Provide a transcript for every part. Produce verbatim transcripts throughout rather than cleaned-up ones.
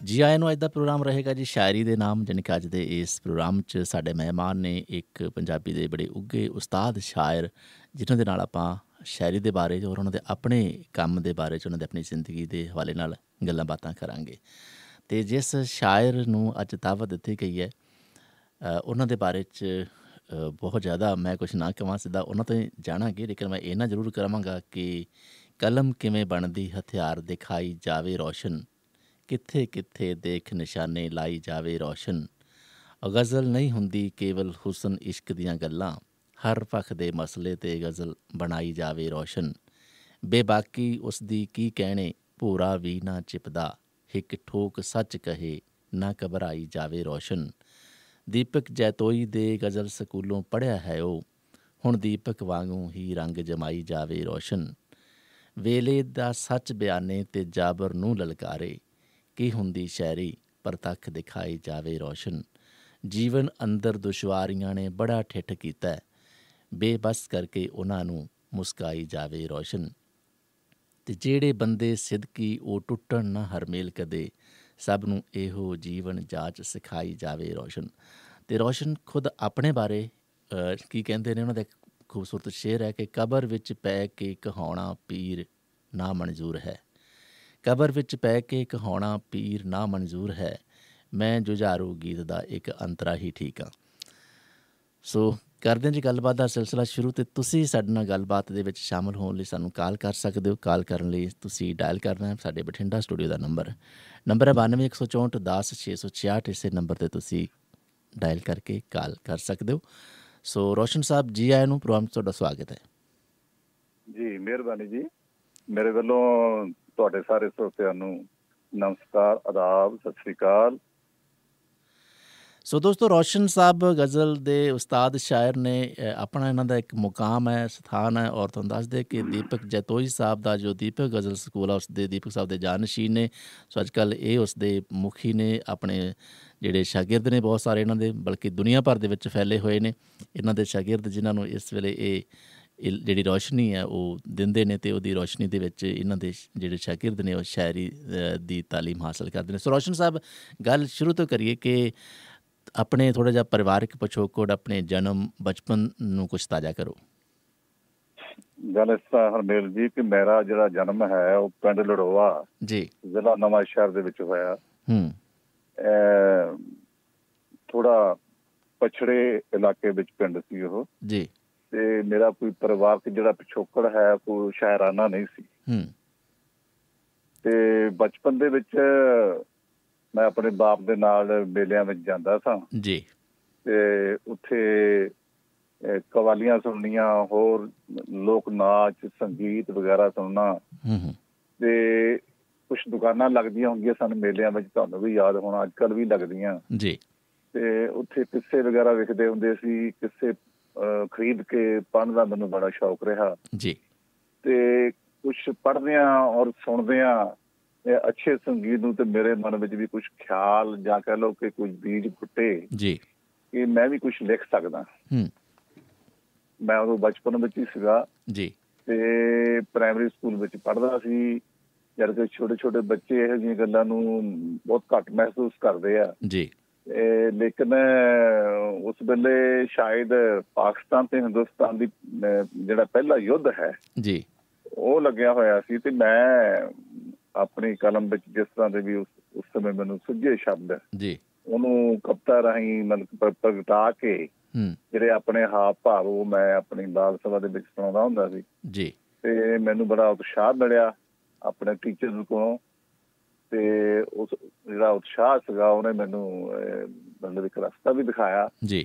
ਜੀ ਆਇਆਂ ਨੂੰ। ਅੱਜ ਦਾ ਪ੍ਰੋਗਰਾਮ ਰਹੇਗਾ ਜੀ ਸ਼ਾਇਰੀ ਦੇ ਨਾਮ, ਜਾਣੀ ਕਿ ਅੱਜ ਦੇ ਇਸ ਪ੍ਰੋਗਰਾਮ 'ਚ ਸਾਡੇ ਮਹਿਮਾਨ ਨੇ ਇੱਕ ਪੰਜਾਬੀ ਦੇ ਬੜੇ ਉੱਘੇ ਉਸਤਾਦ ਸ਼ਾਇਰ, ਜਿਨ੍ਹਾਂ ਦੇ ਨਾਲ ਆਪਾਂ ਸ਼ਾਇਰੀ ਦੇ ਬਾਰੇ ਔਰ ਉਹਨਾਂ ਦੇ ਆਪਣੇ ਕੰਮ ਦੇ ਬਾਰੇ 'ਚ, ਉਹਨਾਂ ਦੇ ਆਪਣੀ ਜ਼ਿੰਦਗੀ ਦੇ ਹਵਾਲੇ ਨਾਲ ਗੱਲਾਂ ਬਾਤਾਂ ਕਰਾਂਗੇ। ਅਤੇ ਜਿਸ ਸ਼ਾਇਰ ਨੂੰ ਅੱਜ ਦਾਵਤ ਦਿੱਤੀ ਗਈ ਹੈ, ਉਹਨਾਂ ਦੇ ਬਾਰੇ 'ਚ ਬਹੁਤ ਜ਼ਿਆਦਾ ਮੈਂ ਕੁਛ ਨਾ ਕਹਾਂ, ਸਿੱਧਾ ਉਹਨਾਂ ਤੋਂ ਹੀ ਜਾਣਾਂਗੇ। ਲੇਕਿਨ ਮੈਂ ਇਹਨਾਂ ਜ਼ਰੂਰ ਕਰਾਂਗਾ ਕਿ ਕਲਮ ਕਿਵੇਂ ਬਣਦੀ ਹਥਿਆਰ ਦਿਖਾਈ ਜਾਵੇ ਰੌਸ਼ਨ, ਕਿੱਥੇ ਕਿੱਥੇ ਦੇਖ ਨਿਸ਼ਾਨੇ ਲਾਈ ਜਾਵੇ ਰੌਸ਼ਨ। ਗਜ਼ਲ ਨਹੀਂ ਹੁੰਦੀ ਕੇਵਲ ਹੁਸਨ ਇਸ਼ਕ ਦੀਆਂ ਗੱਲਾਂ, ਹਰ ਪੱਖ ਦੇ ਮਸਲੇ 'ਤੇ ਗਜ਼ਲ ਬਣਾਈ ਜਾਵੇ ਰੌਸ਼ਨ। ਬੇਬਾਕੀ ਉਸ ਦੀ ਕੀ ਕਹਿਣੇ ਭੂਰਾ ਵੀ ਨਾ ਚਿਪਦਾ, ਇੱਕ ਠੋਕ ਸੱਚ ਕਹੇ ਨਾ ਘਬਰਾਈ ਜਾਵੇ ਰੌਸ਼ਨ। ਦੀਪਕ ਜੈਤੋਈ ਦੇ ਗਜ਼ਲ ਸਕੂਲੋਂ ਪੜ੍ਹਿਆ ਹੈ ਉਹ, ਹੁਣ ਦੀਪਕ ਵਾਂਗੂ ਹੀ ਰੰਗ ਜਮਾਈ ਜਾਵੇ ਰੌਸ਼ਨ। ਵੇਲੇ ਦਾ ਸੱਚ ਬਿਆਨੇ ਤੇ ਜਾਬਰ ਨੂੰ ਲਲਕਾਰੇ, ਕੀ ਹੁੰਦੀ ਸ਼ਾਇਰੀ ਪ੍ਰਤੱਖ ਦਿਖਾਈ ਜਾਵੇ ਰੌਸ਼ਨ। ਜੀਵਨ ਅੰਦਰ ਦੁਸ਼ਵਾਰੀਆਂ ਨੇ ਬੜਾ ਠਿੱਠ ਕੀਤਾ, ਬੇਬਸ ਕਰਕੇ ਉਹਨਾਂ ਨੂੰ ਮੁਸਕਾਈ ਜਾਵੇ ਰੌਸ਼ਨ। ਅਤੇ ਜਿਹੜੇ ਬੰਦੇ ਸਿਦਕੀ ਉਹ ਟੁੱਟਣ ਨਾ ਹਰਮੇਲ ਕਦੇ, ਸਭ ਨੂੰ ਇਹੋ ਜੀਵਨ ਜਾਚ ਸਿਖਾਈ ਜਾਵੇ ਰੌਸ਼ਨ। ਅਤੇ ਰੌਸ਼ਨ ਖੁਦ ਆਪਣੇ ਬਾਰੇ ਕੀ ਕਹਿੰਦੇ ਨੇ, ਉਹਨਾਂ ਦਾ ਇੱਕ ਖੂਬਸੂਰਤ ਸ਼ੇਰ ਹੈ ਕਿ ਕਬਰ ਵਿੱਚ ਪੈ ਕੇ ਕਹਾਉਣਾ ਪੀਰ ਨਾ ਮਨਜ਼ੂਰ ਹੈ, ਕਬਰ ਵਿੱਚ ਪੈ ਕੇ ਕਹਾਉਣਾ ਪੀਰ ਨਾ ਮਨਜ਼ੂਰ ਹੈ, ਮੈਂ ਜੁਝਾਰੂ ਗੀਤ ਦਾ ਇੱਕ ਅੰਤਰਾ ਹੀ ਠੀਕ ਹਾਂ। ਸੋ ਕਰਦੇ ਹਾਂ ਜੀ ਗੱਲਬਾਤ ਦਾ ਸਿਲਸਿਲਾ ਸ਼ੁਰੂ। ਅਤੇ ਤੁਸੀਂ ਸਾਡੇ ਨਾਲ ਗੱਲਬਾਤ ਦੇ ਵਿੱਚ ਸ਼ਾਮਲ ਹੋਣ ਲਈ ਸਾਨੂੰ ਕਾਲ ਕਰ ਸਕਦੇ ਹੋ। ਕਾਲ ਕਰਨ ਲਈ ਤੁਸੀਂ ਡਾਇਲ ਕਰਨਾ ਹੈ ਸਾਡੇ ਬਠਿੰਡਾ ਸਟੂਡੀਓ ਦਾ ਨੰਬਰ ਨੰਬਰ ਹੈ ਬਾਨਵੇਂ ਇੱਕ ਸੌ ਚੌਂਹਠ ਦਸ ਛੇ ਸੌ ਛਿਆਹਠ। ਇਸੇ ਨੰਬਰ 'ਤੇ ਤੁਸੀਂ ਡਾਇਲ ਕਰਕੇ ਕਾਲ ਕਰ ਸਕਦੇ ਹੋ। ਸੋ ਰੌਸ਼ਨ ਸਾਹਿਬ, ਜੀ ਆਇਆਂ ਨੂੰ, ਪ੍ਰੋਗਰਾਮ 'ਚ ਤੁਹਾਡਾ ਸਵਾਗਤ ਹੈ ਜੀ। ਮਿਹਰਬਾਨੀ ਜੀ। ਮੇਰੇ ਵੱਲੋਂ ਤੁਹਾਡੇ ਸਾਰੇ ਸਰੋਤਿਆਂ ਨੂੰ ਨਮਸਕਾਰ, ਆਦਾਬ, ਸਤਿ ਸ਼੍ਰੀ ਅਕਾਲ। ਸੋ ਦੋਸਤੋ, ਰੌਸ਼ਨ ਸਾਹਿਬ ਗਜ਼ਲ ਦੇ ਉਸਤਾਦ ਸ਼ਾਇਰ ਨੇ, ਆਪਣਾ ਇਹਨਾਂ ਦਾ ਇੱਕ ਮੁਕਾਮ ਹੈ, ਸਥਾਨ ਹੈ। ਔਰ ਤੁਹਾਨੂੰ ਦੱਸ ਦੇ ਕਿ ਦੀਪਕ ਜੈਤੋਈ ਸਾਹਿਬ ਦਾ ਜੋ ਦੀਪਕ ਗਜ਼ਲ ਸਕੂਲ ਆ, ਉਸ ਦੇ ਦੀਪਕ ਸਾਹਿਬ ਦੇ ਜਾਨਸ਼ੀਨ ਨੇ। ਸੋ ਅੱਜ ਕੱਲ੍ਹ ਇਹ ਉਸ ਦੇ ਮੁਖੀ ਨੇ। ਆਪਣੇ ਜਿਹੜੇ ਸ਼ਾਗਿਰਦ ਨੇ ਬਹੁਤ ਸਾਰੇ ਇਹਨਾਂ ਦੇ, ਬਲਕਿ ਦੁਨੀਆ ਭਰ ਦੇ ਵਿੱਚ ਫੈਲੇ ਹੋਏ ਨੇ ਇਹਨਾਂ ਦੇ ਸ਼ਾਗਿਰਦ, ਜਿਨ੍ਹਾਂ ਨੂੰ ਇਸ ਵੇਲੇ ਇਹ ਜਿਹੜੀ ਰੌਸ਼ਨੀ ਹੈ ਉਹ ਦਿੰਦੇ ਨੇ। ਅਤੇ ਉਹਦੀ ਰੌਸ਼ਨੀ ਦੇ ਵਿੱਚ ਇਹਨਾਂ ਦੇ ਜਿਹੜੇ ਸ਼ਾਗਿਰਦ ਨੇ ਉਹ ਸ਼ਾਇਰੀ ਦੀ ਤਾਲੀਮ ਹਾਸਲ ਕਰਦੇ ਨੇ। ਸੋ ਰੌਸ਼ਨ ਸਾਹਿਬ, ਗੱਲ ਸ਼ੁਰੂ ਤੋਂ ਕਰੀਏ ਕਿ ਆਪਣੇ ਥੋੜ੍ਹਾ ਜਿਹਾ ਪਰਿਵਾਰਕ ਪਿਛੋਕੜ, ਆਪਣੇ ਜਨਮ ਬਚਪਨ ਨੂੰ ਕੁਛ ਤਾਜ਼ਾ ਕਰੋ। ਗੱਲ ਇਸ ਤਰ੍ਹਾਂ ਹਰਮੇਲ ਜੀ ਕਿ ਮੇਰਾ ਜਿਹੜਾ ਜਨਮ ਹੈ ਉਹ ਪਿੰਡ ਲੜੋਆ ਜੀ, ਜ਼ਿਲ੍ਹਾ ਨਵਾਂ ਸ਼ਹਿਰ ਦੇ ਵਿੱਚ ਹੋਇਆ। ਹੂੰ ਥੋੜਾ ਪਛੜੇ ਇਲਾਕੇ ਵਿੱਚ ਪਿੰਡ ਸੀ ਉਹ ਜੀ। ਤੇ ਮੇਰਾ ਕੋਈ ਪਰਿਵਾਰਕ ਜਿਹੜਾ ਪਿਛੋਕੜ ਹੈ ਕੋਈ ਸ਼ਾਇਰਾਨਾ ਨਹੀਂ ਸੀ। ਹੂੰ ਤੇ ਬਚਪਨ ਦੇ ਵਿੱਚ ਮੈਂ ਆਪਣੇ ਬਾਪ ਦੇ ਨਾਲ ਮੇਲਿਆਂ ਵਿੱਚ ਜਾਂਦਾ ਸਾਂ ਜੀ। ਤੇ ਉੱਥੇ ਕਵਾਲੀਆਂ ਸੁਣਨੀਆਂ, ਹੋਰ ਲੋਕ ਨਾਚ, ਸੰਗੀਤ ਵਗੈਰਾ ਸੁਣਨਾ। ਤੇ ਕੁਛ ਦੁਕਾਨਾਂ ਲੱਗਦੀਆਂ ਹੁੰਦੀਆਂ ਸਨ ਮੇਲਿਆਂ ਵਿੱਚ, ਤੁਹਾਨੂੰ ਵੀ ਯਾਦ ਹੋਣਾ, ਅੱਜ ਕੱਲ੍ਹ ਵੀ ਲੱਗਦੀਆਂ ਜੀ। ਤੇ ਉੱਥੇ ਕਿੱਸੇ ਵਗੈਰਾ ਵਿਖਦੇ ਹੁੰਦੇ ਸੀ। ਕਿੱਸੇ ਖਰੀਦ ਕੇ ਪੜ੍ਹਨ ਦਾ ਮੈਨੂੰ ਬੜਾ ਸ਼ੌਕ ਰਿਹਾ ਜੀ। ਤੇ ਕੁਛ ਪੜ੍ਹਦਿਆਂ ਔਰ ਸੁਣਦਿਆਂ ਅੱਛੇ ਸੰਗੀਤ ਨੂੰ ਤੇ ਮੇਰੇ ਮਨ ਵਿੱਚ ਵੀ ਕੁਛ ਖਿਆਲ ਜਾਂ ਕਹਿ ਲਓ ਕਿ ਕੁਝ ਬੀਜ ਫੁੱਟੇ ਜੀ ਕਿ ਮੈਂ ਵੀ ਕੁਛ ਲਿਖ ਸਕਦਾ। ਹੂੰ ਮੈਂ ਉਦੋਂ ਬਚਪਨ ਵਿੱਚ ਹੀ ਸੀਗਾ ਜੀ। ਤੇ ਪ੍ਰਾਇਮਰੀ ਸਕੂਲ ਵਿੱਚ ਪੜ੍ਹਦਾ ਸੀ। ਜਦ ਕਿ ਛੋਟੇ ਛੋਟੇ ਬੱਚੇ ਇਹੋ ਜਿਹੀਆਂ ਗੱਲਾਂ ਨੂੰ ਬਹੁਤ ਘੱਟ ਮਹਿਸੂਸ ਕਰਦੇ ਆ ਜੀ। ਲੇਕਿਨ ਉਸ ਵੇਲੇ ਸ਼ਾਇਦ ਪਾਕਿਸਤਾਨ ਤੇ ਹਿੰਦੁਸਤਾਨ ਦੀ ਜਿਹੜਾ ਪਹਿਲਾ ਯੁੱਧ ਹੈ ਜੀ ਉਹ ਲੱਗਿਆ ਹੋਇਆ ਸੀ। ਤੇ ਮੈਂ ਆਪਣੀ ਕਲਮ ਵਿੱਚ ਜਿਸ ਤਰ੍ਹਾਂ ਦੇ ਵੀ ਉਸ ਉਸ ਸਮੇਂ ਮੈਨੂੰ ਸੁੱਝੇ ਸ਼ਬਦ ਜੀ ਉਹਨੂੰ ਕਵਿਤਾ ਰਾਹੀਂ ਮਤਲਬ ਪ੍ਰਗਟਾ ਕੇ ਜਿਹੜੇ ਆਪਣੇ ਹਾਵ ਭਾਵ ਉਹ ਮੈਂ ਆਪਣੀ ਬਾਲ ਸਭਾ ਦੇ ਵਿੱਚ ਸੁਣਾਉਂਦਾ ਹੁੰਦਾ ਸੀ ਜੀ। ਤੇ ਮੈਨੂੰ ਬੜਾ ਉਤਸ਼ਾਹ ਮਿਲਿਆ ਆਪਣੇ ਟੀਚਰ ਕੋਲੋਂ। ਤੇ ਉਸ ਜਿਹੜਾ ਉਤਸ਼ਾਹ ਸੀਗਾ ਉਹਨੇ ਮੈਨੂੰ ਮਤਲਬ ਇੱਕ ਰਸਤਾ ਵੀ ਦਿਖਾਇਆ ਜੀ।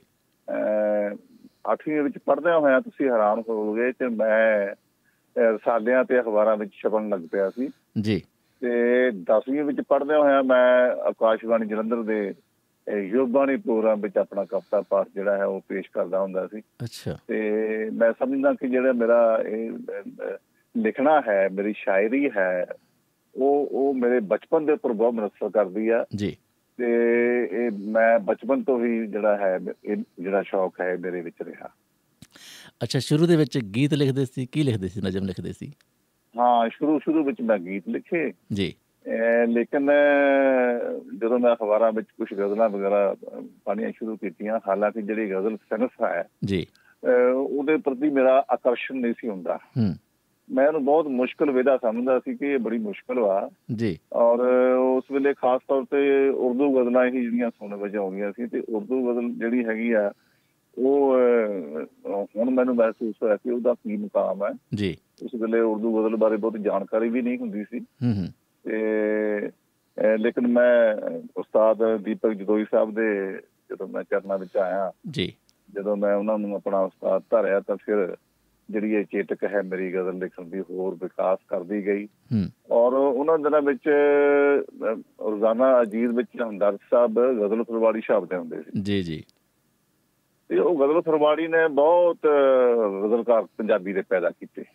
ਅੱਠਵੀਂ ਵਿੱਚ ਪੜ੍ਹਦਿਆਂ ਹੋਇਆ ਤੁਸੀਂ ਹੈਰਾਨ ਹੋਵੋਗੇ ਤੇ ਮੈਂ ਰਸਾਲਿਆਂ ਤੇ ਅਖਬਾਰਾਂ ਵਿੱਚ ਛਪਣ ਲੱਗ ਪਿਆ ਸੀ ਜੀ। ਤੇ ਦਸਵੀਂ ਵਿੱਚ ਪੜ੍ਹਦਿਆਂ ਹੋਇਆ ਮੈਂ ਆਕਾਸ਼ਬਾਣੀ ਜਲੰਧਰ ਦੇ ਯੁਵਬਾਣੀ ਪ੍ਰੋਗਰਾਮ ਵਿੱਚ ਆਪਣਾ ਕਵਿਤਾ ਪਾਠ ਜਿਹੜਾ ਹੈ ਉਹ ਪੇਸ਼ ਕਰਦਾ ਹੁੰਦਾ ਸੀ। ਅੱਛਾ। ਤੇ ਮੈਂ ਸਮਝਦਾ ਕਿ ਜਿਹੜਾ ਮੇਰਾ ਇਹ ਲਿਖਣਾ ਹੈ, ਮੇਰੀ ਸ਼ਾਇਰੀ ਹੈ, ਉਹ ਉਹ ਮੇਰੇ ਬਚਪਨ ਦੇ ਉੱਪਰ ਬਹੁਤ ਮੁਨਸਰ ਕਰਦੀ ਆ ਜੀ। ਤੇ ਇਹ ਮੈਂ ਬਚਪਨ ਤੋਂ ਹੀ ਜਿਹੜਾ ਹੈ ਇਹ ਜਿਹੜਾ ਸ਼ੌਕ ਹੈ ਮੇਰੇ ਵਿੱਚ ਰਿਹਾ। ਅੱਛਾ, ਸ਼ੁਰੂ ਦੇ ਵਿੱਚ ਗੀਤ ਲਿਖਦੇ ਸੀ? ਕੀ ਲਿਖਦੇ ਸੀ? ਨਜ਼ਮ ਲਿਖਦੇ ਸੀ? ਹਾਂ, ਸ਼ੁਰੂ ਸ਼ੁਰੂ ਵਿੱਚ ਮੈਂ ਗੀਤ ਲਿਖੇ ਜੀ। ਲੇਕਿਨ ਜਦੋਂ ਮੈਂ ਅਖਬਾਰਾਂ ਵਿੱਚ ਕੁਛ ਗਜ਼ਲਾਂ ਵਗੈਰਾ ਪੜ੍ਹਨੀਆਂ ਸ਼ੁਰੂ ਕੀਤੀਆਂ, ਹਾਲਾਂਕਿ ਜਿਹੜੀ ਗਜ਼ਲ ਸਨਫ ਹੈ ਜੀ ਉਹਦੇ ਪ੍ਰਤੀ ਮੇਰਾ ਆਕਰਸ਼ਣ ਨਹੀਂ ਸੀ ਹੁੰਦਾ। ਮੈਂ ਇਹਨੂੰ ਬਹੁਤ ਮੁਸ਼ਕਿਲ ਵਿਧਾ ਸਮਝਦਾ ਸੀ ਕਿ ਇਹ ਬੜੀ ਮੁਸ਼ਕਿਲ ਵਾ ਜੀ। ਔਰ ਉਸ ਵੇਲੇ ਖਾਸ ਤੌਰ ਤੇ ਉਰਦੂ ਗਜ਼ਲਾਂ ਹੀ ਜਿਹੜੀਆਂ ਸੁਣਨ ਵਿੱਚ ਆਉਂਦੀਆਂ ਸੀ, ਤੇ ਉਰਦੂ ਗਜ਼ਲ ਜਿਹੜੀ ਹੈਗੀ ਆ ਉਹ ਹੁਣ ਮੈਨੂੰ ਮਹਿਸੂਸ ਹੋਇਆ ਕਿ ਉਹਦਾ ਕੀ ਮੁਕਾਮ ਹੈ ਜੀ। ਉਸ ਵੇਲੇ ਉਰਦੂ ਗਜ਼ਲ ਬਾਰੇ ਬਹੁਤ ਜਾਣਕਾਰੀ ਵੀ ਨਹੀਂ ਹੁੰਦੀ ਸੀ। ਤੇ ਲੇਕਿਨ ਮੈਂ ਉਸਤਾਦ ਦੀਪਕ ਜਦੋਈ ਸਾਹਿਬ ਦੇ ਜਦੋਂ ਮੈਂ ਚਰਨਾਂ ਵਿੱਚ ਆਇਆ ਜੀ, ਜਦੋਂ ਮੈਂ ਉਹਨਾਂ ਨੂੰ ਆਪਣਾ ਉਸਤਾਦ ਧਾਰਿਆ, ਤਾਂ ਫਿਰ ਜਿਹੜੀ ਇਹ ਚੇਤਕ ਹੈ ਮੇਰੀ ਗਜ਼ਲ ਲਿਖਣ ਦੀ ਹੋਰ ਵਿਕਾਸ ਕਰਦੀ ਗਈ। ਔਰ ਉਹਨਾਂ ਦਿਨਾਂ ਵਿੱਚ ਰੋਜ਼ਾਨਾ ਅਜੀਜ਼ ਵਿੱਚ ਹਮਦਰਦ ਸਾਹਿਬ ਗਜ਼ਲ ਫਰਵਾੜੀ ਛਾਪਦੇ ਹੁੰਦੇ ਸੀ ਜੀ ਜੀ। ਤੇ ਉਹ ਗਜ਼ਲ ਫਰਵਾੜੀ ਨੇ ਬਹੁਤ ਗਜ਼ਲਕਾਰ ਪੰਜਾਬੀ ਦੇ ਪੈਦਾ ਕੀਤੇ।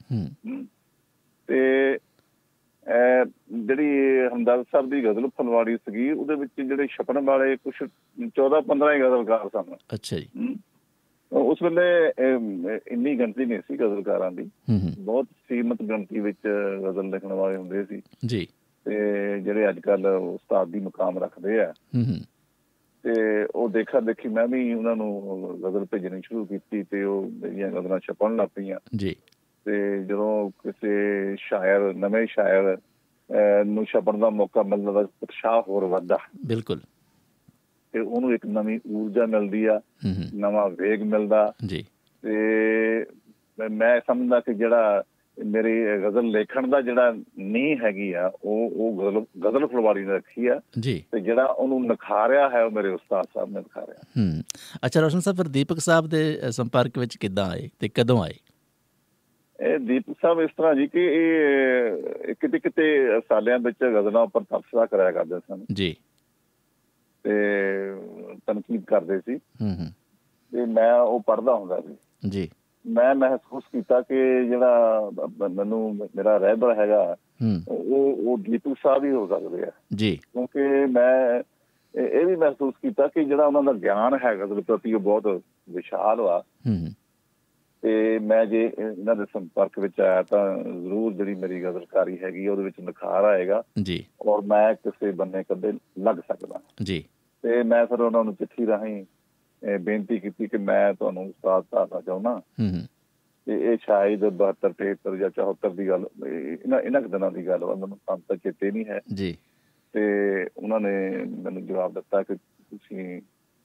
ਤੇ ਜਿਹੜੀ ਹਮਦਰਦ ਸਾਹਿਬ ਦੀ ਗਜ਼ਲ ਫਰਵਾੜੀ ਸੀਗੀ, ਉਹਦੇ ਵਿੱਚ ਜਿਹੜੇ ਛਪਣ ਵਾਲੇ ਕੁਛ ਚੌਦਾਂ ਪੰਦਰਾਂ ਹੀ ਗਜ਼ਲਕਾਰ ਸਨ। ਅੱਛਾ ਜੀ। ਉਸ ਵੇਲੇ ਇੰਨੀ ਗਿਣਤੀ ਨਹੀਂ ਸੀ ਗਜ਼ਲਕਾਰਾਂ ਦੀ, ਬਹੁਤ ਸੀਮਤ ਗਿਣਤੀ ਵਿੱਚ ਗਜ਼ਲ ਲਿਖਣ ਵਾਲੇ ਹੁੰਦੇ ਸੀ ਜੀ। ਤੇ ਜਿਹੜੇ ਅੱਜ ਕੱਲ ਉਸਤਾਦ ਦੀ ਮੁਕਾਮ ਰੱਖਦੇ ਆ, ਤੇ ਉਹ ਦੇਖਾ ਦੇਖੀ ਮੈਂ ਵੀ ਉਹਨਾਂ ਨੂੰ ਗਜ਼ਲ ਭੇਜਣੀ ਸ਼ੁਰੂ ਕੀਤੀ, ਤੇ ਉਹ ਮੇਰੀਆਂ ਗਜ਼ਲਾਂ ਛਪਣ ਲੱਗ ਪਈਆਂ ਜੀ। ਤੇ ਜਦੋਂ ਕਿਸੇ ਸ਼ਾਇਰ ਨਵੇਂ ਸ਼ਾਇਰ ਨੂੰ ਛਪਣ ਦਾ ਮੌਕਾ ਮਿਲਦਾ ਤਾਂ ਉਤਸ਼ਾਹ ਹੋਰ ਵੱਧਦਾ ਬਿਲਕੁਲ, ਤੇ ਉਹਨੂੰ ਇੱਕ ਨਵੀਂ ਊਰਜਾ ਮਿਲਦੀ ਆ, ਨਵਾਂ ਵੇਗ ਮਿਲਦਾ ਜੀ। ਤੇ ਮੈਂ ਸਮਝਦਾ ਕਿ ਜਿਹੜਾ ਮੇਰੀ ਗਜ਼ਲ ਲਿਖਣ ਦਾ ਜਿਹੜਾ ਨੀਂਹ ਹੈਗੀ ਆ ਉਹ ਉਹ ਗਜ਼ਲ ਗਜ਼ਲ ਫਰਵਾੜੀ ਨੇ ਰੱਖੀ ਆ ਜੀ। ਤੇ ਜਿਹੜਾ ਉਹਨੂੰ ਨਿਖਾਰਿਆ ਹੈ ਉਹ ਮੇਰੇ ਉਸਤਾਦ ਸਾਹਿਬ ਨੇ ਨਿਖਾਰਿਆ। ਹੂੰ ਅੱਛਾ ਰੋਸ਼ਨ ਸਾਹਿਬ, ਫਿਰ ਦੀਪਕ ਸਾਹਿਬ ਦੇ ਸੰਪਰਕ ਵਿੱਚ ਕਿੱਦਾਂ ਆਏ ਤੇ ਕਦੋਂ ਆਏ? ਇਹ ਦੀਪਕ ਸਾਹਿਬ ਇਸ ਤਰ੍ਹਾਂ ਜੀ ਕਿ ਇਹ ਕਿਤੇ ਕਿਤੇ ਸਾਲਿਆਂ ਵਿੱਚ ਗਜ਼ਲਾਂ ਉੱਪਰ ਤਬਸਰਾ ਕਰਾਇਆ ਕਰਦੇ ਸਨ ਜੀ, ਤੇ ਤਨਕੀਦ ਕਰਦੇ ਸੀ, ਤੇ ਮੈਂ ਉਹ ਪੜ੍ਹਦਾ ਹੁੰਦਾ ਸੀ ਜੀ। ਮੈਂ ਮਹਿਸੂਸ ਕੀਤਾ ਕਿ ਜਿਹੜਾ ਮੈਨੂੰ ਮੇਰਾ ਰਹਿਬਰ ਹੈਗਾ ਉਹ ਉਹ ਦੀਪਕ ਸਾਹਿਬ ਹੀ ਹੋ ਸਕਦੇ ਆ ਜੀ, ਕਿਉਂਕਿ ਮੈਂ ਇਹ ਵੀ ਮਹਿਸੂਸ ਕੀਤਾ ਕਿ ਜਿਹੜਾ ਉਹਨਾਂ ਦਾ ਗਿਆਨ ਹੈ ਗਜ਼ਲ ਪ੍ਰਤੀ ਉਹ ਬਹੁਤ ਵਿਸ਼ਾਲ ਵਾ। ਤੇ ਮੈਂ ਜੇ ਇਹਨਾਂ ਦੇ ਸੰਪਰਕ ਵਿੱਚ ਆਇਆ ਤਾਂ ਜ਼ਰੂਰ ਜਿਹੜੀ ਮੇਰੀ ਗਜ਼ਲਕਾਰੀ ਹੈਗੀ ਉਹਦੇ ਵਿੱਚ ਨਿਖਾਰ ਆਏਗਾ ਜੀ, ਔਰ ਮੈਂ ਕਿਸੇ ਬੰਨੇ ਕਦੇ ਲੱਗ ਸਕਦਾ ਜੀ। ਤੇ ਮੈਂ ਫਿਰ ਉਹਨਾਂ ਨੂੰ ਚਿੱਠੀ ਰਾਹੀਂ ਬੇਨਤੀ ਕੀਤੀ ਕਿ ਮੈਂ ਤੁਹਾਨੂੰ ਉਸਤਾਦ ਧਾਰਨਾ ਚਾਹੁੰਦਾ, ਤੇ ਇਹ ਸ਼ਾਇਦ ਬਹੱਤਰ ਤੇਹੱਤਰ ਜਾਂ ਚੌਹੱਤਰ ਦੀ ਗੱਲ, ਇਹਨਾਂ ਇਹਨਾਂ ਕੁ ਦਿਨਾਂ ਦੀ ਗੱਲ ਵਾ, ਮੈਨੂੰ ਕੰਮ ਤਾਂ ਚੇਤੇ ਨਹੀਂ ਹੈ ਜੀ। ਤੇ ਉਹਨਾਂ ਨੇ ਮੈਨੂੰ ਜਵਾਬ ਦਿੱਤਾ ਕਿ ਤੁਸੀਂ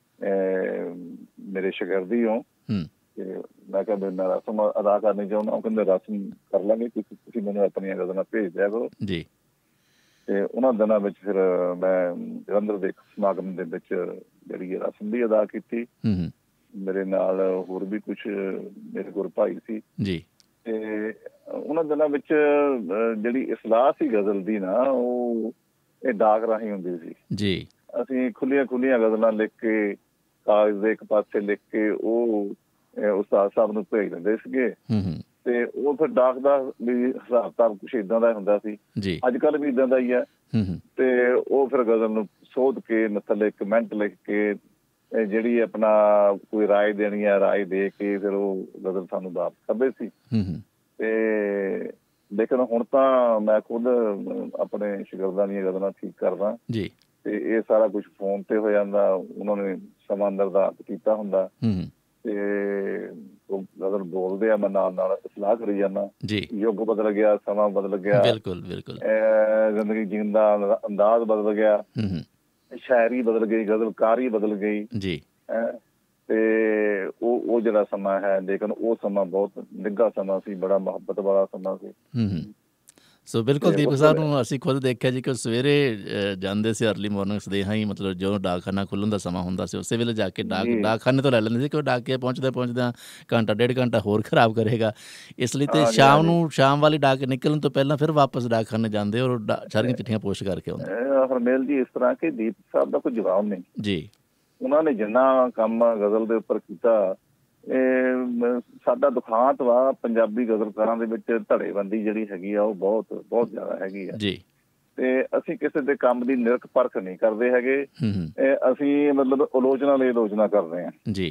ਮੇਰੇ ਸ਼ਾਗਿਰਦੀ ਹੋ, ਤੇ ਮੈਂ ਕਿਹਾ ਮੈਂ ਰਸਮ ਅਦਾ ਕਰਨੀ ਚਾਹੁੰਦਾ। ਉਹ ਕਹਿੰਦੇ ਰਸਮ ਕਰ ਲਾਂਗੇ, ਤੁਸੀਂ ਤੁਸੀਂ ਮੈਨੂੰ ਆਪਣੀਆਂ ਗਜ਼ਲਾਂ ਭੇਜ ਦਿਆ ਕਰੋ ਜੀ। ਤੇ ਉਹਨਾਂ ਦਿਨਾਂ ਵਿੱਚ ਫਿਰ ਮੈਂ ਜਲੰਧਰ ਦੇ ਸਮਾਗਮ ਦੇ ਵਿੱਚ ਜਿਹੜੀ ਰਸਮ ਵੀ ਅਦਾ ਕੀਤੀ। ਮੇਰੇ ਨਾਲ ਹੋਰ ਵੀ ਕੁਛ ਮੇਰੇ ਗੁਰ ਭਾਈ ਸੀ ਜੀ। ਤੇ ਉਹਨਾਂ ਦਿਨਾਂ ਵਿੱਚ ਜਿਹੜੀ ਇਸਲਾਹ ਸੀ ਗਜ਼ਲ ਦੀ ਨਾ, ਉਹ ਇਹ ਡਾਕ ਰਾਹੀਂ ਹੁੰਦੀ ਸੀ ਜੀ। ਅਸੀਂ ਖੁੱਲੀਆਂ ਖੁੱਲੀਆਂ ਗਜ਼ਲਾਂ ਲਿਖ ਕੇ ਕਾਗਜ਼ ਦੇ ਇੱਕ ਪਾਸੇ ਲਿਖ ਕੇ ਉਹ ਉਸਤਾਦ ਸਾਹਿਬ ਨੂੰ ਭੇਜ ਦਿੰਦੇ ਸੀਗੇ, ਤੇ ਉਹ ਫਿਰ ਡਾਕ ਦਾ ਵੀ ਹਿਸਾਬ ਕਿਤਾਬ ਕੁਛ ਏਦਾਂ ਦਾ ਹੁੰਦਾ ਸੀ, ਅੱਜ ਕੱਲ੍ਹ ਵੀ ਏਦਾਂ ਦਾ ਹੀ ਹੈ। ਤੇ ਉਹ ਫਿਰ ਗਜ਼ਲ ਨੂੰ ਸੋਧ ਕੇ ਥੱਲੇ ਕਮੈਂਟ ਲਿਖ ਕੇ ਜਿਹੜੀ ਆਪਣਾ ਕੋਈ ਰਾਏ ਦੇਣੀ ਹੈ ਰਾਏ ਦੇ ਕੇ ਫਿਰ ਉਹ ਗਜ਼ਲ ਸਾਨੂੰ ਵਾਪਸ ਕਰਦੇ ਸੀ। ਤੇ ਲੇਕਿਨ ਹੁਣ ਤਾਂ ਮੈਂ ਖੁਦ ਆਪਣੇ ਸ਼ਾਗਿਰਦਾਂ ਦੀਆਂ ਗਜ਼ਲਾਂ ਠੀਕ ਕਰਦਾ ਜੀ, ਤੇ ਇਹ ਸਾਰਾ ਕੁਛ ਫੋਨ ਤੇ ਹੋ ਜਾਂਦਾ। ਉਹਨਾਂ ਨੇ ਸਮਾਂ ਨਿਰਧਾਰਿਤ ਕੀਤਾ ਹੁੰਦਾ, ਤੇ ਉਹ ਗਜ਼ਲ ਬੋਲਦੇ ਆ, ਮੈਂ ਨਾਲ ਨਾਲ ਇਸਲਾਹ ਕਰੀ ਜਾਂਦਾ ਜੀ। ਯੁੱਗ ਬਦਲ ਗਿਆ, ਸਮਾਂ ਬਦਲ ਗਿਆ, ਬਿਲਕੁਲ ਬਿਲਕੁਲ ਜ਼ਿੰਦਗੀ ਜੀਣ ਦਾ ਅੰਦਾਜ਼ ਬਦਲ ਗਿਆ, ਸ਼ਾਇਰੀ ਬਦਲ ਗਈ, ਗਜ਼ਲਕਾਰੀ ਬਦਲ ਗਈ ਜੀ। ਤੇ ਉਹ ਉਹ ਜਿਹੜਾ ਸਮਾਂ ਹੈ, ਲੇਕਿਨ ਉਹ ਸਮਾਂ ਬਹੁਤ ਨਿੱਘਾ ਸਮਾਂ ਸੀ, ਬੜਾ ਮੁਹੱਬਤ ਵਾਲਾ ਸਮਾਂ ਸੀ। ਸੋ ਬਿਲਕੁਲ ਦੀਪਕ ਸਾਹਿਬ ਨੂੰ ਅਸੀਂ ਖੁਦ ਦੇਖਿਆ ਜੀ ਕਿ ਸਵੇਰੇ ਜਾਂਦੇ ਸੀ ਅਰਲੀ ਮੋਰਨਿੰਗ ਸਦੇਹਾਂ ਹੀ, ਮਤਲਬ ਜਦੋਂ ਡਾਕਖਾਨਾ ਖੁੱਲ੍ਹਣ ਦਾ ਸਮਾਂ ਹੁੰਦਾ ਸੀ ਉਸੇ ਵੇਲੇ ਜਾ ਕੇ ਡਾਕ ਡਾਕਖਾਨੇ ਤੋਂ ਲੈ ਲੈਂਦੇ ਸੀ, ਕਿ ਉਹ ਡਾਕੇ ਪਹੁੰਚਦੇ ਪਹੁੰਚਦਿਆਂ ਘੰਟਾ ਡੇਢ ਘੰਟਾ ਹੋਰ ਖਰਾਬ ਕਰੇਗਾ, ਇਸ ਲਈ ਤੇ ਸ਼ਾਮ ਨੂੰ ਸ਼ਾਮ ਵਾਲੀ ਡਾਕ ਨਿਕਲਣ ਤੋਂ ਪਹਿਲਾਂ ਫਿਰ ਵਾਪਸ ਡਾਕਖਾਨੇ ਜਾਂਦੇ ਔਰ ਸਾਰੀਆਂ ਚਿੱਠੀਆਂ ਪੋਸਟ ਕਰਕੇ ਆਉਂਦੇ। ਹਰਮੇਲ ਜੀ, ਇਸ ਤਰ੍ਹਾਂ ਕਿ ਦੀਪਕ ਸਾਹਿਬ ਦਾ ਕੋਈ ਜਵਾਬ ਨਹੀਂ ਜੀ। ਉਹਨਾਂ ਨੇ ਜਿੰਨਾ ਕੰਮ ਗਜ਼ਲ ਦੇ ਉੱਪਰ ਕੀਤਾ, ਇਹ ਸਾਡਾ ਦੁਖਾਂਤ ਵਾ ਪੰਜਾਬੀ ਗਜ਼ਲਕਾਰਾਂ ਦੇ ਵਿੱਚ ਧੜੇਬੰਦੀ ਜਿਹੜੀ ਹੈਗੀ ਆ ਉਹ ਬਹੁਤ ਬਹੁਤ ਜ਼ਿਆਦਾ ਹੈਗੀ ਆ ਜੀ। ਤੇ ਅਸੀਂ ਕਿਸੇ ਦੇ ਕੰਮ ਦੀ ਨਿਰਖ ਪਰਖ ਨਹੀਂ ਕਰਦੇ ਹੈਗੇ, ਅਸੀਂ ਮਤਲਬ ਆਲੋਚਨਾ ਲਈ ਆਲੋਚਨਾ ਕਰਦੇ ਹਾਂ ਜੀ।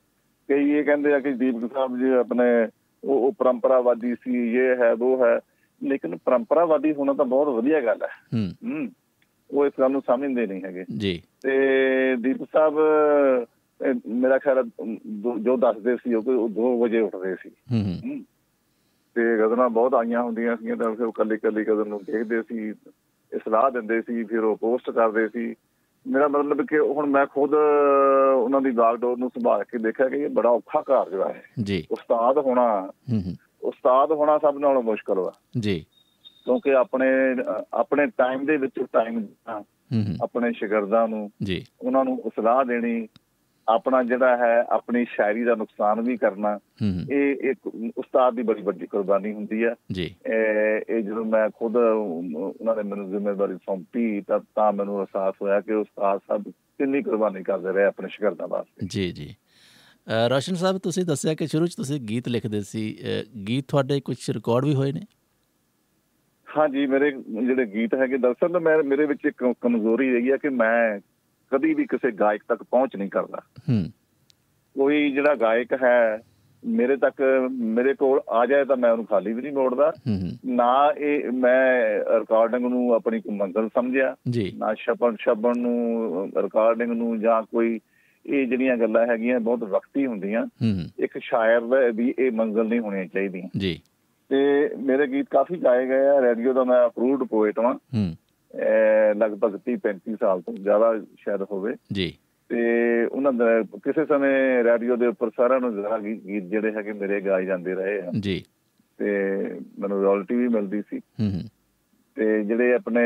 ਕਈ ਇਹ ਕਹਿੰਦੇ ਆ ਕਿ ਦੀਪਕ ਸਾਹਿਬ ਜੀ ਆਪਣੇ ਉਹ ਪਰੰਪਰਾਵਾਦੀ ਸੀ, ਇਹ ਹੈ ਉਹ ਹੈ। ਲੇਕਿਨ ਪਰੰਪਰਾਵਾਦੀ ਹੋਣਾ ਤਾਂ ਬਹੁਤ ਵਧੀਆ ਗੱਲ ਹੈ। ਹੂੰ ਉਹ ਇਸ ਗੱਲ ਨੂੰ ਸਮਝਦੇ ਨਹੀਂ ਹੈਗੇ ਜੀ। ਤੇ ਦੀਪ ਸਾਹਿਬ ਮੇਰਾ ਖਿਆਲ ਜੋ ਦੱਸਦੇ ਸੀ ਉਹ ਦੋ ਵਜੇ ਉੱਠਦੇ ਸੀ ਤੇ ਗਜ਼ਲਾਂ ਬਹੁਤ ਆਈਆਂ ਹੁੰਦੀਆਂ ਸੀਗੀਆਂ ਤਾਂ ਫਿਰ ਉਹ ਇਕੱਲੀ ਇਕੱਲੀ ਗਜ਼ਲ ਨੂੰ ਦੇਖਦੇ ਸੀ, ਸਲਾਹ ਦਿੰਦੇ ਸੀ, ਫਿਰ ਉਹ ਪੋਸਟ ਕਰਦੇ ਸੀ। ਮੇਰਾ ਮਤਲਬ ਕਿ ਹੁਣ ਮੈਂ ਖੁਦ ਉਹਨਾਂ ਦੀ ਬਾਗਡੋਰ ਨੂੰ ਸੰਭਾਲ ਕੇ ਦੇਖਿਆ ਕਿ ਇਹ ਬੜਾ ਔਖਾ ਕਾਰਜ ਹੈ ਜੀ। ਉਸਤਾਦ ਹੋਣਾ ਉਸਤਾਦ ਹੋਣਾ ਸਭ ਨਾਲੋਂ ਮੁਸ਼ਕਿਲ ਵਾ ਜੀ, ਕਿਉਂਕਿ ਆਪਣੇ ਆਪਣੇ ਟਾਈਮ ਦੇ ਵਿੱਚ ਟਾਈਮ ਆਪਣੇ ਸ਼ਾਗਿਰਦਾਂ ਨੂੰ ਜੀ ਉਹਨਾਂ ਨੂੰ ਸਲਾਹ ਦੇਣੀ, ਆਪਣਾ ਜਿਹੜਾ ਹੈ ਆਪਣੀ ਸ਼ਾਇਰੀ ਦਾ ਨੁਕਸਾਨ ਵੀ ਕਰਨਾ, ਇਹ ਇੱਕ ਉਸਤਾਦ ਦੀ ਬੜੀ ਵੱਡੀ ਕੁਰਬਾਨੀ ਹੁੰਦੀ ਹੈ ਜੀ। ਇਹ ਜਦੋਂ ਮੈਂ ਖੁਦ ਉਹਨਾਂ ਨੇ ਮੈਨੂੰ ਜ਼ਿੰਮੇਵਾਰੀ ਸੌਂਪੀ ਤਾਂ ਤਾਂ ਮੈਨੂੰ ਅਹਿਸਾਸ ਹੋਇਆ ਕਿ ਉਸਤਾਦ ਸਾਹਿਬ ਕਿੰਨੀ ਕੁਰਬਾਨੀ ਕਰਦੇ ਰਹੇ ਆਪਣੇ ਸ਼ਾਗਿਰਦਾਂ ਵਾਸਤੇ ਜੀ। ਜੀ ਰੋਸ਼ਨ ਸਾਹਿਬ, ਤੁਸੀਂ ਦੱਸਿਆ ਕਿ ਸ਼ੁਰੂ 'ਚ ਤੁਸੀਂ ਗੀਤ ਲਿਖਦੇ ਸੀ, ਗੀਤ ਤੁਹਾਡੇ ਕੁਛ ਰਿਕਾਰਡ ਵੀ ਹੋਏ ਨੇ? ਹਾਂਜੀ, ਮੇਰੇ ਜਿਹੜੇ ਗੀਤ ਹੈਗੇ ਦਰਅਸਲ ਮੈਂ ਮੇਰੇ ਵਿੱਚ ਇੱਕ ਕਮਜ਼ੋਰੀ ਰਹੀ ਹੈ ਕਿ ਮੈਂ ਕਦੀ ਵੀ ਕਿਸੇ ਗਾਇਕ ਤੱਕ ਪਹੁੰਚ ਨਹੀਂ ਕਰਦਾ। ਕੋਈ ਜਿਹੜਾ ਗਾਇਕ ਹੈ ਮੇਰੇ ਤੱਕ ਮੇਰੇ ਕੋਲ ਆ ਜਾਏ ਤਾਂ ਮੈਂ ਉਹਨੂੰ ਖਾਲੀ ਵੀ ਨਹੀਂ ਮੋੜਦਾ, ਨਾ ਇਹ ਮੈਂ ਰਿਕਾਰਡਿੰਗ ਨੂੰ ਆਪਣੀ ਮੰਜ਼ਿਲ ਸਮਝਿਆ, ਨਾ ਛਪਣ ਛਪਣ ਨੂੰ ਰਿਕਾਰਡਿੰਗ ਨੂੰ ਜਾਂ ਕੋਈ ਇਹ ਜਿਹੜੀਆਂ ਗੱਲਾਂ ਹੈਗੀਆਂ ਬਹੁਤ ਵਕਤੀ ਹੁੰਦੀਆਂ। ਇੱਕ ਸ਼ਾਇਰ ਦੀ ਇਹ ਮੰਜ਼ਿਲ ਨਹੀਂ ਹੋਣੀਆਂ ਚਾਹੀਦੀਆਂ ਜੀ। ਤੇ ਮੇਰੇ ਗੀਤ ਕਾਫੀ ਗਾਏ ਗਏ ਆ, ਰੇਡੀਓ ਦਾ ਮੈਂ ਅਪਰੂਵਡ ਪੋਇਟ ਵਾਂ ਲਗਭਗ ਤੀਹ ਪੈਂਤੀ ਸਾਲ ਤੋਂ ਜ਼ਿਆਦਾ ਸ਼ਾਇਦ ਹੋਵੇ ਜੀ। ਤੇ ਉਹਨਾਂ ਦਾ ਕਿਸੇ ਸਮੇਂ ਰੇਡੀਓ ਦੇ ਉੱਪਰ ਸਾਰਿਆਂ ਨੂੰ ਜ਼ਿਆਦਾ ਗੀਤ ਜਿਹੜੇ ਹੈਗੇ ਮੇਰੇ ਗਾਏ ਜਾਂਦੇ ਰਹੇ ਆ ਜੀ ਤੇ ਮੈਨੂੰ ਰਾਇਲਟੀ ਵੀ ਮਿਲਦੀ ਸੀ। ਤੇ ਜਿਹੜੇ ਆਪਣੇ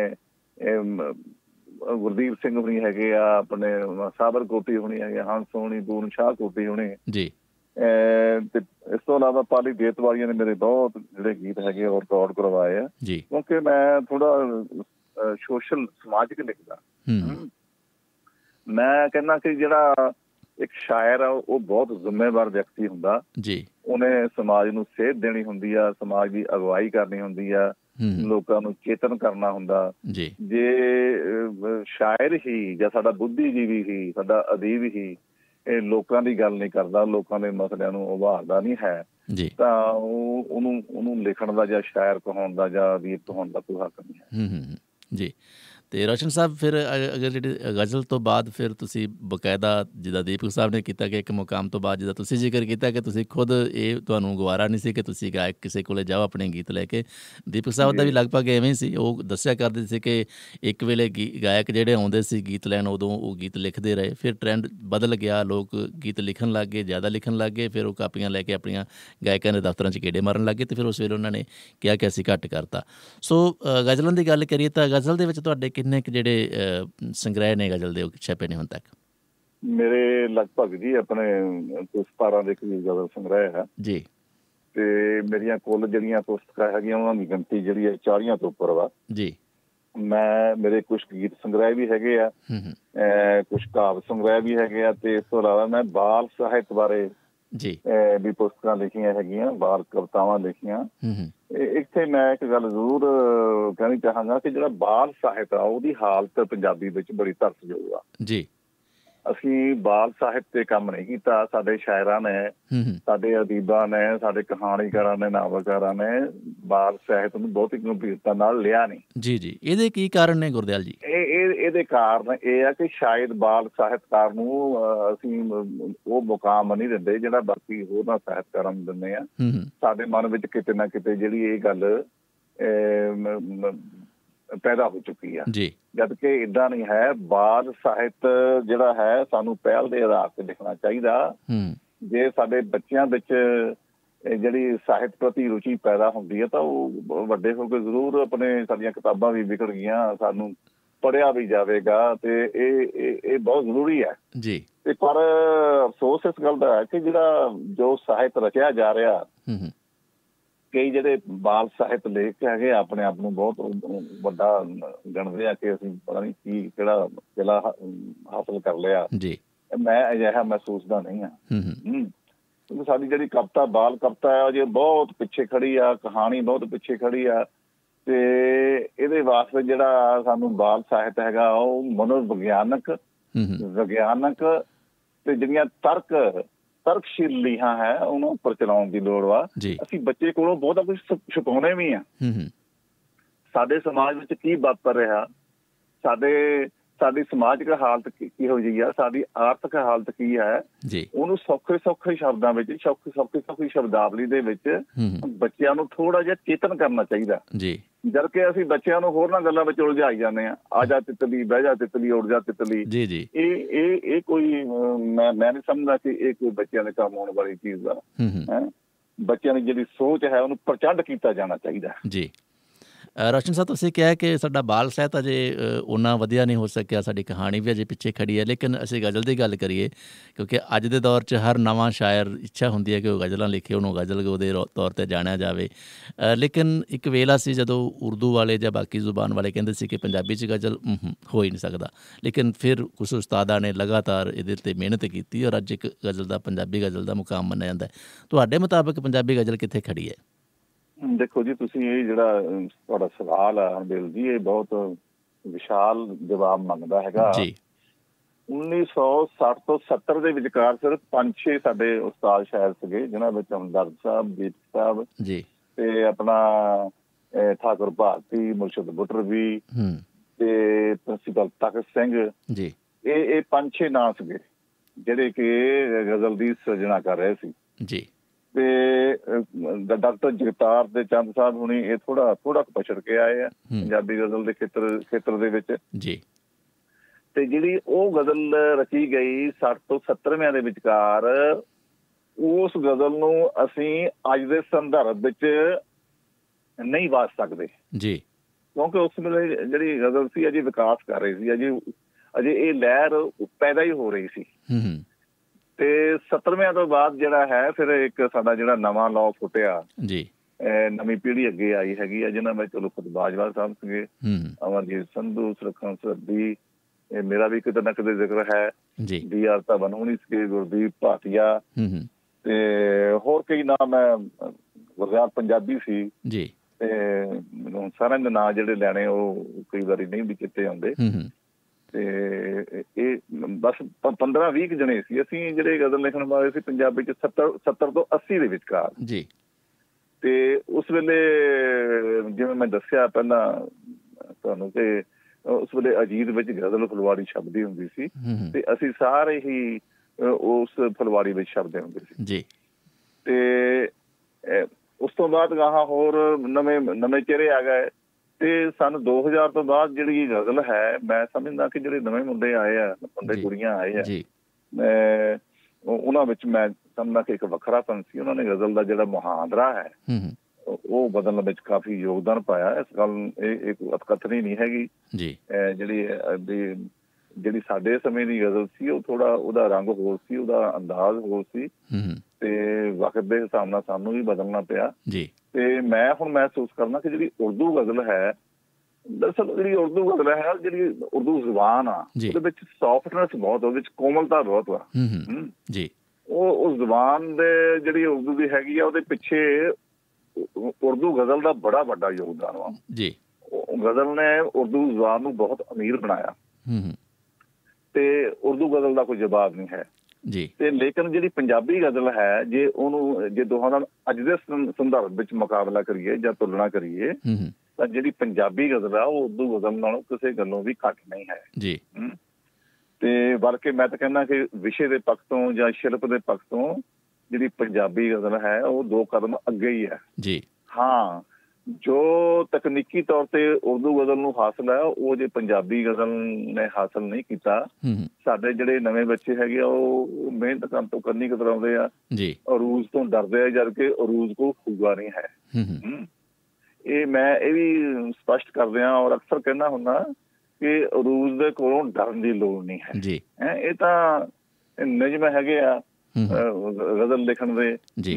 ਗੁਰਦੀਪ ਸਿੰਘ ਹੋਣੀ ਹੈਗੇ ਆ, ਆਪਣੇ ਸਾਬਰ ਕੋਟੀ ਹੋਣੀ ਹੈਗੇ, ਹੰਸ ਹੋਣੀ, ਪੂਰਨ ਸ਼ਾਹ ਕੋਟੀ ਹੋਣੀ ਜੀ। ਤੇ ਇਸ ਤੋਂ ਇਲਾਵਾ ਪਾਲੀ ਦੇਤ ਵਾਲੀਆਂ ਨੇ ਮੇਰੇ ਬਹੁਤ ਜਿਹੜੇ ਗੀਤ ਹੈਗੇ ਉਹ ਰਿਕਾਰਡ ਕਰਵਾਏ ਆ ਜੀ, ਕਿਉਂਕਿ ਮੈਂ ਥੋੜਾ ਸੋਸ਼ਲ ਸਮਾਜਿਕ ਲਿਖਦਾ। ਮੈਂ ਕਹਿੰਦਾ ਕਿ ਜਿਹੜਾ ਇੱਕ ਸ਼ਾਇਰ ਆ ਉਹ ਬਹੁਤ ਜ਼ਿੰਮੇਵਾਰ ਵਿਅਕਤੀ ਹੁੰਦਾ ਜੀ। ਉਹਨੇ ਸਮਾਜ ਨੂੰ ਸੇਧ ਦੇਣੀ ਹੁੰਦੀ ਆ, ਸਮਾਜ ਦੀ ਅਗਵਾਈ ਕਰਨੀ ਹੁੰਦੀ ਆ, ਲੋਕਾਂ ਨੂੰ ਚੇਤਨ ਕਰਨਾ ਹੁੰਦਾ ਜੀ। ਜੇ ਸ਼ਾਇਰ ਹੀ ਜਾਂ ਸਾਡਾ ਬੁੱਧੀਜੀਵੀ ਹੀ, ਸਾਡਾ ਅਦੀਬ ਹੀ ਇਹ ਲੋਕਾਂ ਦੀ ਗੱਲ ਨਹੀਂ ਕਰਦਾ, ਲੋਕਾਂ ਦੇ ਮਸਲਿਆਂ ਨੂੰ ਉਭਾਰਦਾ ਨਹੀਂ ਹੈ ਤਾਂ ਉਹ ਉਹਨੂੰ ਉਹਨੂੰ ਲਿਖਣ ਦਾ ਜਾਂ ਸ਼ਾਇਰ ਕਹਾਉਣ ਦਾ ਜਾਂ ਅਦੀਬ ਕਹਾਉਣ ਦਾ ਕੋਈ ਹੱਕ ਨਹੀਂ ਹੈ ਜੀ। ਅਤੇ ਰੋਸ਼ਨ ਸਾਹਿਬ, ਫਿਰ ਅਗਰ ਜਿਹੜੀ ਗਜ਼ਲ ਤੋਂ ਬਾਅਦ ਫਿਰ ਤੁਸੀਂ ਬਕਾਇਦਾ ਜਿੱਦਾਂ ਦੀਪਕ ਸਾਹਿਬ ਨੇ ਕੀਤਾ ਕਿ ਇੱਕ ਮੁਕਾਮ ਤੋਂ ਬਾਅਦ ਜਿੱਦਾਂ ਤੁਸੀਂ ਜ਼ਿਕਰ ਕੀਤਾ ਕਿ ਤੁਸੀਂ ਖੁਦ ਇਹ ਤੁਹਾਨੂੰ ਗਵਾਰਾ ਨਹੀਂ ਸੀ ਕਿ ਤੁਸੀਂ ਗਾਇਕ ਕਿਸੇ ਕੋਲ ਜਾਓ ਆਪਣੇ ਗੀਤ ਲੈ ਕੇ, ਦੀਪਕ ਸਾਹਿਬ ਦਾ ਵੀ ਲਗਭਗ ਐਵੇਂ ਸੀ। ਉਹ ਦੱਸਿਆ ਕਰਦੇ ਸੀ ਕਿ ਇੱਕ ਵੇਲੇ ਗੀ ਗਾਇਕ ਜਿਹੜੇ ਆਉਂਦੇ ਸੀ ਗੀਤ ਲੈਣ ਉਦੋਂ ਉਹ ਗੀਤ ਲਿਖਦੇ ਰਹੇ, ਫਿਰ ਟਰੈਂਡ ਬਦਲ ਗਿਆ, ਲੋਕ ਗੀਤ ਲਿਖਣ ਲੱਗ ਗਏ, ਜ਼ਿਆਦਾ ਲਿਖਣ ਲੱਗ ਗਏ, ਫਿਰ ਉਹ ਕਾਪੀਆਂ ਲੈ ਕੇ ਆਪਣੀਆਂ ਗਾਇਕਾਂ ਦੇ ਦਫ਼ਤਰਾਂ 'ਚ ਗੇੜੇ ਮਾਰਨ ਲੱਗ ਗਏ ਅਤੇ ਫਿਰ ਉਸ ਵੇਲੇ ਉਹਨਾਂ ਨੇ ਕਿਹਾ ਕਿ ਅਸੀਂ ਘੱਟ ਕਰਤਾ। ਸੋ ਗਜ਼ਲਾਂ ਦੀ ਗੱਲ ਕਰੀਏ ਤਾਂ ਗਜ਼ਲ ਦੇ ਵਿੱਚ ਤੁਹਾਡੇ ਕਿੰਨੇ ਕੁ ਜਿਹੜੇ ਸੰਗ੍ਰਹਿ ਨੇ ਗਜ਼ਲ ਦੇ ਉਹ ਛਪੇ ਨੇ ਹੁਣ ਤੱਕ? ਮੇਰੇ ਲਗਭਗ ਜੀ ਆਪਣੇ ਕੁਛ ਸਤਾਰਾਂ ਦੇ ਕਰੀਬ ਗਜ਼ਲ ਸੰਗ੍ਰਹਿ ਹੈ ਜੀ। ਤੇ ਮੇਰੀਆਂ ਕੁੱਲ ਜਿਹੜੀਆਂ ਪੁਸਤਕਾਂ ਹੈਗੀਆਂ ਉਹਨਾਂ ਦੀ ਗਿਣਤੀ ਜਿਹੜੀ ਹੈ ਚਾਲੀਆਂ ਤੋਂ ਉੱਪਰ ਵਾ ਜੀ। ਮੈਂ ਮੇਰੇ ਕੁਛ ਗੀਤ ਸੰਗ੍ਰਹਿ ਵੀ ਹੈਗੇ ਆ, ਕੁਛ ਕਾਵਿ ਸੰਗ੍ਰਹਿ ਵੀ ਹੈਗੇ ਆ, ਤੇ ਇਸ ਤੋਂ ਇਲਾਵਾ ਮੈਂ ਬਾਲ ਸਾਹਿਤ ਬਾਰੇ ਜੀ ਵੀ ਪੁਸਤਕਾਂ ਲਿਖੀਆਂ ਹੈਗੀਆਂ, ਬਾਲ ਕਵਿਤਾਵਾਂ ਲਿਖੀਆਂ। ਇੱਥੇ ਮੈਂ ਇੱਕ ਗੱਲ ਜ਼ਰੂਰ ਕਹਿਣੀ ਚਾਹਾਂਗਾ ਕਿ ਜਿਹੜਾ ਬਾਲ ਸਾਹਿਤ ਆ ਉਹਦੀ ਹਾਲਤ ਪੰਜਾਬੀ ਵਿੱਚ ਬੜੀ ਤਰਸਯੋਗ ਆ ਜੀ। ਅਸੀਂ ਬਾਲ ਸਾਹਿਤ ਤੇ ਕੰਮ ਨਹੀਂ ਕੀਤਾ। ਸਾਡੇ ਸ਼ਾਇਰਾਂ ਨੇ, ਸਾਡੇ ਅਦੀਬਾਂ ਨੇ, ਸਾਡੇ ਕਹਾਣੀਕਾਰਾਂ ਨੇ, ਨਾਵਲਕਾਰਾਂ ਨੇ ਬਾਲ ਸਾਹਿਤ ਨੂੰ ਬਹੁਤੀ ਗੰਭੀਰਤਾ ਨਾਲ ਲਿਆ ਨਹੀਂ ਜੀ। ਜੀ ਇਹਦੇ ਕੀ ਕਾਰਨ ਨੇ ਗੁਰਦਿਆਲ ਜੀ? ਇਹ ਇਹਦੇ ਕਾਰਨ ਇਹ ਆ ਕਿ ਸ਼ਾਇਦ ਬਾਲ ਸਾਹਿਤਕਾਰ ਨੂੰ ਅਸੀਂ ਉਹ ਮੁਕਾਮ ਨਹੀਂ ਦਿੰਦੇ ਜਿਹੜਾ ਬਾਕੀ ਹੋਰਨਾਂ ਸਾਹਿਤਕਾਰਾਂ ਨੂੰ ਦਿੰਦੇ ਆ। ਸਾਡੇ ਮਨ ਵਿੱਚ ਕਿਤੇ ਨਾ ਕਿਤੇ ਜਿਹੜੀ ਇਹ ਗੱਲ ਪੈਦਾ ਹੋ ਚੁੱਕੀ ਆ ਜੀ, ਜਦ ਕਿ ਏਦਾਂ ਨਹੀਂ ਹੈ। ਬਾਲ ਸਾਹਿਤ ਜਿਹੜਾ ਹੈ ਸਾਨੂੰ ਪਹਿਲ ਦੇ ਆਧਾਰ ਤੇ ਲਿਖਣਾ ਚਾਹੀਦਾ। ਜੇ ਸਾਡੇ ਬੱਚਿਆਂ ਵਿੱਚ ਜਿਹੜੀ ਸਾਹਿਤ ਪ੍ਰਤੀ ਰੁਚੀ ਪੈਦਾ ਹੁੰਦੀ ਹੈ ਤਾਂ ਉਹ ਵੱਡੇ ਹੋ ਕੇ ਜ਼ਰੂਰ ਆਪਣੇ ਸਾਡੀਆਂ ਕਿਤਾਬਾਂ ਵੀ ਵਿਕਣ ਗਈਆਂ, ਸਾਨੂੰ ਪੜ੍ਹਿਆ ਵੀ ਜਾਵੇਗਾ ਤੇ ਇਹ ਇਹ ਬਹੁਤ ਜ਼ਰੂਰੀ ਹੈ ਜੀ। ਤੇ ਪਰ ਅਫਸੋਸ ਇਸ ਗੱਲ ਦਾ ਹੈ ਕਿ ਜਿਹੜਾ ਜੋ ਸਾਹਿਤ ਰਚਿਆ ਜਾ ਰਿਹਾ, ਕਈ ਜਿਹੜੇ ਬਾਲ ਸਾਹਿਤ ਲੇਖ ਹੈਗੇ ਆਪਣੇ ਆਪ ਨੂੰ ਬਹੁਤ ਵੱਡਾ ਗਣਦੇ ਆ ਕਿ ਅਸੀਂ ਪਤਾ ਨਹੀਂ ਕੀ ਕਿਹੜਾ ਕਿਲਾ ਹਾਸਲ ਕਰ ਲਿਆ ਜੀ। ਮੈਂ ਅਜਿਹਾ ਮਹਿਸੂਸਦਾ ਨਹੀਂ ਹਾਂ, ਕਿਉਂਕਿ ਸਾਡੀ ਜਿਹੜੀ ਕਵਿਤਾ ਬਾਲ ਕਵਿਤਾ ਹੈ ਜੇ ਬਹੁਤ ਪਿੱਛੇ ਖੜੀ ਆ, ਕਹਾਣੀ ਬਹੁਤ ਪਿੱਛੇ ਖੜੀ ਆ। ਤੇ ਇਹਦੇ ਵਾਸਤੇ ਜਿਹੜਾ ਸਾਨੂੰ ਬਾਲ ਸਾਹਿਤ ਹੈਗਾ ਉਹ ਮਨੋਵਿਗਿਆਨਕ ਵਿਗਿਆਨਕ ਤੇ ਜਿਹੜੀਆਂ ਤਰਕ ਤਰਕਸ਼ੀਲ ਲੀਹਾਂ ਹੈ ਉਹਨੂੰ ਉੱਪਰ ਚਲਾਉਣ ਦੀ ਲੋੜ ਵਾ। ਅਸੀਂ ਬੱਚੇ ਕੋਲੋਂ ਬਹੁਤਾ ਕੁਝ ਛੁਪਾਉਣੇ ਵੀ ਆ। ਸਾਡੇ ਸਮਾਜ ਵਿੱਚ ਕੀ ਵਾਪਰ ਰਿਹਾ, ਸਾਡੇ ਸਾਡੀ ਸਮਾਜਿਕ ਹਾਲਤ ਕਿਹੋ ਜਿਹੀ ਆ, ਸਾਡੀ ਆਰਥਿਕ ਹਾਲਤ ਕੀ ਹੈ, ਉਹਨੂੰ ਸੌਖੇ ਸੌਖੇ ਸ਼ਬਦਾਂ ਵਿੱਚ, ਸੌਖੀ ਸੌਖੀ ਸੌਖੀ ਸ਼ਬਦਾਵਲੀ ਦੇ ਵਿੱਚ ਬੱਚਿਆਂ ਨੂੰ ਥੋੜਾ ਜਿਹਾ ਚੇਤਨ ਕਰਨਾ ਚਾਹੀਦਾ। ਜਦ ਕਿ ਅਸੀਂ ਬੱਚਿਆਂ ਨੂੰ ਹੋਰਨਾਂ ਗੱਲਾਂ ਵਿੱਚ ਉਲਝਾਈ ਜਾਂਦੇ ਹਾਂ। ਆ ਜਾ ਤਿੱਤਲੀ, ਬਹਿ ਜਾ ਤਿੱਤਲੀ, ਉੱਡ ਜਾ ਤਿੱਤਲੀ। ਇਹ ਇਹ ਇਹ ਕੋਈ ਮੈਂ ਮੈਂ ਨਹੀਂ ਸਮਝਦਾ ਕਿ ਇਹ ਕੋਈ ਬੱਚਿਆਂ ਦੇ ਕੰਮ ਆਉਣ ਵਾਲੀ ਚੀਜ਼ ਆ। ਹੈ ਬੱਚਿਆਂ ਦੀ ਜਿਹੜੀ ਸੋਚ ਹੈ ਉਹਨੂੰ ਪ੍ਰਚੰਡ ਕੀਤਾ ਜਾਣਾ ਚਾਹੀਦਾ ਜੀ। ਰੋਸ਼ਨ ਸਾਹਿਬ, ਤੁਸੀਂ ਕਿਹਾ ਕਿ ਸਾਡਾ ਬਾਲ ਸਾਹਿਤ ਅਜੇ ਓਨਾ ਵਧੀਆ ਨਹੀਂ ਹੋ ਸਕਿਆ, ਸਾਡੀ ਕਹਾਣੀ ਵੀ ਅਜੇ ਪਿੱਛੇ ਖੜੀ ਹੈ। ਲੇਕਿਨ ਅਸੀਂ ਗਜ਼ਲ ਦੀ ਗੱਲ ਕਰੀਏ, ਕਿਉਂਕਿ ਅੱਜ ਦੇ ਦੌਰ 'ਚ ਹਰ ਨਵਾਂ ਸ਼ਾਇਰ ਇੱਛਾ ਹੁੰਦੀ ਹੈ ਕਿ ਉਹ ਗਜ਼ਲਾਂ ਲਿਖੇ, ਉਹਨੂੰ ਗਜ਼ਲ ਉਹਦੇ ਤੌਰ 'ਤੇ ਜਾਣਿਆ ਜਾਵੇ। ਲੇਕਿਨ ਇੱਕ ਵੇਲਾ ਸੀ ਜਦੋਂ ਉਰਦੂ ਵਾਲੇ ਜਾਂ ਬਾਕੀ ਜ਼ੁਬਾਨ ਵਾਲੇ ਕਹਿੰਦੇ ਸੀ ਕਿ ਪੰਜਾਬੀ 'ਚ ਗਜ਼ਲ ਹੋ ਹੀ ਨਹੀਂ ਸਕਦਾ। ਲੇਕਿਨ ਫਿਰ ਕੁਛ ਉਸਤਾਦਾਂ ਨੇ ਲਗਾਤਾਰ ਇਹਦੇ 'ਤੇ ਮਿਹਨਤ ਕੀਤੀ ਔਰ ਅੱਜ ਇੱਕ ਗਜ਼ਲ ਦਾ, ਪੰਜਾਬੀ ਗਜ਼ਲ ਦਾ ਮੁਕਾਮ ਮੰਨਿਆ ਜਾਂਦਾ। ਤੁਹਾਡੇ ਮੁਤਾਬਕ ਪੰਜਾਬੀ ਗਜ਼ਲ ਕਿੱਥੇ ਖੜੀ ਹੈ? ਦੇਖੋ ਜੀ, ਤੁਸੀਂ ਇਹ ਜਿਹੜਾ ਤੁਹਾਡਾ ਸਵਾਲ ਆ ਹਰਬੇਲ ਜੀ, ਇਹ ਬਹੁਤ ਵਿਸ਼ਾਲ ਜਵਾਬ ਮੰਗਦਾ ਹੈਗਾ। ਉੱਨੀ ਸੌ ਸੱਠ ਤੋਂ ਸੱਤਰ ਦੇ ਵਿਚਕਾਰ ਸਿਰਫ ਪੰਜ ਛੇ ਸਾਡੇ ਉਸਤਾਦ ਸ਼ਾਇਰ ਸੀਗੇ, ਜਿਹਨਾਂ ਵਿੱਚ ਹਮਦਰਦ ਸਾਹਿਬ, ਦੀਪ ਸਾਹਿਬ ਤੇ ਆਪਣਾ ਠਾਕੁਰ ਭਾਰਤੀ, ਮੁਰਸ਼ਦ ਬੁੱਟਰਵੀ ਤੇ ਪ੍ਰਿੰਸੀਪਲ ਤਖਤ ਸਿੰਘ। ਇਹ ਇਹ ਪੰਜ ਛੇ ਨਾਂ ਸੀਗੇ ਜਿਹੜੇ ਕਿ ਗਜ਼ਲ ਦੀ ਸਿਰਜਣਾ ਕਰ ਰਹੇ ਸੀ ਜੀ। ਤੇ ਡਾਕਟਰ ਜਗਤਾਰ ਤੇ ਚੰਦ ਸਾਹਿਬ ਹੁਣੀ ਇਹ ਥੋੜਾ ਥੋੜਾ ਪਛੜ ਕੇ ਆਏ ਆ ਪੰਜਾਬੀ ਗਜ਼ਲ ਦੇ ਖੇਤਰ ਖੇਤਰ ਦੇ ਵਿੱਚ ਜੀ। ਤੇ ਜਿਹੜੀ ਉਹ ਗਜ਼ਲ ਰਚੀ ਗਈ ਸੱਠ ਤੋਂ ਸੱਤਰਵਿਆਂ ਦੇ ਵਿਚਕਾਰ, ਉਸ ਗਜ਼ਲ ਨੂੰ ਅਸੀਂ ਅੱਜ ਦੇ ਸੰਦਰਭ ਵਿੱਚ ਨਹੀਂ ਵਾਚ ਸਕਦੇ ਜੀ, ਕਿਉਂਕਿ ਉਸ ਵੇਲੇ ਜਿਹੜੀ ਗਜ਼ਲ ਸੀ ਅਜੇ ਵਿਕਾਸ ਕਰ ਰਹੀ ਸੀ, ਅਜੇ ਅਜੇ ਇਹ ਲਹਿਰ ਪੈਦਾ ਹੀ ਹੋ ਰਹੀ ਸੀ। ਤੇ ਸੱਤਰਵਿਆਂ ਤੋਂ ਬਾਅਦ ਜਿਹੜਾ ਹੈ ਫਿਰ ਇੱਕ ਸਾਡਾ ਜਿਹੜਾ ਨਵਾਂ ਲਾਅ ਫੁੱਟਿਆ ਜੀ, ਨਵੀਂ ਪੀੜ੍ਹੀ ਅੱਗੇ ਆਈ ਹੈਗੀ ਆ, ਜਿਹਨਾਂ ਵਿੱਚ ਚਲੋ ਬਾਜਵਾ ਸਾਹਿਬ ਸੀਗੇ, ਅਮਰਜੀਤ ਸੰਧੂ, ਸੁਰੱਖਣ ਸਰਦੀ, ਇਹ ਮੇਰਾ ਵੀ ਕਿਤੇ ਨਾ ਕਿਤੇ ਜ਼ਿਕਰ ਹੈ ਜੀ, ਡੀ ਆਰ ਧਵਨ ਹੋਣੀ ਸੀਗੇ, ਗੁਰਦੀਪ ਭਾਟੀਆ ਤੇ ਹੋਰ ਕਈ ਨਾਮ ਹੈ, ਗੁਰਦਿਆਲ ਪੰਜਾਬੀ ਸੀ ਜੀ। ਤੇ ਮੈਨੂੰ ਸਾਰਿਆਂ ਦੇ ਨਾਂ ਜਿਹੜੇ ਲੈਣੇ ਉਹ ਕਈ ਵਾਰੀ ਨਹੀਂ ਵੀ ਕਿਤੇ ਆਉਂਦੇ। ਤੇ ਇਹ ਬਸ ਪੰਦਰਾਂ ਵੀਹ ਜਣੇ ਸੀ ਅਸੀਂ ਜਿਹੜੇ ਗਜ਼ਲ ਲਿਖਣ ਵਾਲੇ ਸੀ ਪੰਜਾਬੀ ਚ, ਸੱਤਰ ਸੱਤਰ ਤੋਂ ਅੱਸੀ ਦੇ ਵਿਚਕਾਰ ਜੀ। ਤੇ ਉਸ ਵੇਲੇ ਜਿਵੇਂ ਮੈਂ ਦੱਸਿਆ ਪਹਿਲਾਂ ਤੁਹਾਨੂੰ ਕਿ ਉਸ ਵੇਲੇ ਅਜੀਤ ਵਿੱਚ ਗਜ਼ਲ ਫੁਲਵਾੜੀ ਛਪਦੀ ਹੁੰਦੀ ਸੀ ਤੇ ਅਸੀਂ ਸਾਰੇ ਹੀ ਉਸ ਫੁਲਵਾੜੀ ਵਿੱਚ ਛਪਦੇ ਹੁੰਦੇ ਸੀ ਜੀ। ਤੇ ਉਸ ਤੋਂ ਬਾਅਦ ਗਾਹਾਂ ਹੋਰ ਨਵੇਂ ਨਵੇਂ ਚਿਹਰੇ ਆ ਗਏ। ਤੇ ਸਨ ਦੋ ਹਜ਼ਾਰ ਤੋਂ ਬਾਅਦ ਜਿਹੜੀ ਗਜ਼ਲ ਹੈ, ਮੈਂ ਸਮਝਦਾ ਕਿ ਜਿਹੜੇ ਨਵੇਂ ਮੁੰਡੇ ਆਏ ਆ, ਮੁੰਡੇ ਕੁੜੀਆਂ ਆਏ ਆ, ਮੈਂ ਉਹਨਾਂ ਵਿੱਚ ਮੈਂ ਸਮਝਦਾ ਕਿ ਇੱਕ ਵੱਖਰਾਪਨ ਸੀ। ਉਹਨਾਂ ਨੇ ਗਜ਼ਲ ਦਾ ਜਿਹੜਾ ਮੁਹਾਂਦਰਾ ਹੈ ਉਹ ਬਦਲਣ ਵਿੱਚ ਕਾਫੀ ਯੋਗਦਾਨ ਪਾਇਆ। ਇਸ ਗੱਲ ਇਹ ਇੱਕ ਅਤਕਥਨੀ ਨਹੀਂ ਹੈਗੀ ਜੀ। ਜਿਹੜੀ ਜਿਹੜੀ ਸਾਡੇ ਸਮੇਂ ਦੀ ਗਜ਼ਲ ਸੀ ਉਹ ਥੋੜਾ ਉਹਦਾ ਰੰਗ ਹੋਰ ਸੀ, ਉਹਦਾ ਅੰਦਾਜ਼ ਹੋਰ ਸੀ ਤੇ ਵਕਤ ਦੇ ਹਿਸਾਬ ਨਾਲ ਸਾਨੂੰ ਵੀ ਬਦਲਣਾ ਪਿਆ ਜੀ। ਤੇ ਮੈਂ ਹੁਣ ਮਹਿਸੂਸ ਕਰਨਾ ਕਿ ਜਿਹੜੀ ਉਰਦੂ ਗਜ਼ਲ ਹੈ, ਦਰਅਸਲ ਜਿਹੜੀ ਉਰਦੂ ਗਜ਼ਲ ਹੈ, ਜਿਹੜੀ ਉਰਦੂ ਜ਼ੁਬਾਨ ਆ, ਉਹਦੇ ਵਿੱਚ ਸੌਫਟਨੈਸ ਬਹੁਤ, ਉਹਦੇ ਵਿੱਚ ਕੋਮਲਤਾ ਬਹੁਤ ਵਾ ਜੀ। ਉਹ ਉਸ ਜ਼ੁਬਾਨ ਦੇ ਜਿਹੜੀ ਉਰਦੂ ਦੀ ਹੈਗੀ ਆ, ਉਹਦੇ ਪਿੱਛੇ ਉਰਦੂ ਗਜ਼ਲ ਦਾ ਬੜਾ ਵੱਡਾ ਯੋਗਦਾਨ ਵਾ ਜੀ। ਗਜ਼ਲ ਨੇ ਉਰਦੂ ਜ਼ੁਬਾਨ ਨੂੰ ਬਹੁਤ ਅਮੀਰ ਬਣਾਇਆ ਤੇ ਉਰਦੂ ਗਜ਼ਲ ਦਾ ਕੋਈ ਜਵਾਬ ਨਹੀਂ ਹੈ ਜੀ। ਤੇ ਲੇਕਿਨ ਜਿਹੜੀ ਪੰਜਾਬੀ ਗਜ਼ਲ ਹੈ, ਜੇ ਉਹਨੂੰ ਜੇ ਦੋਹਾਂ ਦਾ ਅੱਜ ਦੇ ਸੰਦਰਭ ਵਿੱਚ ਮੁਕਾਬਲਾ ਕਰੀਏ ਜਾਂ ਤੁਲਨਾ ਕਰੀਏ ਤਾਂ ਜਿਹੜੀ ਪੰਜਾਬੀ ਗਜ਼ਲ ਆ ਉਹ ਉਰਦੂ ਗਜ਼ਲ ਨਾਲੋਂ ਕਿਸੇ ਗੱਲੋਂ ਵੀ ਘੱਟ ਨਹੀਂ ਹੈ ਜੀ। ਤੇ ਬਲਕਿ ਮੈਂ ਤਾਂ ਕਹਿੰਦਾ ਕਿ ਵਿਸ਼ੇ ਦੇ ਪੱਖ ਤੋਂ ਜਾਂ ਸ਼ਿਲਪ ਦੇ ਪੱਖ ਤੋਂ ਜਿਹੜੀ ਪੰਜਾਬੀ ਗਜ਼ਲ ਹੈ ਉਹ ਦੋ ਕਦਮ ਅੱਗੇ ਹੀ ਹੈ ਜੀ। ਹਾਂ, ਜੋ ਤਕਨੀਕੀ ਤੌਰ ਤੇ ਉਰਦੂ ਗਜ਼ਲ ਨੂੰ ਹਾਸਲ ਹੈ ਉਹ ਜੇ ਪੰਜਾਬੀ ਗਜ਼ਲ ਨੇ ਹਾਸਲ ਨਹੀਂ ਕੀਤਾ। ਸਾਡੇ ਜਿਹੜੇ ਨਵੇਂ ਬੱਚੇ ਹੈਗੇ ਆ ਉਹ ਮਿਹਨਤ ਕਰਨ ਤੋਂ ਕੰਨੀ ਕਤਰਾਉਂਦੇ ਆ ਜੀ, ਅਰੂਜ ਤੋਂ ਡਰਦੇ ਆ, ਜਦ ਕਿ ਅਰੂਜ ਕੋਲ ਖੂਗਾ ਨਹੀਂ ਹੈ। ਇਹ ਮੈਂ ਇਹ ਵੀ ਸਪਸ਼ਟ ਕਰਦੇ ਹਾਂ ਔਰ ਅਕਸਰ ਕਹਿੰਦਾ ਹੁੰਦਾ ਕਿ ਅਰੂਜ ਦੇ ਕੋਲੋਂ ਡਰਨ ਦੀ ਲੋੜ ਨਹੀਂ ਹੈ ਜੀ। ਇਹ ਤਾਂ ਨਿਯਮ ਹੈਗੇ ਆ ਗਜ਼ਲ ਲਿਖਣ ਦੇ,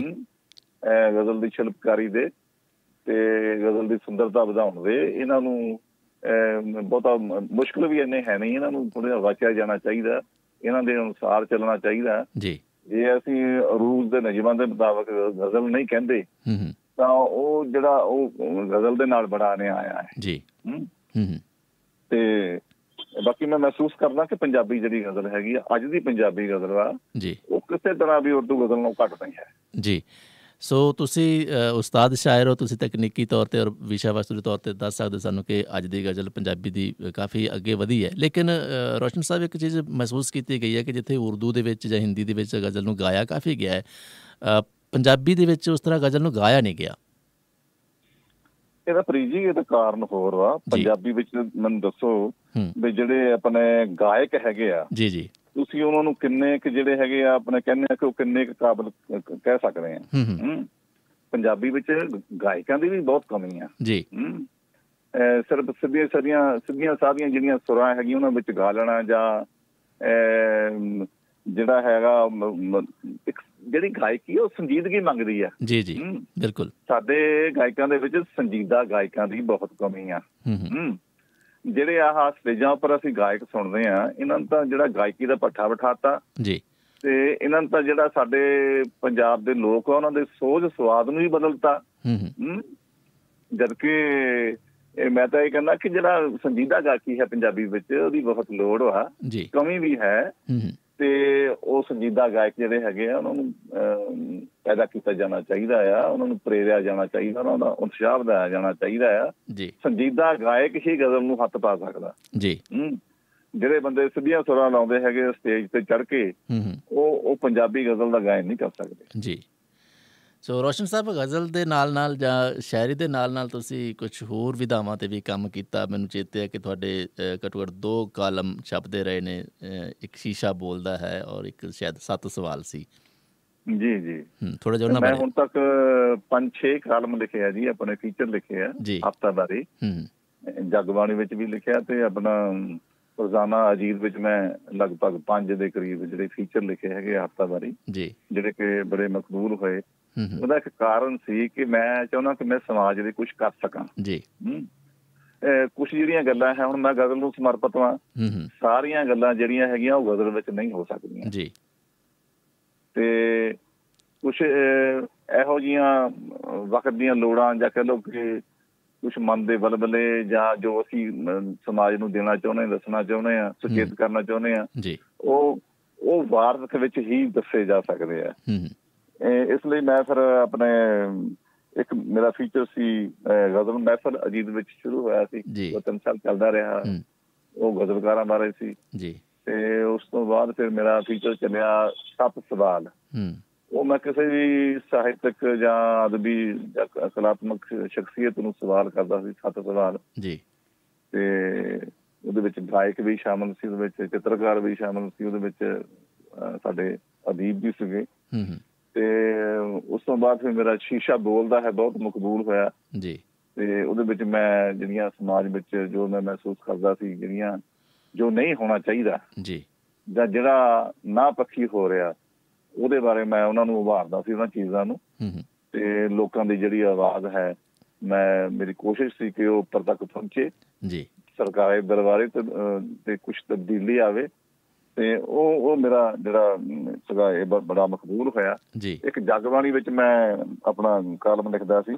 ਗਜ਼ਲ ਦੀ ਸ਼ਿਲਪਕਾਰੀ ਦੇ ਤੇ ਗਜ਼ਲ ਦੀ ਸੁੰਦਰਤਾ ਵਧਾਉਣ ਦੇ। ਇਹਨਾਂ ਨੂੰ ਬਹੁਤਾ ਮੁਸ਼ਕਿਲ ਵੀ ਇੰਨੇ ਹੈ ਨਹੀਂ, ਇਹਨਾਂ ਨੂੰ ਥੋੜ੍ਹਾ ਵਾਚਿਆ ਜਾਣਾ ਚਾਹੀਦਾ, ਇਹਨਾਂ ਦੇ ਅਨੁਸਾਰ ਚੱਲਣਾ ਚਾਹੀਦਾ ਜੀ। ਜੇ ਅਸੀਂ ਅਰੂਜ ਦੇ ਨਿਯਮਾਂ ਦੇ ਮੁਤਾਬਕ ਗਜ਼ਲ ਨਹੀਂ ਕਹਿੰਦੇ ਤਾਂ ਉਹ ਜਿਹੜਾ ਉਹ ਗਜ਼ਲ ਦੇ ਨਾਲ ਬੜਾ ਅਨਿਆਇਆ ਹੈ ਜੀ। ਤੇ ਬਾਕੀ ਮੈਂ ਮਹਿਸੂਸ ਕਰਦਾ ਕਿ ਪੰਜਾਬੀ ਜਿਹੜੀ ਗਜ਼ਲ ਹੈਗੀ ਆ, ਅੱਜ ਦੀ ਪੰਜਾਬੀ ਗਜ਼ਲ ਆ ਜੀ, ਉਹ ਕਿਸੇ ਤਰ੍ਹਾਂ ਵੀ ਉਰਦੂ ਗਜ਼ਲ ਨਾਲੋਂ ਘੱਟ ਨਹੀਂ ਹੈ ਜੀ। ਸੋ ਤੁਸੀਂ ਉਸਤਾਦ ਸ਼ਾਇਰ ਹੋ, ਤੁਸੀਂ ਤਕਨੀਕੀ ਤੌਰ 'ਤੇ ਔਰ ਵਿਸ਼ਾ ਵਸਤੂ ਦੇ ਤੌਰ 'ਤੇ ਦੱਸ ਸਕਦੇ ਸਾਨੂੰ ਕਿ ਅੱਜ ਦੀ ਗਜ਼ਲ ਪੰਜਾਬੀ ਦੀ ਕਾਫੀ ਅੱਗੇ ਵਧੀ ਹੈ। ਲੇਕਿਨ ਰੋਸ਼ਨ ਸਾਹਿਬ, ਇੱਕ ਚੀਜ਼ ਮਹਿਸੂਸ ਕੀਤੀ ਗਈ ਹੈ ਕਿ ਜਿੱਥੇ ਉਰਦੂ ਦੇ ਵਿੱਚ ਜਾਂ ਹਿੰਦੀ ਦੇ ਵਿੱਚ ਗਜ਼ਲ ਨੂੰ ਗਾਇਆ ਕਾਫੀ ਗਿਆ ਹੈ, ਪੰਜਾਬੀ ਦੇ ਵਿੱਚ ਉਸ ਤਰ੍ਹਾਂ ਗਜ਼ਲ ਨੂੰ ਗਾਇਆ ਨਹੀਂ ਗਿਆ। ਇਹਦਾ ਪ੍ਰੀਜੀ ਇਹਦਾ ਕਾਰਨ ਹੋਰ ਵਾ। ਪੰਜਾਬੀ ਵਿੱਚ ਮੈਨੂੰ ਦੱਸੋ ਵੀ ਜਿਹੜੇ ਆਪਣੇ ਗਾਇਕ ਹੈਗੇ ਆ, ਜੀ ਜੀ, ਤੁਸੀਂ ਉਹਨਾਂ ਨੂੰ ਕਿੰਨੇ ਕੁ ਜਿਹੜੇ ਹੈਗੇ ਆ ਆਪਣੇ ਕਹਿੰਦੇ ਆ ਕਿ ਉਹ ਕਿੰਨੇ ਕੁ ਕਾਬਲ ਕਹਿ ਸਕਦੇ ਆ। ਪੰਜਾਬੀ ਵਿੱਚ ਗਾਇਕਾਂ ਦੀ ਵੀ ਬਹੁਤ ਕਮੀ ਆ ਜੀ। ਸਿਰਫ ਸਿੱਧੀਆਂ ਸਾਰੀਆਂ ਸਿੱਧੀਆਂ ਸਾਰੀਆਂ ਜਿਹੜੀਆਂ ਸੁਰਾਂ ਹੈਗੀਆਂ ਉਹਨਾਂ ਵਿੱਚ ਗਾ ਲੈਣਾ, ਜਾਂ ਜਿਹੜਾ ਹੈਗਾ ਇੱਕ ਜਿਹੜੀ ਗਾਇਕੀ ਉਹ ਸੰਜੀਦਗੀ ਮੰਗਦੀ ਆ। ਜੀ ਜੀ, ਬਿਲਕੁਲ। ਸਾਡੇ ਗਾਇਕਾਂ ਦੇ ਵਿੱਚ ਸੰਜੀਦਾ ਗਾਇਕਾਂ ਦੀ ਬਹੁਤ ਕਮੀ ਆ। ਜਿਹੜੇ ਆਹ ਸਟੇਜਾਂ ਉੱਪਰ ਅਸੀਂ ਗਾਇਕ ਸੁਣਦੇ ਆ, ਇਹਨਾਂ ਨੂੰ ਤਾਂ ਜਿਹੜਾ ਗਾਇਕੀ ਦਾ ਭੱਠਾ ਬਿਠਾਤਾ ਜੀ, ਤੇ ਇਹਨਾਂ ਨੂੰ ਤਾਂ ਜਿਹੜਾ ਸਾਡੇ ਪੰਜਾਬ ਦੇ ਲੋਕ ਆ ਉਹਨਾਂ ਦੇ ਸੋਝ ਸਵਾਦ ਨੂੰ ਹੀ ਬਦਲਤਾ। ਜਦਕਿ ਮੈਂ ਤਾਂ ਇਹ ਕਹਿੰਦਾ ਕਿ ਜਿਹੜਾ ਸੰਜੀਦਾ ਗਾਇਕੀ ਹੈ ਪੰਜਾਬੀ ਵਿੱਚ, ਉਹਦੀ ਬਹੁਤ ਲੋੜ ਆ, ਕਮੀ ਵੀ ਹੈ, ਤੇ ਉਹ ਸੰਜੀਦਾ ਗਾਇਕ ਜਿਹੜੇ ਹੈਗੇ ਆ ਉਹਨਾਂ ਨੂੰ ਪੈਦਾ ਕੀਤਾ ਜਾਣਾ ਚਾਹੀਦਾ ਆ, ਉਹਨਾਂ ਨੂੰ ਪ੍ਰੇਰਿਆ ਜਾਣਾ ਚਾਹੀਦਾ, ਉਹਨਾਂ ਦਾ ਉਤਸ਼ਾਹ ਵਧਾਇਆ ਜਾਣਾ ਚਾਹੀਦਾ ਆ। ਸੰਜੀਦਾ ਗਾਇਕ ਹੀ ਗਜ਼ਲ ਨੂੰ ਹੱਥ ਪਾ ਸਕਦਾ ਜੀ। ਜਿਹੜੇ ਬੰਦੇ ਸਿੱਧੀਆਂ ਸੁਰਾਂ ਲਾਉਂਦੇ ਹੈਗੇ ਸਟੇਜ ਤੇ ਚੜ੍ਹ ਕੇ, ਉਹ ਉਹ ਪੰਜਾਬੀ ਗਜ਼ਲ ਦਾ ਗਾਇਨ ਨਹੀਂ ਕਰ ਸਕਦੇ ਜੀ। ਸੋ ਰੋਸ਼ਨ ਸਾਹਿਬ, ਗਜ਼ਲ ਦੇ ਨਾਲ ਨਾਲ ਜਾਂ ਸ਼ਾਇਰੀ ਦੇ ਨਾਲ ਨਾਲ ਤੁਸੀਂ ਕੁਛ ਹੋਰ ਵਿਧਾਵਾਂ 'ਤੇ ਵੀ ਕੰਮ ਕੀਤਾ। ਮੈਨੂੰ ਚੇਤੇ ਹੈ ਕਿ ਤੁਹਾਡੇ ਘੱਟੋ ਘੱਟ ਦੋ ਕਾਲਮ ਛਪਦੇ ਰਹੇ ਨੇ, ਇੱਕ ਸ਼ੀਸ਼ਾ ਬੋਲਦਾ ਹੈ ਔਰ ਇੱਕ ਸ਼ਾਇਦ ਸੱਤ ਸਵਾਲ ਸੀ। ਜੀ ਜੀ, ਥੋੜਾ ਜਿਹਾ ਮੈਂ ਹੁਣ ਤੱਕ ਪੰਜ ਛੇ ਕਾਲਮ ਲਿਖੇ ਆ ਜੀ, ਆਪਣੇ ਫੀਚਰ ਲਿਖੇ ਆ ਹਫ਼ਤਾਵਾਰੀ, ਜਗਬਾਣੀ ਵਿੱਚ ਵੀ ਲਿਖਿਆ ਤੇ ਆਪਣਾ ਰੋਜ਼ਾਨਾ ਅਜੀਤ ਵਿੱਚ ਮੈਂ ਲਗਭਗ ਪੰਜ ਦੇ ਕਰੀਬ ਜਿਹੜੇ ਫੀਚਰ ਲਿਖੇ ਹੈਗੇ ਹਫ਼ਤਾਵਾਰੀ ਜੀ, ਜਿਹੜੇ ਕਿ ਬੜੇ ਮਕਬੂਲ ਹੋਏ। ਉਹਦਾ ਇੱਕ ਕਾਰਨ ਸੀ ਕਿ ਮੈਂ ਚਾਹੁੰਦਾ ਕਿ ਮੈਂ ਸਮਾਜ ਦੇ ਕੁਛ ਕਰ ਸਕਾਂ ਜੀ। ਕੁਛ ਜਿਹੜੀਆਂ ਗੱਲਾਂ ਹੈ, ਹੁਣ ਮੈਂ ਗਜ਼ਲ ਨੂੰ ਸਮਰਪਿਤ ਹਾਂ, ਸਾਰੀਆਂ ਗੱਲਾਂ ਜਿਹੜੀਆਂ ਹੈਗੀਆਂ ਉਹ ਗਜ਼ਲ ਵਿੱਚ ਨਹੀਂ ਹੋ ਸਕਦੀਆਂ ਜੀ। ਤੇ ਕੁਛ ਇਹੋ ਜਿਹੀਆਂ ਵਕਤ ਦੀਆਂ ਲੋੜਾਂ, ਜਾਂ ਕਹਿ ਲਓ ਕਿ ਕੁਛ ਮਨ ਦੇ ਬਲਬਲੇ, ਜਾਂ ਜੋ ਅਸੀਂ ਸਮਾਜ ਨੂੰ ਦੇਣਾ ਚਾਹੁੰਦੇ, ਦੱਸਣਾ ਚਾਹੁੰਦੇ ਹਾਂ, ਸੁਚੇਤ ਕਰਨਾ ਚਾਹੁੰਦੇ ਹਾਂ, ਉਹ ਉਹ ਵਾਰਤਕ ਵਿੱਚ ਹੀ ਦੱਸੇ ਜਾ ਸਕਦੇ ਆ। ਇਸ ਲਈ ਮੈਂ ਫਿਰ ਆਪਣੇ ਇੱਕ ਮੇਰਾ ਫੀਚਰ ਸੀ ਗਜ਼ਲ ਮਹਿਫਲ ਅਜੀਤ ਵਿੱਚ ਸ਼ੁਰੂ ਹੋਇਆ ਸੀ, ਉਹ ਤਿੰਨ ਸਾਲ ਚੱਲਦਾ ਰਿਹਾ, ਉਹ ਗਜ਼ਲਕਾਰਾਂ ਬਾਰੇ ਸੀ ਜੀ। ਤੇ ਉਸ ਤੋਂ ਬਾਅਦ ਫਿਰ ਮੇਰਾ ਫੀਚਰ ਚੱਲਿਆ ਸੱਤ ਸਵਾਲ। ਉਹ ਮੈਂ ਕਿਸੇ ਵੀ ਸਾਹਿਤਕ ਜਾਂ ਅਦਬੀ ਜਾਂ ਕਲਾਤਮਕ ਸ਼ਖਸੀਅਤ ਨੂੰ ਸਵਾਲ ਕਰਦਾ ਸੀ, ਸੱਤ ਸਵਾਲ ਜੀ। ਤੇ ਉਹਦੇ ਵਿੱਚ ਗਾਇਕ ਵੀ ਸ਼ਾਮਿਲ ਸੀ, ਉਹਦੇ ਵਿੱਚ ਚਿੱਤਰਕਾਰ ਵੀ ਸ਼ਾਮਿਲ ਸੀ, ਉਹਦੇ ਵਿੱਚ ਸਾਡੇ ਅਦੀਬ ਵੀ ਸੀਗੇ। ਤੇ ਉਸ ਤੋਂ ਬਾਅਦ ਫਿਰ ਮੇਰਾ ਸ਼ੀਸ਼ਾ ਬੋਲਦਾ ਹੈ ਬਹੁਤ ਮਕਬੂਲ ਹੋਇਆ ਜੀ। ਤੇ ਉਹਦੇ ਵਿੱਚ ਮੈਂ ਜਿਹੜੀਆਂ ਸਮਾਜ ਵਿੱਚ ਜੋ ਮੈਂ ਮਹਿਸੂਸ ਕਰਦਾ ਸੀ, ਜਿਹੜੀਆਂ ਜੋ ਨਹੀਂ ਹੋਣਾ ਚਾਹੀਦਾ ਜੀ, ਜਾਂ ਜਿਹੜਾ ਨਾ ਪੱਖੀ ਹੋ ਰਿਹਾ, ਉਹਦੇ ਬਾਰੇ ਮੈਂ ਉਹਨਾਂ ਨੂੰ ਉਭਾਰਦਾ ਸੀ, ਉਹਨਾਂ ਚੀਜ਼ਾਂ ਨੂੰ। ਤੇ ਲੋਕਾਂ ਦੀ ਜਿਹੜੀ ਆਵਾਜ਼ ਹੈ, ਮੈਂ ਮੇਰੀ ਕੋਸ਼ਿਸ਼ ਸੀ ਕਿ ਉਹ ਉੱਪਰ ਤੱਕ ਪਹੁੰਚੇ ਜੀ, ਸਰਕਾਰੀ ਦਰਬਾਰੇ ਤੇ ਕੁਛ ਤਬਦੀਲੀ ਆਵੇ। ਤੇ ਉਹ ਉਹ ਮੇਰਾ ਜਿਹੜਾ ਸੀਗਾ ਇਹ ਬੜਾ ਮਕਬੂਲ ਹੋਇਆ ਜੀ। ਇੱਕ ਜਗਬਾਣੀ ਵਿੱਚ ਮੈਂ ਆਪਣਾ ਕਾਲਮ ਲਿਖਦਾ ਸੀ,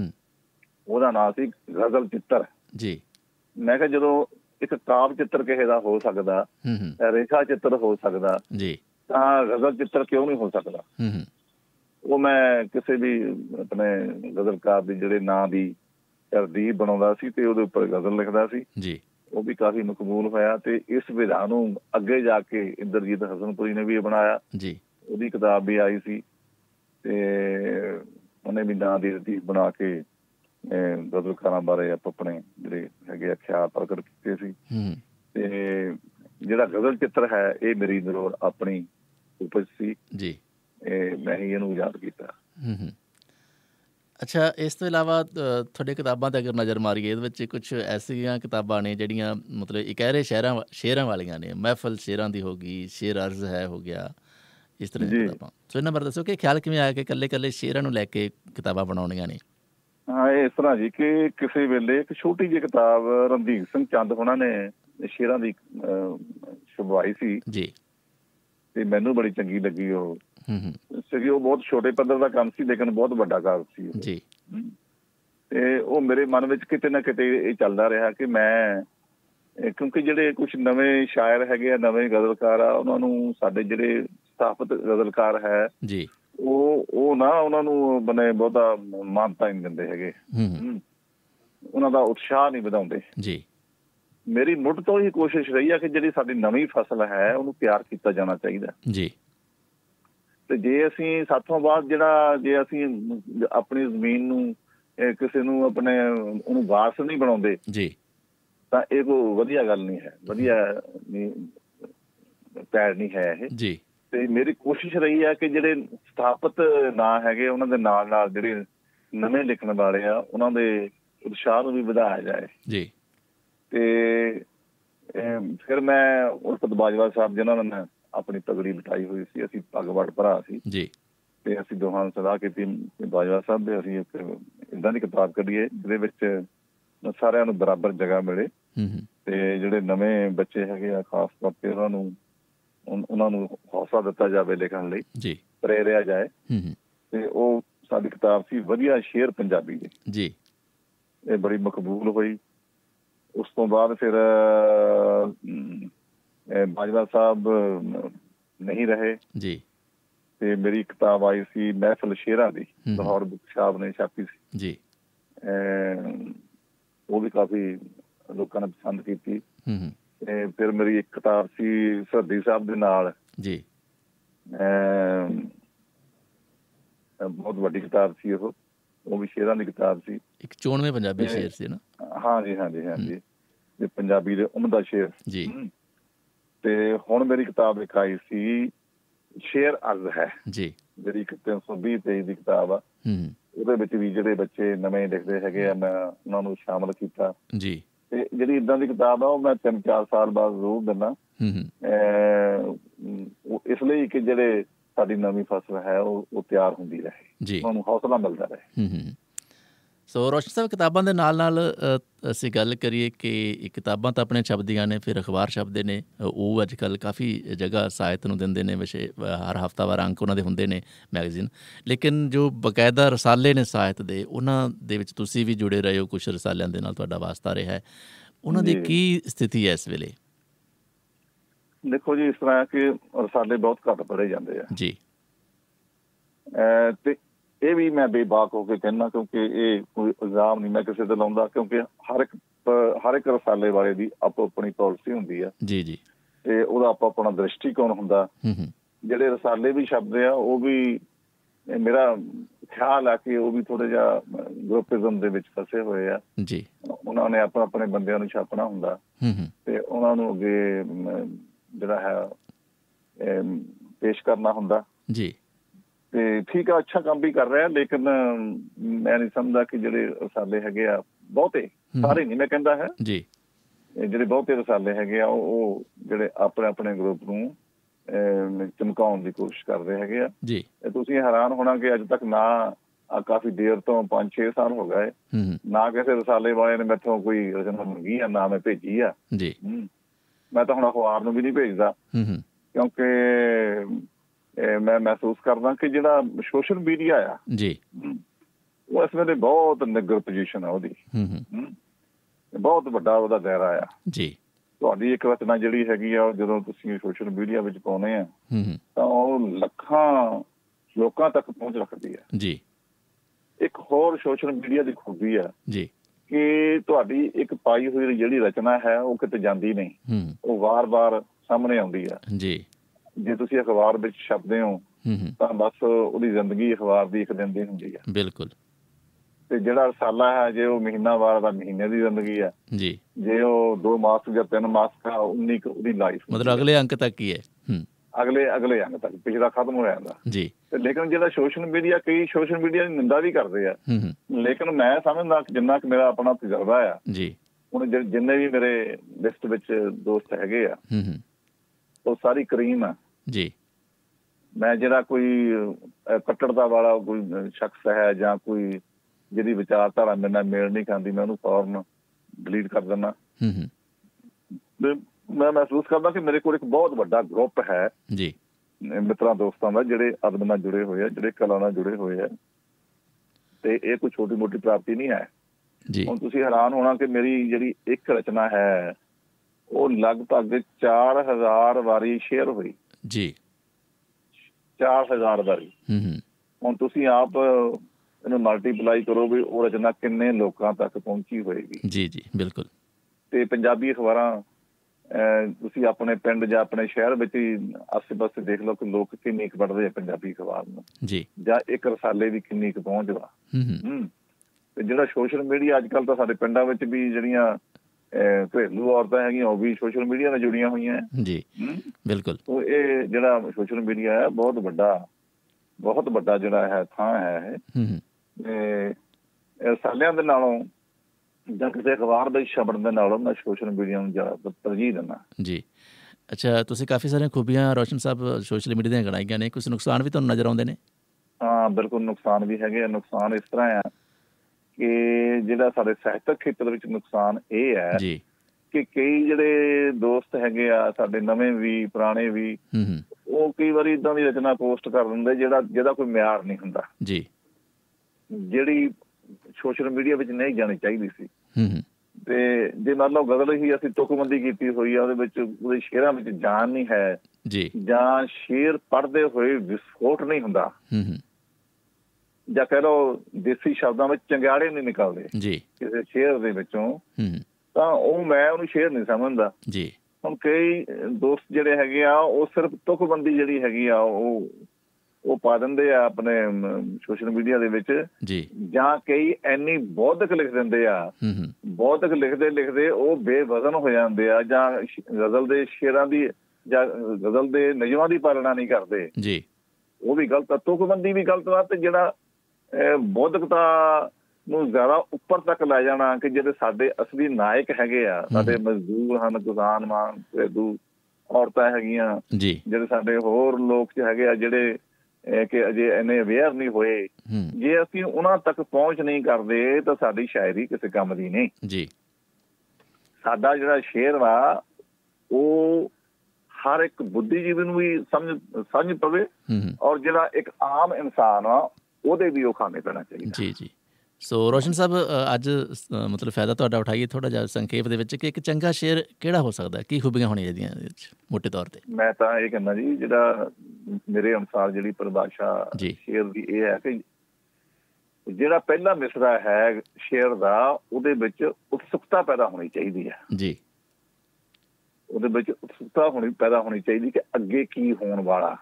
ਉਹਦਾ ਨਾਂ ਸੀ ਗਜ਼ਲ ਚਿੱਤਰ ਜੀ। ਮੈਂ ਕਿਹਾ ਜਦੋਂ ਇੱਕ ਕਾਵ ਚਿੱਤਰ ਕਿਸੇ ਦਾ ਹੋ ਸਕਦਾ, ਰੇਖਾ ਚਿੱਤਰ ਹੋ ਸਕਦਾ ਜੀ, ਤਾਂ ਗਜ਼ਲ ਚਿੱਤਰ ਕਿਉਂ ਨਹੀਂ ਹੋ ਸਕਦਾ। ਉਹ ਮੈਂ ਕਿਸੇ ਵੀ ਆਪਣੇ ਗਜ਼ਲਕਾਰ ਦੀ ਜਿਹੜੇ ਨਾਂ ਦੀ ਤਰਦੀਬ ਬਣਾਉਂਦਾ ਸੀ ਤੇ ਉਹਦੇ ਉੱਪਰ ਗਜ਼ਲ ਲਿਖਦਾ ਸੀ ਜੀ। ਉਹ ਵੀ ਕਾਫੀ ਮਕਬੂਲ ਹੋਇਆ। ਤੇ ਇਸ ਵਿਧਾ ਨੂੰ ਅੱਗੇ ਜਾ ਕੇ ਇੰਦਰਜੀਤ ਹਸਨਪੁਰੀ ਨੇ ਵੀ ਬਣਾਇਆ ਜੀ, ਉਹਦੀ ਕਿਤਾਬ ਵੀ ਆਈ ਸੀ, ਤੇ ਉਹਨੇ ਵੀ ਨਾਂ ਦੀ ਤਰਦੀਬ ਬਣਾ ਕੇ ਗਜ਼ਲਕਾਰਾਂ ਬਾਰੇ ਆਪ ਆਪਣੇ ਜਿਹੜੇ ਹੈਗੇ ਆ ਖਿਆਲ ਪ੍ਰਗਟ ਕੀਤੇ ਸੀ। ਤੇ ਜਿਹੜਾ ਗਜ਼ਲ ਚਿੱਤਰ ਹੈ, ਇਹ ਮੇਰੀ ਜ਼ਰੂਰ ਆਪਣੀ ਉਪਜ ਸੀ ਜੀ, ਇਹ ਮੈਂ ਹੀ ਇਹਨੂੰ ਯਾਦ ਕੀਤਾ। ਅੱਛਾ, ਇਸ ਤੋਂ ਇਲਾਵਾ ਤੁਹਾਡੇ ਕਿਤਾਬਾਂ 'ਤੇ ਅਗਰ ਨਜ਼ਰ ਮਾਰੀਏ, ਇਹਦੇ ਵਿੱਚ ਕੁਛ ਐਸੀਆਂ ਕਿਤਾਬਾਂ ਨੇ ਜਿਹੜੀਆਂ ਮਤਲਬ ਇਕਹਿਰੇ ਸ਼ਹਿਰਾਂ ਸ਼ੇਰਾਂ ਵਾਲੀਆਂ ਨੇ, ਮਹਿਫਲ ਸ਼ੇਰਾਂ ਦੀ ਹੋ ਗਈ, ਸ਼ੇਰ ਅਰਜ਼ ਹੈ ਹੋ ਗਿਆ, ਇਸ ਤਰ੍ਹਾਂ ਦੀਆਂ ਕਿਤਾਬਾਂ। ਸੋ ਇਹਨਾਂ ਬਾਰੇ ਦੱਸੋ ਕਿ ਖਿਆਲ ਕਿਵੇਂ ਆਇਆ ਕਿ ਇਕੱਲੇ ਇਕੱਲੇ ਸ਼ੇਰਾਂ ਨੂੰ ਲੈ ਕੇ ਕਿਤਾਬਾਂ ਬਣਾਉਣੀਆਂ ਨੇ। ਹਾਂ, ਇਸ ਤਰ੍ਹਾਂ ਜੀ ਕਿ ਕਿਸੇ ਵੇਲੇ ਇੱਕ ਛੋਟੀ ਜਿਹੀ ਕਿਤਾਬ ਰਣਧੀਰ ਸਿੰਘ ਚੰਦ ਹੋਣਾ ਨੇ ਸ਼ੇਰਾਂ ਦੀ ਛਪਵਾਈ ਸੀ ਜੀ, ਤੇ ਮੈਨੂੰ ਬੜੀ ਚੰਗੀ ਲੱਗੀ ਉਹ ਸੀਗੀ। ਉਹ ਬਹੁਤ ਛੋਟੇ ਪੱਧਰ ਦਾ ਕੰਮ ਸੀ, ਲੇਕਿਨ ਬਹੁਤ ਵੱਡਾ ਕੰਮ ਸੀ ਜੀ। ਤੇ ਉਹ ਮੇਰੇ ਮਨ ਵਿੱਚ ਕਿਤੇ ਨਾ ਕਿਤੇ ਇਹ ਚੱਲਦਾ ਰਿਹਾ ਕਿ ਮੈਂ ਕਿਉਂਕਿ ਜਿਹੜੇ ਕੁਝ ਨਵੇਂ ਸ਼ਾਇਰ ਹੈਗੇ ਆ, ਨਵੇਂ ਗਜ਼ਲਕਾਰ ਆ, ਉਹਨਾਂ ਨੂੰ ਸਾਡੇ ਜਿਹੜੇ ਸਥਾਪਿਤ ਗਜ਼ਲਕਾਰ ਹੈ ਜੀ ਉਹ ਉਹ ਨਾ ਉਹਨਾਂ ਨੂੰ ਬਨੇ ਬਹੁਤਾ ਮਾਨਤਾ ਨਹੀਂ ਦਿੰਦੇ ਹੈਗੇ, ਉਹਨਾਂ ਦਾ ਉਤਸ਼ਾਹ ਨਹੀਂ ਵਧਾਉਂਦੇ ਜੀ। ਮੇਰੀ ਮੁੱਢ ਤੋਂ ਹੀ ਕੋਸ਼ਿਸ਼ ਰਹੀ ਆ ਕਿ ਜਿਹੜੀ ਸਾਡੀ ਨਵੀਂ ਫਸਲ ਹੈ ਉਹਨੂੰ ਤਿਆਰ ਕੀਤਾ ਜਾਣਾ ਚਾਹੀਦਾ ਜੀ। ਤੇ ਜੇ ਅਸੀਂ ਸਾਥੋਂ ਬਾਅਦ ਜਿਹੜਾ ਜੇ ਅਸੀਂ ਆਪਣੀ ਜ਼ਮੀਨ ਨੂੰ ਕਿਸੇ ਨੂੰ ਆਪਣੇ ਉਹਨੂੰ ਵਾਰਸ ਨਹੀਂ ਬਣਾਉਂਦੇ ਜੀ ਤਾਂ ਇਹ ਕੋਈ ਵਧੀਆ ਗੱਲ ਨਹੀਂ ਹੈ, ਵਧੀਆ ਨਹੀਂ ਪੈੜ ਨਹੀਂ ਹੈ ਇਹ ਜੀ। ਤੇ ਮੇਰੀ ਕੋਸ਼ਿਸ਼ ਰਹੀ ਹੈ ਕਿ ਜਿਹੜੇ ਸਥਾਪਿਤ ਨਾਂ ਹੈਗੇ ਉਹਨਾਂ ਦੇ ਨਾਲ ਨਾਲ ਜਿਹੜੇ ਨਵੇਂ ਲਿਖਣ ਵਾਲੇ ਆ ਉਹਨਾਂ ਦੇ ਉਤਸ਼ਾਹ ਨੂੰ ਵੀ ਵਧਾਇਆ ਜਾਏ ਜੀ। ਤੇ ਫਿਰ ਮੈਂ ਉਸਤਾਦ ਬਾਜਵਾ ਸਾਹਿਬ ਜਿਹਨਾਂ ਨੇ ਆਪਣੀ ਪਗੜੀ ਲਟਾਈ ਹੋਈ ਸੀ, ਅਸੀਂ ਪੱਗਵੜ ਭਰਾ ਸੀ ਜੀ, ਤੇ ਅਸੀਂ ਦੋਹਾਂ ਨੇ ਸਲਾਹ ਕੀਤੀ ਬਾਜਵਾ ਸਾਹਿਬ ਦੇ ਅਸੀਂ ਇੱਕ ਏਦਾਂ ਦੀ ਕਿਤਾਬ ਕੱਢੀਏ ਜਿਹਦੇ ਵਿੱਚ ਸਾਰਿਆਂ ਨੂੰ ਬਰਾਬਰ ਜਗ੍ਹਾ ਮਿਲੇ ਤੇ ਜਿਹੜੇ ਨਵੇਂ ਬੱਚੇ ਹੈਗੇ ਆ ਖਾਸ ਤੌਰ ਤੇ ਉਹਨਾਂ ਨੂੰ ਉਹਨਾਂ ਨੂੰ ਹੌਸਲਾ ਦਿੱਤਾ ਜਾਵੇ ਲਿਖਣ ਲਈ ਜੀ, ਪ੍ਰੇਰਿਆ ਜਾਏ। ਤੇ ਉਹ ਸਾਡੀ ਕਿਤਾਬ ਸੀ ਵਧੀਆ ਸ਼ੇਰ ਪੰਜਾਬੀ ਦੇ ਜੀ, ਇਹ ਬੜੀ ਮਕਬੂਲ ਹੋਈ। ਉਸ ਤੋਂ ਬਾਅਦ ਫਿਰ ਬਾਜਵਾ ਸਾਹਿਬ ਨਹੀਂ ਰਹੇ ਜੀ, ਤੇ ਮੇਰੀ ਕਿਤਾਬ ਆਈ ਸੀ ਮਹਿਫਲ ਸ਼ੇਰਾਂ ਦੀ, ਲਾਹੌਰ ਬੁੱਕ ਸ਼ਾਪ ਨੇ ਛਾਪੀ ਸੀ ਜੀ, ਉਹ ਵੀ ਕਾਫੀ ਲੋਕਾਂ ਨੇ ਪਸੰਦ ਕੀਤੀ। ਤੇ ਫਿਰ ਮੇਰੀ ਇੱਕ ਕਿਤਾਬ ਸੀ ਸਰਦੀ ਸਾਹਿਬ ਦੇ ਨਾਲ ਜੀ, ਬਹੁਤ ਵੱਡੀ ਕਿਤਾਬ ਸੀ ਉਹ ਉਹ ਵੀ ਸ਼ੇਰਾਂ ਦੀ ਕਿਤਾਬ ਸੀ, ਇੱਕ ਚੋਣਵੇਂ ਪੰਜਾਬੀ ਸ਼ੇਰ ਸੀ ਨਾ। ਹਾਂਜੀ ਹਾਂਜੀ ਹਾਂਜੀ, ਤੇ ਪੰਜਾਬੀ ਦੇ ਉਮਦਾ ਸ਼ੇਰ ਜੀ। ਤੇ ਹੁਣ ਮੇਰੀ ਕਿਤਾਬ ਇੱਕ ਆਈ ਸੀ ਸ਼ੇਰ ਅਰਜ਼ ਹੈ ਜੀ, ਜਿਹੜੀ ਇੱਕ ਤਿੰਨ ਸੌ ਵੀਹ ਪੇਜ ਦੀ ਕਿਤਾਬ ਆ। ਉਹਦੇ ਵਿੱਚ ਵੀ ਜਿਹੜੇ ਬੱਚੇ ਨਵੇਂ ਲਿਖਦੇ ਹੈਗੇ ਆ ਮੈਂ ਉਹਨਾਂ ਨੂੰ ਸ਼ਾਮਲ ਕੀਤਾ ਜੀ। ਤੇ ਜਿਹੜੀ ਏਦਾਂ ਦੀ ਕਿਤਾਬ ਆ ਉਹ ਮੈਂ ਤਿੰਨ ਚਾਰ ਸਾਲ ਬਾਅਦ ਜ਼ਰੂਰ ਦਿੰਦਾ, ਇਸ ਲਈ ਕਿ ਜਿਹੜੇ ਸਾਡੀ ਨਵੀਂ ਫਸਲ ਹੈ ਉਹ ਉਹ ਤਿਆਰ ਹੁੰਦੀ ਰਹੇ ਜੀ, ਉਹਨੂੰ ਹੌਸਲਾ ਮਿਲਦਾ ਰਹੇ। ਸੋ ਰੋਸ਼ਨ ਸਾਹਿਬ, ਕਿਤਾਬਾਂ ਦੇ ਨਾਲ ਨਾਲ ਅਸੀਂ ਗੱਲ ਕਰੀਏ ਕਿ ਕਿਤਾਬਾਂ ਤਾਂ ਆਪਣੇ ਛਪਦੀਆਂ ਨੇ, ਫਿਰ ਅਖਬਾਰ ਛਪਦੇ ਨੇ, ਉਹ ਅੱਜ ਕੱਲ੍ਹ ਕਾਫੀ ਜਗ੍ਹਾ ਸਾਹਿਤ ਨੂੰ ਦਿੰਦੇ ਨੇ, ਵਿਸ਼ੇ ਹਰ ਹਫ਼ਤਾਵਾਰ ਅੰਕ ਉਹਨਾਂ ਦੇ ਹੁੰਦੇ ਨੇ ਮੈਗਜ਼ੀਨ, ਲੇਕਿਨ ਜੋ ਬਕਾਇਦਾ ਰਸਾਲੇ ਨੇ ਸਾਹਿਤ ਦੇ, ਉਹਨਾਂ ਦੇ ਵਿੱਚ ਤੁਸੀਂ ਵੀ ਜੁੜੇ ਰਹੇ ਹੋ, ਕੁਛ ਰਸਾਲਿਆਂ ਦੇ ਨਾਲ ਤੁਹਾਡਾ ਵਾਸਤਾ ਰਿਹਾ ਹੈ, ਉਹਨਾਂ ਦੀ ਕੀ ਸਥਿਤੀ ਹੈ ਇਸ ਵੇਲੇ? ਦੇਖੋ ਜੀ, ਇਸ ਤਰ੍ਹਾਂ ਕਿ ਰਸਾਲੇ ਬਹੁਤ ਘੱਟ ਪੜ੍ਹੇ ਜਾਂਦੇ ਆ ਜੀ, ਤੇ ਇਹ ਵੀ ਮੈਂ ਬੇਬਾਕ ਹੋ ਕੇ ਕਹਿੰਦਾ, ਕਿਉਂਕਿ ਇਹ ਕੋਈ ਇਲਜ਼ਾਮ ਨਹੀਂ ਮੈਂ ਕਿਸੇ ਤੇ ਲਾਉਂਦਾ, ਕਿਉਂਕਿ ਹਰ ਇੱਕ ਹਰ ਇੱਕ ਰਸਾਲੇ ਵਾਲੇ ਦੀ ਆਪੋ ਆਪਣੀ ਪਾਲਿਸੀ ਹੁੰਦੀ ਆ ਜੀ ਜੀ, ਤੇ ਉਹਦਾ ਆਪੋ ਆਪਣਾ ਦ੍ਰਿਸ਼ਟੀਕੋਣ ਹੁੰਦਾ। ਜਿਹੜੇ ਰਸਾਲੇ ਵੀ ਛਪਦੇ ਆ ਉਹ ਵੀ ਮੇਰਾ ਖਿਆਲ ਆ ਕਿ ਉਹ ਵੀ ਥੋੜ੍ਹਾ ਜਿਹਾ ਗਰੁੱਪਿਜ਼ਮ ਦੇ ਵਿੱਚ ਫਸੇ ਹੋਏ ਆ ਜੀ, ਉਹਨਾਂ ਨੇ ਆਪਣਾ ਆਪਣੇ ਬੰਦਿਆਂ ਨੂੰ ਛਾਪਣਾ ਹੁੰਦਾ ਤੇ ਉਹਨਾਂ ਨੂੰ ਅੱਗੇ ਜਿਹੜਾ ਹੈ ਪੇਸ਼ ਕਰਨਾ ਹੁੰਦਾ ਜੀ। ਤੇ ਠੀਕ ਆ, ਅੱਛਾ ਕੰਮ ਵੀ ਕਰ ਰਿਹਾ, ਲੇਕਿਨ ਮੈਂ ਨਹੀਂ ਸਮਝਦਾ ਕਿ ਜਿਹੜੇ ਰਸਾਲੇ ਹੈਗੇ ਆ, ਬਹੁਤੇ ਸਾਰੇ ਨਹੀਂ ਮੈਂ ਕਹਿੰਦਾ ਹੈ ਜੀ, ਜਿਹੜੇ ਬਹੁਤੇ ਰਸਾਲੇ ਹੈਗੇ ਆ ਉਹ ਜਿਹੜੇ ਆਪਣੇ ਆਪਣੇ ਗਰੁੱਪ ਨੂੰ ਚਮਕਾਉਣ ਦੀ ਕੋਸ਼ਿਸ਼ ਕਰਦੇ ਹੈਗੇ ਆ ਜੀ। ਤੁਸੀਂ ਹੈਰਾਨ ਹੋਣਾ ਕਿ ਅੱਜ ਤੱਕ ਨਾ ਕਾਫੀ ਦੇਰ ਤੋਂ ਪੰਜ ਛੇ ਸਾਲ ਹੋ ਗਏ ਨਾ ਕਿਸੇ ਰਸਾਲੇ ਵਾਲੇ ਨੇ ਮੈਥੋਂ ਕੋਈ ਰਚਨਾ ਮੰਗੀ ਆ, ਨਾ ਮੈਂ ਭੇਜੀ ਆ ਜੀ। ਮੈਂ ਤਾਂ ਹੁਣ ਅਖਬਾਰ ਨੂੰ ਵੀ ਨਹੀਂ ਭੇਜਦਾ, ਕਿਉਂਕਿ ਮੈਂ ਮਹਿਸੂਸ ਕਰਦਾ ਕਿ ਜਿਹੜਾ ਸੋਸ਼ਲ ਮੀਡੀਆ ਆ ਜੀ, ਉਹ ਇਸ ਵੇਲੇ ਬਹੁਤ ਨਿੱਘਰ ਪੋਜੀਸ਼ਨ ਆ ਉਹਦੀ, ਬਹੁਤ ਵੱਡਾ ਉਹਦਾ ਦਾਇਰਾ ਆ ਜੀ। ਤੁਹਾਡੀ ਇੱਕ ਰਚਨਾ ਜਿਹੜੀ ਹੈਗੀ ਆ, ਜਦੋਂ ਤੁਸੀਂ ਸੋਸ਼ਲ ਮੀਡੀਆ ਵਿੱਚ ਪਾਉਂਦੇ ਆ ਤਾਂ ਉਹ ਲੱਖਾਂ ਲੋਕਾਂ ਤੱਕ ਪਹੁੰਚ ਰੱਖਦੀ ਆ ਜੀ। ਇੱਕ ਹੋਰ ਸੋਸ਼ਲ ਮੀਡੀਆ ਦੀ ਖੂਬੀ ਆ ਜੀ ਕਿ ਤੁਹਾਡੀ ਇੱਕ ਪਾਈ ਹੋਈ ਜਿਹੜੀ ਰਚਨਾ ਹੈ ਉਹ ਕਿਤੇ ਜਾਂਦੀ ਨਹੀਂ, ਉਹ ਵਾਰ ਵਾਰ ਸਾਹਮਣੇ ਆਉਂਦੀ ਆ ਜੀ। ਜੇ ਤੁਸੀਂ ਅਖਬਾਰ ਵਿੱਚ ਛਪਦੇ ਹੋ ਤਾਂ ਬਸ ਉਹਦੀ ਜ਼ਿੰਦਗੀ ਅਖਬਾਰ ਦੀ ਇੱਕ ਦਿਨ ਦੀ ਹੁੰਦੀ ਆ ਬਿਲਕੁਲ, ਤੇ ਜਿਹੜਾ ਰਸਾਲਾ ਹੈ ਜੇ ਉਹ ਮਹੀਨਾਵਾਰ ਦਾ ਮਹੀਨੇ ਦੀ ਜ਼ਿੰਦਗੀ ਆ ਜੀ, ਜੇ ਉਹ ਦੋ ਮਾਸ ਜਾਂ ਤਿੰਨ ਮਾਸ ਦਾ ਉਨੀ ਉਹਦੀ ਲਾਈਫ, ਮਤਲਬ ਅਗਲੇ ਅੰਕ ਤੱਕ ਹੀ ਹੈ, ਅਗਲੇ ਅਗਲੇ ਅੰਕ ਤੱਕ, ਪਿਛਲਾ ਖਤਮ ਹੋ ਜਾਂਦਾ ਜੀ। ਤੇ ਲੇਕਿਨ ਜਿਹੜਾ ਸੋਸ਼ਲ ਮੀਡੀਆ, ਕਈ ਸੋਸ਼ਲ ਮੀਡੀਆ ਦੀ ਨਿੰਦਾ ਵੀ ਕਰਦੇ ਆ, ਲੇਕਿਨ ਮੈਂ ਸਮਝਦਾ ਕਿ ਜਿੰਨਾ ਕੁ ਮੇਰਾ ਆਪਣਾ ਤਜਰਬਾ ਆ ਜੀ, ਹੁਣ ਜਿੰਨੇ ਵੀ ਮੇਰੇ ਲਿਸਟ ਵਿੱਚ ਦੋਸਤ ਹੈਗੇ ਆ ਉਹ ਸਾਰੀ ਕਰੀਮ ਆ ਜੀ। ਮੈਂ ਜਿਹੜਾ ਕੋਈ ਕੱਟੜਤਾ ਵਾਲਾ ਕੋਈ ਸ਼ਖਸ ਹੈ ਜਾਂ ਕੋਈ ਜਿਹਦੀ ਵਿਚਾਰਧਾਰਾ ਮੇਰੇ ਨਾਲ ਮੇਲ ਨਹੀਂ ਖਾਂਦੀ, ਮੈਂ ਉਹਨੂੰ ਫੌਰਨ ਡਿਲੀਟ ਕਰ ਦਿੰਦਾ। ਮੈਂ ਮਹਿਸੂਸ ਕਰਦਾ ਕਿ ਮੇਰੇ ਕੋਲ ਇੱਕ ਬਹੁਤ ਵੱਡਾ ਗਰੁੱਪ ਹੈ ਜੀ ਮਿੱਤਰਾਂ ਦੋਸਤਾਂ ਦਾ, ਜਿਹੜੇ ਅਦਬ ਨਾਲ ਜੁੜੇ ਹੋਏ ਆ, ਜਿਹੜੇ ਕਲਾ ਨਾਲ ਜੁੜੇ ਹੋਏ ਆ, ਤੇ ਇਹ ਕੋਈ ਛੋਟੀ ਮੋਟੀ ਪ੍ਰਾਪਤੀ ਨਹੀਂ ਹੈ ਜੀ। ਹੁਣ ਤੁਸੀਂ ਹੈਰਾਨ ਹੋਣਾ ਕਿ ਮੇਰੀ ਜਿਹੜੀ ਇੱਕ ਰਚਨਾ ਹੈ ਉਹ ਲਗਭਗ ਚਾਰ ਹਜ਼ਾਰ ਵਾਰੀ ਸ਼ੇਅਰ ਹੋਈ ਜੀ, ਚਾਰ ਹਜ਼ਾਰ ਵਾਰੀ। ਹੁਣ ਤੁਸੀਂ ਆਪ ਇਹਨੂੰ ਮਲਟੀਪਲਾਈ ਕਰੋ ਵੀ ਉਹ ਰਚਨਾ ਕਿੰਨੇ ਲੋਕਾਂ ਤੱਕ ਪਹੁੰਚੀ ਹੋਏਗੀ। ਜੀ ਜੀ ਬਿਲਕੁਲ। ਤੇ ਪੰਜਾਬੀ ਅਖਬਾਰਾਂ ਤੁਸੀਂ ਆਪਣੇ ਪਿੰਡ ਜਾਂ ਆਪਣੇ ਸ਼ਹਿਰ ਵਿੱਚ ਹੀ ਆਸੇ ਪਾਸੇ ਦੇਖ ਲਓ ਕਿ ਲੋਕ ਕਿੰਨੀ ਕੁ ਪੜ੍ਹਦੇ ਆ ਪੰਜਾਬੀ ਅਖਬਾਰ ਨੂੰ ਜੀ, ਜਾਂ ਇੱਕ ਰਸਾਲੇ ਦੀ ਕਿੰਨੀ ਕੁ ਪਹੁੰਚ ਵਾ। ਹਮ ਤੇ ਜਿਹੜਾ ਸੋਸ਼ਲ ਮੀਡੀਆ ਅੱਜ ਕੱਲ੍ਹ ਤਾਂ ਸਾਡੇ ਪਿੰਡਾਂ ਵਿੱਚ ਵੀ ਜਿਹੜੀਆਂ ਘਰੇਲੂ ਔਰਤਾਂ ਹੈਗੀਆਂ ਉਹ ਵੀ ਸੋਸ਼ਲ ਮੀਡੀਆ ਨਾਲ ਜੁੜੀਆਂ ਹੋਈਆਂ ਜੀ ਬਿਲਕੁਲ। ਉਹ ਇਹ ਜਿਹੜਾ ਸੋਸ਼ਲ ਮੀਡੀਆ ਹੈ ਬਹੁਤ ਵੱਡਾ ਬਹੁਤ ਵੱਡਾ ਜਿਹੜਾ ਹੈ ਥਾਂ ਹੈ ਇਹ ਰਸਾਲਿਆਂ ਦੇ ਨਾਲੋਂ ਜਾਂ ਕਿਸੇ ਅਖਬਾਰ ਦੇ ਛਪਣ ਦੇ ਨਾਲੋਂ ਮੈਂ ਸੋਸ਼ਲ ਮੀਡੀਆ ਨੂੰ ਜ਼ਿਆਦਾ ਤਰਜੀਹ ਦਿੰਦਾ ਜੀ। ਅੱਛਾ, ਤੁਸੀਂ ਕਾਫੀ ਸਾਰੀਆਂ ਖੂਬੀਆਂ ਰੋਸ਼ਨ ਸਾਹਿਬ ਸੋਸ਼ਲ ਮੀਡੀਆ ਦੀਆਂ ਗਣਾਈਆਂ ਨੇ, ਕੁਛ ਨੁਕਸਾਨ ਵੀ ਤੁਹਾਨੂੰ ਨਜ਼ਰ ਆਉਂਦੇ ਨੇ? ਹਾਂ ਬਿਲਕੁਲ, ਨੁਕਸਾਨ ਵੀ ਹੈਗੇ ਆ। ਨੁਕਸਾਨ ਇਸ ਤਰ੍ਹਾਂ ਆ ਕਿ ਜਿਹੜਾ ਸਾਡੇ ਸਾਹਿਤਕ ਖੇਤਰ ਵਿੱਚ ਨੁਕਸਾਨ ਇਹ ਹੈ ਜੀ ਕਿ ਕਈ ਜਿਹੜੇ ਦੋਸਤ ਹੈਗੇ ਆ ਸਾਡੇ ਨਵੇਂ ਵੀ ਪੁਰਾਣੇ ਵੀ ਉਹ ਕਈ ਵਾਰੀ ਇੱਦਾਂ ਦੀ ਰਚਨਾ ਪੋਸਟ ਕਰ ਦਿੰਦੇ ਜਿਹੜਾ ਜਿਹਦਾ ਕੋਈ ਮਿਆਰ ਨਹੀਂ ਹੁੰਦਾ ਜੀ, ਜਿਹੜੀ ਸੋਸ਼ਲ ਮੀਡੀਆ ਵਿੱਚ ਨਹੀਂ ਜਾਣੀ ਚਾਹੀਦੀ ਸੀ। ਤੇ ਜੇ ਮੰਨ ਲਓ ਗਜ਼ਲ ਹੀ ਅਸੀਂ ਤੁਕਬੰਦੀ ਕੀਤੀ ਹੋਈ ਆ, ਉਹਦੇ ਵਿੱਚ ਉਹਦੇ ਸ਼ੇਰਾਂ ਵਿੱਚ ਜਾਨ ਨਹੀਂ ਹੈ ਜੀ, ਜਾਂ ਸ਼ੇਰ ਪੜ੍ਹਦੇ ਹੋਏ ਵਿਸਫੋਟ ਨਹੀਂ ਹੁੰਦਾ, ਜਾਂ ਕਹਿ ਲਓ ਦੇਸੀ ਸ਼ਬਦਾਂ ਵਿੱਚ ਚੰਗਿਆੜੇ ਨਹੀਂ ਨਿਕਲਦੇ ਜੀ ਕਿਸੇ ਸ਼ੇਰ ਦੇ ਵਿੱਚੋਂ, ਤਾਂ ਉਹ ਮੈਂ ਉਹਨੂੰ ਸ਼ੇਰ ਨਹੀਂ ਸਮਝਦਾ ਜੀ। ਹੁਣ ਕਈ ਦੋਸਤ ਜਿਹੜੇ ਹੈਗੇ ਆ ਉਹ ਸਿਰਫ ਤੁਕਬੰਦੀ ਜਿਹੜੀ ਹੈਗੀ ਆ ਉਹ ਉਹ ਪਾ ਦਿੰਦੇ ਆ ਆਪਣੇ ਸੋਸ਼ਲ ਮੀਡੀਆ ਦੇ ਵਿੱਚ ਜੀ, ਜਾਂ ਕਈ ਇੰਨੀ ਬੌਧਿਕ ਲਿਖ ਦਿੰਦੇ ਆ, ਬੌਧਿਕ ਲਿਖਦੇ ਲਿਖਦੇ ਉਹ ਬੇਵਜ਼ਨ ਹੋ ਜਾਂਦੇ ਆ, ਜਾਂ ਗਜ਼ਲ ਦੇ ਸ਼ੇਰਾਂ ਦੀ ਜਾਂ ਗਜ਼ਲ ਦੇ ਨਿਯਮਾਂ ਦੀ ਪਾਲਣਾ ਨਹੀਂ ਕਰਦੇ ਜੀ, ਉਹ ਵੀ ਗਲਤ ਆ। ਤੁਕਬੰਦੀ ਵੀ ਗਲਤ ਆ। ਤੇ ਜਿਹੜਾ ਬੌਧਿਕਤਾ ਨੂੰ ਜ਼ਿਆਦਾ ਉੱਪਰ ਤੱਕ ਲੈ ਜਾਣਾ ਕਿ ਜਿਹੜੇ ਸਾਡੇ ਅਸਲੀ ਨਾਇਕ ਹੈਗੇ ਆ, ਸਾਡੇ ਮਜ਼ਦੂਰ ਹਨ, ਕਿਸਾਨ ਮਾਨ, ਘਰੇਲੂ ਔਰਤਾਂ ਹੈਗੀਆਂ ਜੀ, ਜਿਹੜੇ ਸਾਡੇ ਹੋਰ ਲੋਕ ਹੈਗੇ ਆ ਜਿਹੜੇ ਕਿ ਅਜੇ ਇੰਨੇ ਅਵੇਅਰ ਨਹੀਂ ਹੋਏ, ਜੇ ਅਸੀਂ ਉਹਨਾਂ ਤੱਕ ਪਹੁੰਚ ਨਹੀਂ ਕਰਦੇ ਤਾਂ ਸਾਡੀ ਸ਼ਾਇਰੀ ਕਿਸੇ ਕੰਮ ਦੀ ਨਹੀਂ ਜੀ। ਸਾਡਾ ਜਿਹੜਾ ਸ਼ੇਰ ਵਾ ਉਹ ਹਰ ਇੱਕ ਬੁੱਧੀਜੀਵੀ ਨੂੰ ਵੀ ਸਮਝ ਸਮਝ ਪਵੇ, ਔਰ ਜਿਹੜਾ ਇੱਕ ਆਮ ਇਨਸਾਨ ਆ ਉਹਦੇ ਵੀ ਉਹ ਖਾਣੇ ਪੈਣਾ ਚਾਹੀਦਾ ਜੀ ਜੀ। ਸੋ ਰੋਸ਼ਨ ਸਾਹਿਬ, ਅੱਜ ਮਤਲਬ ਫਾਇਦਾ ਤੁਹਾਡਾ ਉਠਾਈਏ ਥੋੜ੍ਹਾ ਜਿਹਾ ਸੰਖੇਪ ਦੇ ਵਿੱਚ ਕਿ ਇੱਕ ਚੰਗਾ ਸ਼ੇਰ ਕਿਹੜਾ ਹੋ ਸਕਦਾ, ਕੀ ਖੂਬੀਆਂ ਹੋਣੀਆਂ ਇਹਦੀਆਂ ਵਿੱਚ ਮੋਟੇ ਤੌਰ ਤੇ? ਮੈਂ ਤਾਂ ਇਹ ਕਹਿੰਦਾ ਜੀ, ਜਿਹੜਾ ਮੇਰੇ ਅਨੁਸਾਰ ਜਿਹੜੀ ਪਰਿਭਾਸ਼ਾ ਸ਼ੇਰ ਦੀ ਇਹ ਹੈ ਕਿ ਜਿਹੜਾ ਪਹਿਲਾ ਮਿਸਰਾ ਹੈ ਸ਼ੇਰ ਦਾ ਉਹਦੇ ਵਿੱਚ ਉਤਸੁਕਤਾ ਪੈਦਾ ਹੋਣੀ ਚਾਹੀਦੀ ਹੈ ਜੀ, ਉਹਦੇ ਵਿੱਚ ਉਤਸੁਕਤਾ ਹੋਣੀ ਪੈਦਾ ਹੋਣੀ ਚਾਹੀਦੀ ਕਿ ਅੱਗੇ ਕੀ ਹੋਣ ਵਾਲਾ।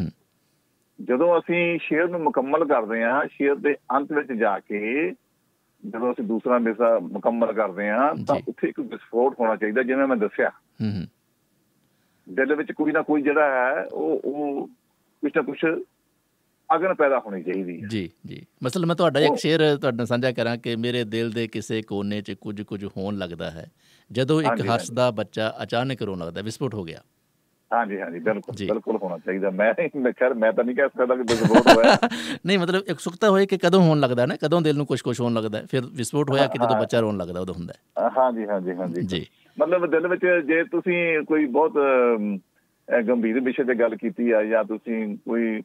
ਜਦੋਂ ਅਸੀਂ ਸ਼ੇਰ ਨੂੰ ਮੁਕੰਮਲ ਕਰਦੇ ਹਾਂ, ਸ਼ੇਰ ਦੇ ਅੰਤ ਵਿੱਚ ਜਾ ਕੇ ਜਦੋਂ ਅਸੀਂ ਦੂਸਰਾ ਮਿਸਰਾ ਮੁਕੰਮਲ ਕਰਦੇ ਹਾਂ ਤਾਂ ਉੱਥੇ ਇੱਕ ਵਿਸਫੋਟ ਹੋਣਾ ਚਾਹੀਦਾ। ਜਿਵੇਂ ਮੈਂ ਦੱਸਿਆ, ਦਿਲ ਵਿੱਚ ਕੋਈ ਨਾ ਕੋਈ ਜਿਹੜਾ ਹੈ ਉਹ ਉਹ ਕੁਛ ਨਾ ਕੁਛ ਅਗਨ ਪੈਦਾ ਹੋਣੀ ਚਾਹੀਦੀ ਹੈ ਜੀ ਜੀ। ਮਸਲ ਮੈਂ ਤੁਹਾਡਾ ਇੱਕ ਸ਼ੇਰ ਤੁਹਾਡੇ ਨਾਲ ਸਾਂਝਾ ਕਰਾਂ ਕਿ ਮੇਰੇ ਦਿਲ ਦੇ ਕਿਸੇ ਕੋਨੇ 'ਚ ਕੁਝ ਕੁਝ ਹੋਣ ਲੱਗਦਾ ਹੈ, ਜਦੋਂ ਇੱਕ ਹੱਸਦਾ ਬੱਚਾ ਅਚਾਨਕ ਰੋਣ ਲੱਗਦਾ, ਵਿਸਫੋਟ ਹੋ ਗਿਆ। ਹਾਂਜੀ ਹਾਂਜੀ ਬਿਲਕੁਲ ਬਿਲਕੁਲ ਹੋਣਾ ਚਾਹੀਦਾ। ਮੈਂ ਖੈਰ ਮੈਂ ਤਾਂ ਨਹੀਂ ਕਹਿ ਸਕਦਾ ਕਿ ਵਿਸਫੋਟ ਹੋਇਆ ਨਹੀਂ, ਮਤਲਬ ਉਤਸੁਕਤਾ ਹੋਏ ਕਿ ਕਦੋਂ ਹੋਣ ਲੱਗਦਾ ਨਾ, ਕਦੋਂ ਦਿਲ ਨੂੰ ਕੁਛ ਕੁਛ ਹੋਣ ਲੱਗਦਾ, ਫਿਰ ਵਿਸਫੋਟ ਹੋਇਆ ਕਿ ਜਦੋਂ ਬੱਚਾ ਰੋਣ ਲੱਗਦਾ ਉਦੋਂ ਹੁੰਦਾ। ਹਾਂਜੀ ਹਾਂਜੀ ਹਾਂਜੀ ਜੀ। ਮਤਲਬ ਦਿਲ ਵਿੱਚ ਜੇ ਤੁਸੀਂ ਕੋਈ ਬਹੁਤ ਗੰਭੀਰ ਵਿਸ਼ੇ ਤੇ ਗੱਲ ਕੀਤੀ ਆ, ਜਾਂ ਤੁਸੀਂ ਕੋਈ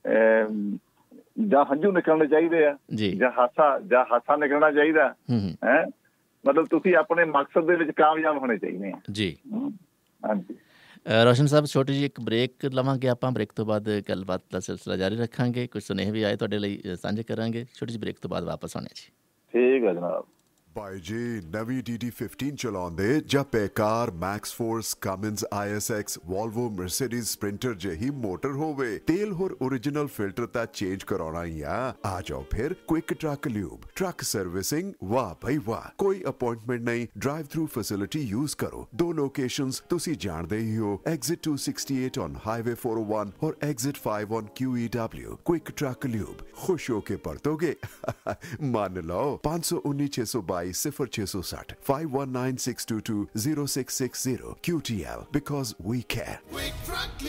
ਜਾਂ ਹੰਝੂ ਨਿਕਲਣੇ ਚਾਹੀਦੇ ਆ ਜਾਂ ਹਾਸਾ ਜਾਂ ਹਾਸਾ ਨਿਕਲਣਾ ਚਾਹੀਦਾ ਹੈ, ਮਤਲਬ ਤੁਸੀਂ ਆਪਣੇ ਮਕਸਦ ਦੇ ਵਿੱਚ ਕਾਮਯਾਬ ਹੋਣੇ ਚਾਹੀਦੇ ਆ ਜੀ। ਹਾਂਜੀ ਰੋਸ਼ਨ ਸਾਹਿਬ, ਛੋਟੀ ਜਿਹੀ ਇੱਕ ਬ੍ਰੇਕ ਲਵਾਂਗੇ ਆਪਾਂ, ਬ੍ਰੇਕ ਤੋਂ ਬਾਅਦ ਗੱਲਬਾਤ ਦਾ ਸਿਲਸਿਲਾ ਜਾਰੀ ਰੱਖਾਂਗੇ, ਕੁਝ ਸੁਨੇਹੇ ਵੀ ਆਏ ਤੁਹਾਡੇ ਲਈ ਸਾਂਝੇ ਕਰਾਂਗੇ। ਛੋਟੀ ਜਿਹੀ ਬ੍ਰੇਕ ਤੋਂ ਬਾਅਦ ਵਾਪਸ ਆਉਣੇ ਜੀ। ਠੀਕ ਹੈ ਜਨਾਬ। ਭਾਈ ਜੀ, ਨਵੀਂ ਡੀ ਡੀ ਫਿਫਟੀਨ ਚਲਾਉਂਦੇ ਜਾਂ ਬੇਕਾਰ max force, Cummins, I S X, Volvo, Mercedes Sprinter ਜਿਹੀ ਮੋਟਰ ਹੋਵੇ, ਤੇਲ ਹੋਰ ਓਰੀਜਨਲ ਫਿਲਟਰ ਤਾਂ ਚੇਂਜ ਕਰਾਉਣਾ ਹੀ ਆ। ਆ ਜਾਓ ਫਿਰ quick truck lube, truck servicing, ਵਾਹ ਭਾਈ ਵਾਹ, ਕੋਈ ਅਪਾਇੰਟਮੈਂਟ ਨਹੀਂ, ਡਰਾਈਵ ਥਰੂ ਫੈਸਿਲਿਟੀ ਯੂਜ਼ ਕਰੋ। ਦੋ ਲੋਕੇਸ਼ਨਸ ਤੁਸੀਂ ਜਾਣਦੇ ਹੀ ਹੋ, exit two sixty eight on highway four oh one or exit five on Q E W. Quick truck lube, ਖੁਸ਼ ਹੋ ਕੇ ਪਰਤੋਗੇ। ਮੰਨ ਲਓ ਪੰਜ ਸੌ ਉੱਨੀ ਛੇ ਸੌ ਬਾਈ ਸਿਫਰ ਛੇ ਸੌ ਸੱਠ five one nine six two two zero six six zero Q T L, because we care.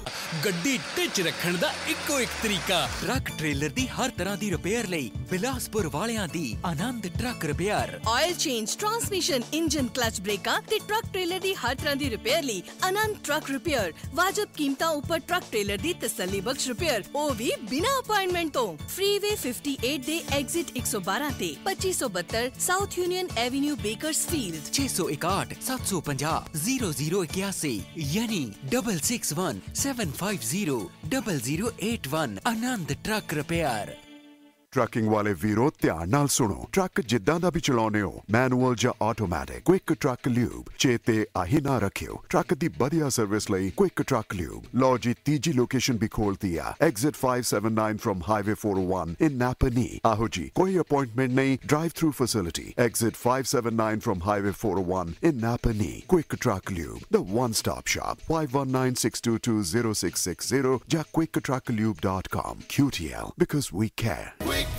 ਗੱਡੀ ਟਿਚ ਰੱਖਣ ਦਾ ਇੱਕੋ ਇੱਕ ਤਰੀਕਾ। ਟਰੱਕ ਟ੍ਰੇਲਰ ਦੀ ਹਰ ਤਰ੍ਹਾਂ ਦੀ ਰਿਪੇਅਰ ਲਈ ਬਿਲਾਸਪੁਰ ਵਾਲਿਆਂ ਦੀ Anand truck repair. Oil change, transmission, engine, clutch, ਬ੍ਰੇਕਾਂ ਤੇ ਟਰੱਕ ਟ੍ਰੇਲਰ ਦੀ ਹਰ ਤਰ੍ਹਾਂ ਦੀ ਰਿਪੇਅਰ ਲਈ ਆਨੰਦ ਟਰੱਕ ਰਿਪੇਅਰ। ਵਾਜਬ ਕੀਮਤਾਂ ਉੱਪਰ ਟਰੱਕ ਟ੍ਰੇਲਰ ਦੀ ਤਸੱਲੀ ਬਖਸ਼ ਰਿਪੇਅਰ, ਉਹ ਵੀ ਬਿਨਾਂ ਅਪਾਇੰਟਮੈਂਟ ਤੋਂ। ਫ੍ਰੀਵੇ ਅਠਾਸੀ ਦੇ ਐਗਜ਼ਿਟ ਇੱਕ ਸੌ ਬਾਰਾਂ ਤੇ ਪੱਚੀ ਸੌ ਬੱਤਰ ਸਾਊਥ ਯੂਨੀਅਨ ਐਵੇਨਿਊ, ਬੇਕਰਸਫੀਲਡ। ਛੇ ਸੌ ਇਕਾਹਠ ਸੱਤ ਸੌ ਪੰਜਾਹ ਜ਼ੀਰੋ ਜ਼ੀਰੋ ਇਕਿਆਸੀ ਯਾਨੀ double six one seven five zero double zero eight one. Anand truck repair. Trucking ਵਾਲੇ ਵੀਰੋ ਧਿਆਨ ਨਾਲ ਸੁਣੋ। ਟਰੱਕ ਜਿੱਦਾਂ ਦਾ ਵੀ ਚਲਾਉਣੇ ਹੋ, ਮੈਨੂਅਲ ਜਾਂ ਆਟੋਮੈਟਿਕ, ਕੁਇਕ ਟਰੱਕ ਲਿਊਬ ਚੇਤੇ ਆਹੀ ਨਾ ਰੱਖਿਓ। ਟਰੱਕ ਦੀ ਵਧੀਆ ਸਰਵਿਸ ਲਈ ਕੁਇਕ ਟਰੱਕ ਲਿਊਬ। ਲਓ ਜੀ, ਤੀਜੀ ਲੋਕੇਸ਼ਨ ਵੀ ਖੋਲਤੀ ਆ, exit five seven nine from highway four oh one in Napanee. ਆਹੋ ਜੀ, ਕੋਈ ਅਪਾਇੰਟਮੈਂਟ ਨਹੀਂ, drive through facility. Exit five seven nine from highway four oh one in Napanee. Quick truck lube, the one stop shop. Five one nine six two two zero six six zero ਜਾਂ quick truck lube dot com. Q T L, because we care.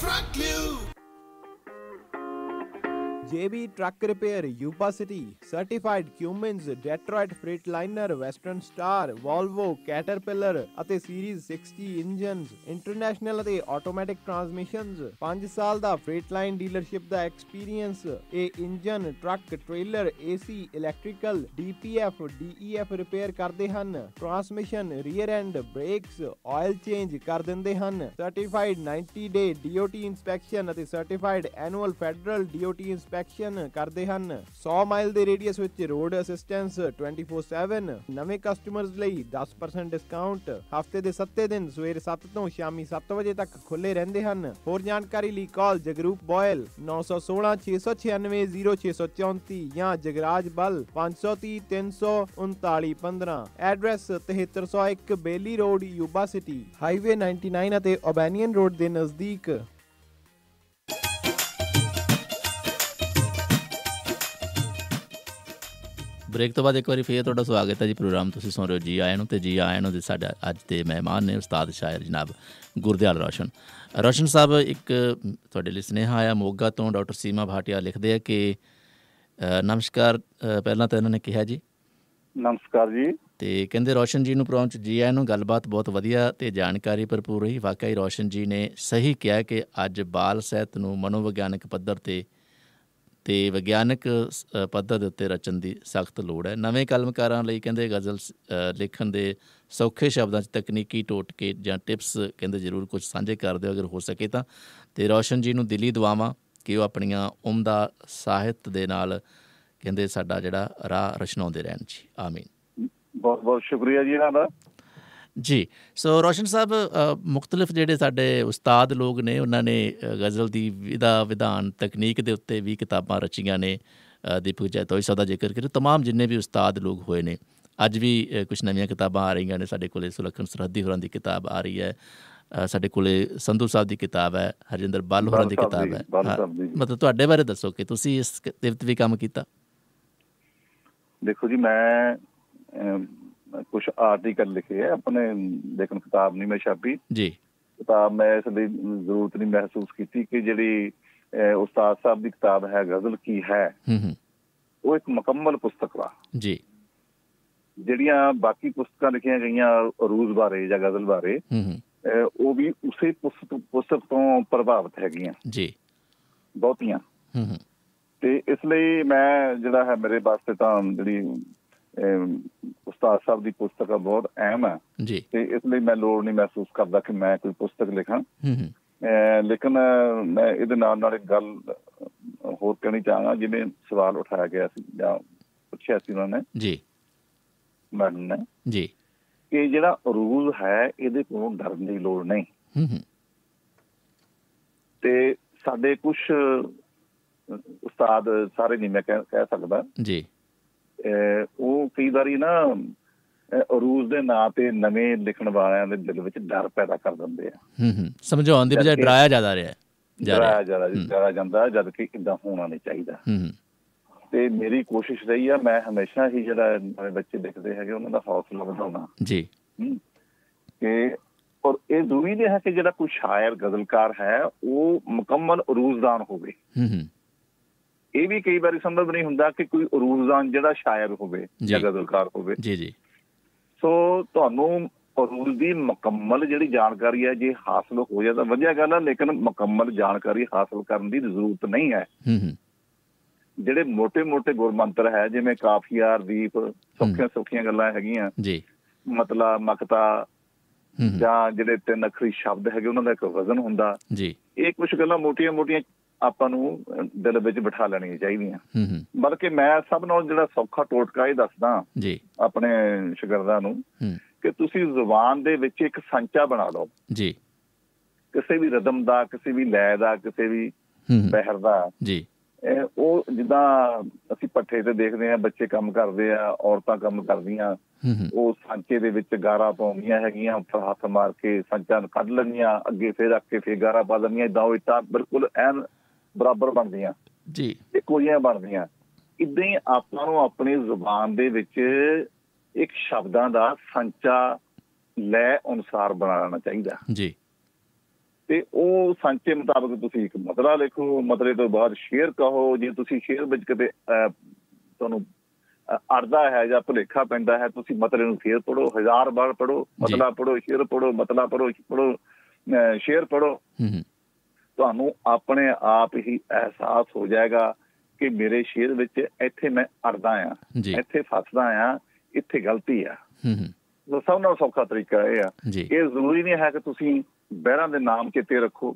J B Truck Repair, Yuba City, Certified Cummins, Detroit Freightliner, Western Star, Volvo, Caterpillar ਅਤੇ Series sixty engines, international ਅਤੇ automatic transmissions. ਪੰਜ ਸਾਲ ਦਾ Freightliner dealership ਦਾ experience. ਇਹ engine, truck, trailer, A C, electrical, D P F, D E F repair ਕਰਦੇ ਹਨ। Transmission, rear end, brakes, oil change ਕਰ ਦਿੰਦੇ ਹਨ। Certified ninety day D O T inspection ਅਤੇ certified annual federal D O T inspection ਕਰਦੇ ਹਨ। ਸੌ mile ਦੇ ਰੇਡੀਅਸ ਵਿੱਚ road assistance twenty four seven. ਨਵੇਂ ਕਸਟਮਰਸ ਲਈ ਦਸ ਪਰਸੈਂਟ ਡਿਸਕਾਊਂਟ। ਹਫਤੇ ਦੇ ਸੱਤੇ ਦਿਨ ਸਵੇਰੇ ਸੱਤ ਤੋਂ ਸ਼ਾਮੀ ਸੱਤ ਵਜੇ ਤੱਕ ਖੁੱਲੇ ਰਹਿੰਦੇ ਹਨ। ਹੋਰ ਜਾਣਕਾਰੀ ਲਈ ਕਾਲ ਜਗਰੂਪ ਬੋਇਲ ਨੌ ਸੌ ਸੋਲਾਂ ਛੇ ਸੌ ਛਿਆਨਵੇਂ ਜ਼ੀਰੋ ਛੇ ਸੌ ਚੌਂਤੀ ਜਾਂ ਜਗਰਾਜ ਬਲ ਪੰਜ ਸੌ ਤੀਹ ਤਿੰਨ ਸੌ ਉਨਤਾਲੀ ਪੰਦਰਾਂ। ਐਡਰੈਸ ਤਿਹੱਤਰ ਸੌ ਇੱਕ Bailey road, Yuba city, highway ninety nine ਅਤੇ ਓਬੈਨੀਅਨ ਰੋਡ ਦੇ ਨਜ਼ਦੀਕ। ਬ੍ਰੇਕ ਤੋਂ ਬਾਅਦ ਇੱਕ ਵਾਰੀ ਫੇਰ ਤੁਹਾਡਾ ਸਵਾਗਤ ਹੈ ਜੀ ਪ੍ਰੋਗਰਾਮ ਤੁਸੀਂ ਸੁਣ ਰਹੇ ਹੋ ਜੀ ਆਇਆਂ ਨੂੰ। ਅਤੇ ਜੀ ਆਇਆਂ ਨੂੰ ਦੇ ਸਾਡਾ ਅੱਜ ਦੇ ਮਹਿਮਾਨ ਨੇ ਉਸਤਾਦ ਸ਼ਾਇਰ ਜਨਾਬ ਗੁਰਦਿਆਲ ਰੋਸ਼ਨ। ਰੋਸ਼ਨ ਸਾਹਿਬ, ਇੱਕ ਤੁਹਾਡੇ ਲਈ ਸੁਨੇਹਾ ਆਇਆ ਮੋਗਾ ਤੋਂ। ਡਾਕਟਰ ਸੀਮਾ ਭਾਟੀਆ ਲਿਖਦੇ ਆ ਕਿ ਨਮਸਕਾਰ। ਪਹਿਲਾਂ ਤਾਂ ਇਹਨਾਂ ਨੇ ਕਿਹਾ ਜੀ ਨਮਸਕਾਰ ਜੀ, ਅਤੇ ਕਹਿੰਦੇ ਰੋਸ਼ਨ ਜੀ ਨੂੰ ਪ੍ਰੋਗਰਾਮ 'ਚ ਜੀ ਆਇਆਂ ਨੂੰ। ਗੱਲਬਾਤ ਬਹੁਤ ਵਧੀਆ ਅਤੇ ਜਾਣਕਾਰੀ ਭਰਪੂਰ ਰਹੀ। ਵਾਕਈ ਰੋਸ਼ਨ ਜੀ ਨੇ ਸਹੀ ਕਿਹਾ ਕਿ ਅੱਜ ਬਾਲ ਸਾਹਿਤ ਨੂੰ ਮਨੋਵਿਗਿਆਨਕ ਪੱਧਰ 'ਤੇ ਅਤੇ ਵਿਗਿਆਨਕ ਪੱਧਰ ਦੇ ਉੱਤੇ ਰਚਣ ਦੀ ਸਖਤ ਲੋੜ ਹੈ। ਨਵੇਂ ਕਲਮਕਾਰਾਂ ਲਈ ਕਹਿੰਦੇ ਗਜ਼ਲ ਲਿਖਣ ਦੇ ਸੌਖੇ ਸ਼ਬਦਾਂ 'ਚ ਤਕਨੀਕੀ ਟੋਟਕੇ ਜਾਂ ਟਿਪਸ ਕਹਿੰਦੇ ਜ਼ਰੂਰ ਕੁਝ ਸਾਂਝੇ ਕਰ ਦਿਓ ਅਗਰ ਹੋ ਸਕੇ ਤਾਂ। ਅਤੇ ਰੋਸ਼ਨ ਜੀ ਨੂੰ ਦਿਲੀ ਦੁਆਵਾਂ ਕਿ ਉਹ ਆਪਣੀਆਂ ਉਮਦਾ ਸਾਹਿਤ ਦੇ ਨਾਲ ਕਹਿੰਦੇ ਸਾਡਾ ਜਿਹੜਾ ਰਾਹ ਰਚਨਾਉਂਦੇ ਰਹਿਣ ਜੀ। ਆਮੀਨ। ਬਹੁਤ ਬਹੁਤ ਸ਼ੁਕਰੀਆ ਜੀ ਇਹਨਾਂ ਦਾ ਜੀ। ਸੋ ਰੋਸ਼ਨ ਸਾਹਿਬ, ਮੁਖਤਲਿਫ ਜਿਹੜੇ ਸਾਡੇ ਉਸਤਾਦ ਲੋਕ ਨੇ ਉਹਨਾਂ ਨੇ ਗਜ਼ਲ ਦੀ ਵਿਧਾ ਵਿਧਾਨ ਤਕਨੀਕ ਦੇ ਉੱਤੇ ਵੀ ਕਿਤਾਬਾਂ ਰਚੀਆਂ ਨੇ। ਦੀਪਕ ਜੈਤੋਈ ਸਾਹਿਬ ਦਾ ਜ਼ਿਕਰ ਕਰੀਏ, ਤਮਾਮ ਜਿੰਨੇ ਵੀ ਉਸਤਾਦ ਲੋਕ ਹੋਏ ਨੇ। ਅੱਜ ਵੀ ਕੁਛ ਨਵੀਆਂ ਕਿਤਾਬਾਂ ਆ ਰਹੀਆਂ ਨੇ। ਸਾਡੇ ਕੋਲ ਸੁਲੱਖਣ ਸਰਹੱਦੀ ਹੋਰਾਂ ਦੀ ਕਿਤਾਬ ਆ ਰਹੀ ਹੈ, ਸਾਡੇ ਕੋਲ ਸੰਧੂ ਸਾਹਿਬ ਦੀ ਕਿਤਾਬ ਹੈ, ਹਰਜਿੰਦਰ ਬਲ ਹੋਰਾਂ ਦੀ ਕਿਤਾਬ ਹੈ। ਮਤਲਬ ਤੁਹਾਡੇ ਬਾਰੇ ਦੱਸੋ ਕਿ ਤੁਸੀਂ ਇਸ ਦੇ ਉੱਤੇ ਵੀ ਕੰਮ ਕੀਤਾ। ਦੇਖੋ ਜੀ, ਮੈਂ ਕੁਛ ਆਰਟੀਕਲ ਲਿਖੇ ਹੈ ਆਪਣੇ, ਲੇਕਿਨ ਕਿਤਾਬ ਨਹੀਂ ਮੈਂ ਛਾਪੀ ਜੀ। ਕਿਤਾਬ ਮੈਂ ਇਸ ਲਈ ਜ਼ਰੂਰਤ ਨਹੀਂ ਮਹਿਸੂਸ ਕੀਤੀ ਕਿ ਜਿਹੜੀ ਉਸਤਾਦ ਸਾਹਿਬ ਦੀ ਕਿਤਾਬ ਹੈ ਗਜ਼ਲ ਕੀ ਹੈ, ਉਹ ਇੱਕ ਮੁਕੰਮਲ ਪੁਸਤਕ ਵਾ ਜੀ। ਜਿਹੜੀਆਂ ਬਾਕੀ ਪੁਸਤਕਾਂ ਲਿਖੀਆਂ ਗਈਆਂ ਅਰੂਜ਼ ਬਾਰੇ ਜਾਂ ਗਜ਼ਲ ਬਾਰੇ, ਉਹ ਵੀ ਉਸੇ ਪੁਸਤਕ ਤੋਂ ਪ੍ਰਭਾਵਿਤ ਹੈਗੀਆਂ ਜੀ, ਬਹੁਤੀਆਂ। ਤੇ ਇਸ ਲਈ ਮੈਂ ਜਿਹੜਾ ਹੈ ਮੇਰੇ ਵਾਸਤੇ ਤਾਂ ਜਿਹੜੀ ਉਸਤਾਦ ਸਾਹਿਬ ਦੀ ਪੁਸਤਕ ਬਹੁਤ ਅਹਿਮ ਹੈ ਜੀ। ਤੇ ਇਸ ਲਈ ਮੈਂ ਲੋੜ ਨਹੀਂ ਮਹਿਸੂਸ ਕਰਦਾ ਕਿ ਮੈਂ ਕੋਈ ਪੁਸਤਕ ਲਿਖਾਂ। ਲੇਕਿਨ ਮੈਂ ਇਹਦੇ ਨਾਲ ਨਾਲ ਇੱਕ ਗੱਲ ਹੋਰ ਕਹਿਣੀ ਚਾਹਾਂਗਾ। ਜਿਵੇਂ ਸਵਾਲ ਉਠਾਇਆ ਗਿਆ ਸੀ ਜਾਂ ਪੁੱਛਿਆ ਸੀ ਉਹਨਾਂ ਨੇ ਜੀ, ਮੈਡਮ ਨੇ ਜੀ, ਕਿ ਜਿਹੜਾ ਅਰੂਜ਼ ਹੈ ਇਹਦੇ ਕੋਲੋਂ ਡਰਨ ਦੀ ਲੋੜ ਨਹੀਂ। ਤੇ ਸਾਡੇ ਕੁਛ ਉਸਤਾਦ, ਸਾਰੇ ਨਹੀਂ ਮੈਂ ਕਹਿ ਕਹਿ ਸਕਦਾ ਜੀ, ਉਹ ਕਈ ਵਾਰੀ ਨਾ ਅਰੂਜ਼ ਦੇ ਨਾਂ ਤੇ ਨਵੇਂ ਲਿਖਣ ਵਾਲਿਆਂ ਦੇ ਦਿਲ ਵਿੱਚ ਡਰ ਪੈਦਾ ਕਰ ਦਿੰਦੇ ਆ। ਸਮਝਾਉਣ ਦੀ ਬਜਾਏ ਡਰਾਇਆ ਜ਼ਿਆਦਾ ਰਿਹਾ ਡਰਾਇਆ ਜ਼ਿਆਦਾ ਡਰਾਇਆ ਜਾਂਦਾ, ਜਦ ਕਿ ਏਦਾਂ ਹੋਣਾ ਨਹੀਂ ਚਾਹੀਦਾ। ਤੇ ਮੇਰੀ ਕੋਸ਼ਿਸ਼ ਰਹੀ ਆ, ਮੈਂ ਹਮੇਸ਼ਾ ਹੀ ਜਿਹੜਾ ਨਵੇਂ ਬੱਚੇ ਲਿਖਦੇ ਹੈਗੇ ਉਹਨਾਂ ਦਾ ਹੌਸਲਾ ਵਧਾਉਣਾ ਜੀ। ਕਿ ਔਰ ਇਹ ਜ਼ਰੂਰੀ ਨਹੀਂ ਹੈ ਕਿ ਜਿਹੜਾ ਕੋਈ ਸ਼ਾਇਰ ਗਜ਼ਲਕਾਰ ਹੈ ਉਹ ਮੁਕੰਮਲ ਅਰੂਜ਼ਦਾਨ ਹੋਵੇ। ਇਹ ਵੀ ਕਈ ਵਾਰੀ ਸੰਭਵ ਨਹੀਂ ਹੁੰਦਾ ਕਿ ਕੋਈ ਅਰੂਜ਼ਦਾਨ ਜਿਹੜਾ ਸ਼ਾਇਰ ਹੋਵੇ ਜਾਂ ਗਜ਼ਲਕਾਰ ਹੋਵੇ। ਜੀ ਜੀ। ਸੋ ਤੁਹਾਨੂੰ ਅਰੂਜ਼ ਦੀ ਮੁਕੰਮਲ ਜਿਹੜੀ ਜਾਣਕਾਰੀ ਹੈ ਜੇ ਹਾਸਲ ਹੋ ਜਾਏ ਤਾਂ ਵਧੀਆ ਗੱਲ ਹੈ, ਲੇਕਿਨ ਮੁਕੰਮਲ ਜਾਣਕਾਰੀ ਹਾਸਲ ਕਰਨ ਦੀ ਜ਼ਰੂਰਤ ਨਹੀਂ ਹੈ। ਜਿਹੜੇ ਮੋਟੇ ਮੋਟੇ ਗੁਰਮੰਤਰ ਹੈ ਜਿਵੇਂ ਕਾਫੀਆ, ਦੀਪ, ਸੌਖੀਆਂ ਸੌਖੀਆਂ ਗੱਲਾਂ ਹੈਗੀਆਂ ਜੀ, ਮਤਲਬ ਮਕਤਾ ਜਾਂ ਜਿਹੜੇ ਤਿੰਨ ਅੱਖਰੀ ਸ਼ਬਦ ਹੈਗੇ ਉਹਨਾਂ ਦਾ ਇੱਕ ਵਜ਼ਨ ਹੁੰਦਾ ਜੀ, ਇਹ ਕੁਛ ਗੱਲਾਂ ਮੋਟੀਆਂ ਮੋਟੀਆਂ ਆਪਾਂ ਨੂੰ ਦਿਲ ਵਿੱਚ ਬਿਠਾ ਲੈਣੀਆਂ ਚਾਹੀਦੀਆਂ। ਬਲਕਿ ਮੈਂ ਸਭ ਨਾਲੋਂ ਜਿਹੜਾ ਸੌਖਾ ਟੋਟਕਾ ਇਹ ਦੱਸਦਾ ਜੀ ਆਪਣੇ ਸ਼ਾਗਿਰਦਾਂ ਨੂੰ ਕਿ ਤੁਸੀਂ ਜ਼ੁਬਾਨ ਦੇ ਵਿੱਚ ਇੱਕ ਸੰਚਾ ਬਣਾ ਲਓ ਜੀ, ਕਿਸੇ ਵੀ ਰਦਮ ਦਾ, ਕਿਸੇ ਵੀ ਲੈਅ ਦਾ, ਕਿਸੇ ਵੀ ਬਹਿਰ ਦਾ ਜੀ। ਉਹ ਜਿੱਦਾਂ ਅਸੀਂ ਪੱਠੇ ਤੇ ਦੇਖਦੇ ਹਾਂ, ਬੱਚੇ ਕੰਮ ਕਰਦੇ ਆ, ਔਰਤਾਂ ਕੰਮ ਕਰਦੀਆਂ, ਉਹ ਸਾਂਚੇ ਦੇ ਵਿੱਚ ਗਾਰਾ ਪਾਉਂਦੀਆਂ ਹੈਗੀਆਂ, ਉੱਪਰ ਹੱਥ ਮਾਰ ਕੇ ਸਾਂਚਾ ਕੱਢ ਲੈਂਦੀਆਂ, ਅੱਗੇ ਫੇਰ ਰੱਖ ਕੇ ਫੇਰ ਗਾਰਾ ਪਾ ਦਿੰਦੀਆਂ, ਏਦਾਂ ਉਹ ਇੱਟਾਂ ਬਿਲਕੁਲ ਐਨ ਬਰਾਬਰ ਬਣਦੀਆਂ ਜੀ, ਇੱਕੋ ਜਿਹੀਆਂ ਬਣਦੀਆਂ। ਏਦਾਂ ਹੀ ਆਪਾਂ ਨੂੰ ਆਪਣੀ ਜ਼ੁਬਾਨ ਦੇ ਵਿੱਚ ਇੱਕ ਸ਼ਬਦਾਂ ਦਾ ਸੰਚਾ ਲੈ ਅਨੁਸਾਰ ਬਣਾ ਲੈਣਾ ਚਾਹੀਦਾ ਜੀ। ਤੇ ਉਹ ਸੰਚੇ ਮੁਤਾਬਕ ਤੁਸੀਂ ਇੱਕ ਮਤਲਾ ਲਿਖੋ, ਮਤਲੇ ਤੋਂ ਬਾਅਦ ਸ਼ੇਅਰ ਕਹੋ। ਜੇ ਤੁਸੀਂ ਸ਼ੇਅਰ ਵਿੱਚ ਕਿਤੇ ਤੁਹਾਨੂੰ ਅੜਦਾ ਹੈ ਜਾਂ ਭੁਲੇਖਾ ਪੈਂਦਾ ਹੈ, ਤੁਸੀਂ ਮਤਲੇ ਨੂੰ ਫੇਰ ਪੜ੍ਹੋ, ਹਜ਼ਾਰ ਵਾਰ ਪੜ੍ਹੋ, ਮਤਲਾ ਪੜ੍ਹੋ, ਸ਼ੇਅਰ ਪੜ੍ਹੋ, ਮਤਲਾ ਪੜ੍ਹੋ, ਪੜ੍ਹੋ ਸ਼ੇਅਰ ਪੜ੍ਹੋ। ਤੁਹਾਨੂੰ ਆਪਣੇ ਆਪ ਹੀ ਅਹਿਸਾਸ ਹੋ ਜਾਏਗਾ ਕਿ ਮੇਰੇ ਸ਼ੇਅਰ ਵਿੱਚ ਇੱਥੇ ਮੈਂ ਅੜਦਾ ਆ, ਇੱਥੇ ਫਸਦਾ ਆ, ਇੱਥੇ ਗਲਤੀ ਆ। ਸਭ ਨਾਲੋਂ ਸੌਖਾ ਤਰੀਕਾ ਇਹ ਆ। ਇਹ ਜ਼ਰੂਰੀ ਨਹੀਂ ਹੈ ਕਿ ਤੁਸੀਂ ਬਹਿਰਾਂ ਦੇ ਨਾਮ ਚੇਤੇ ਰੱਖੋ,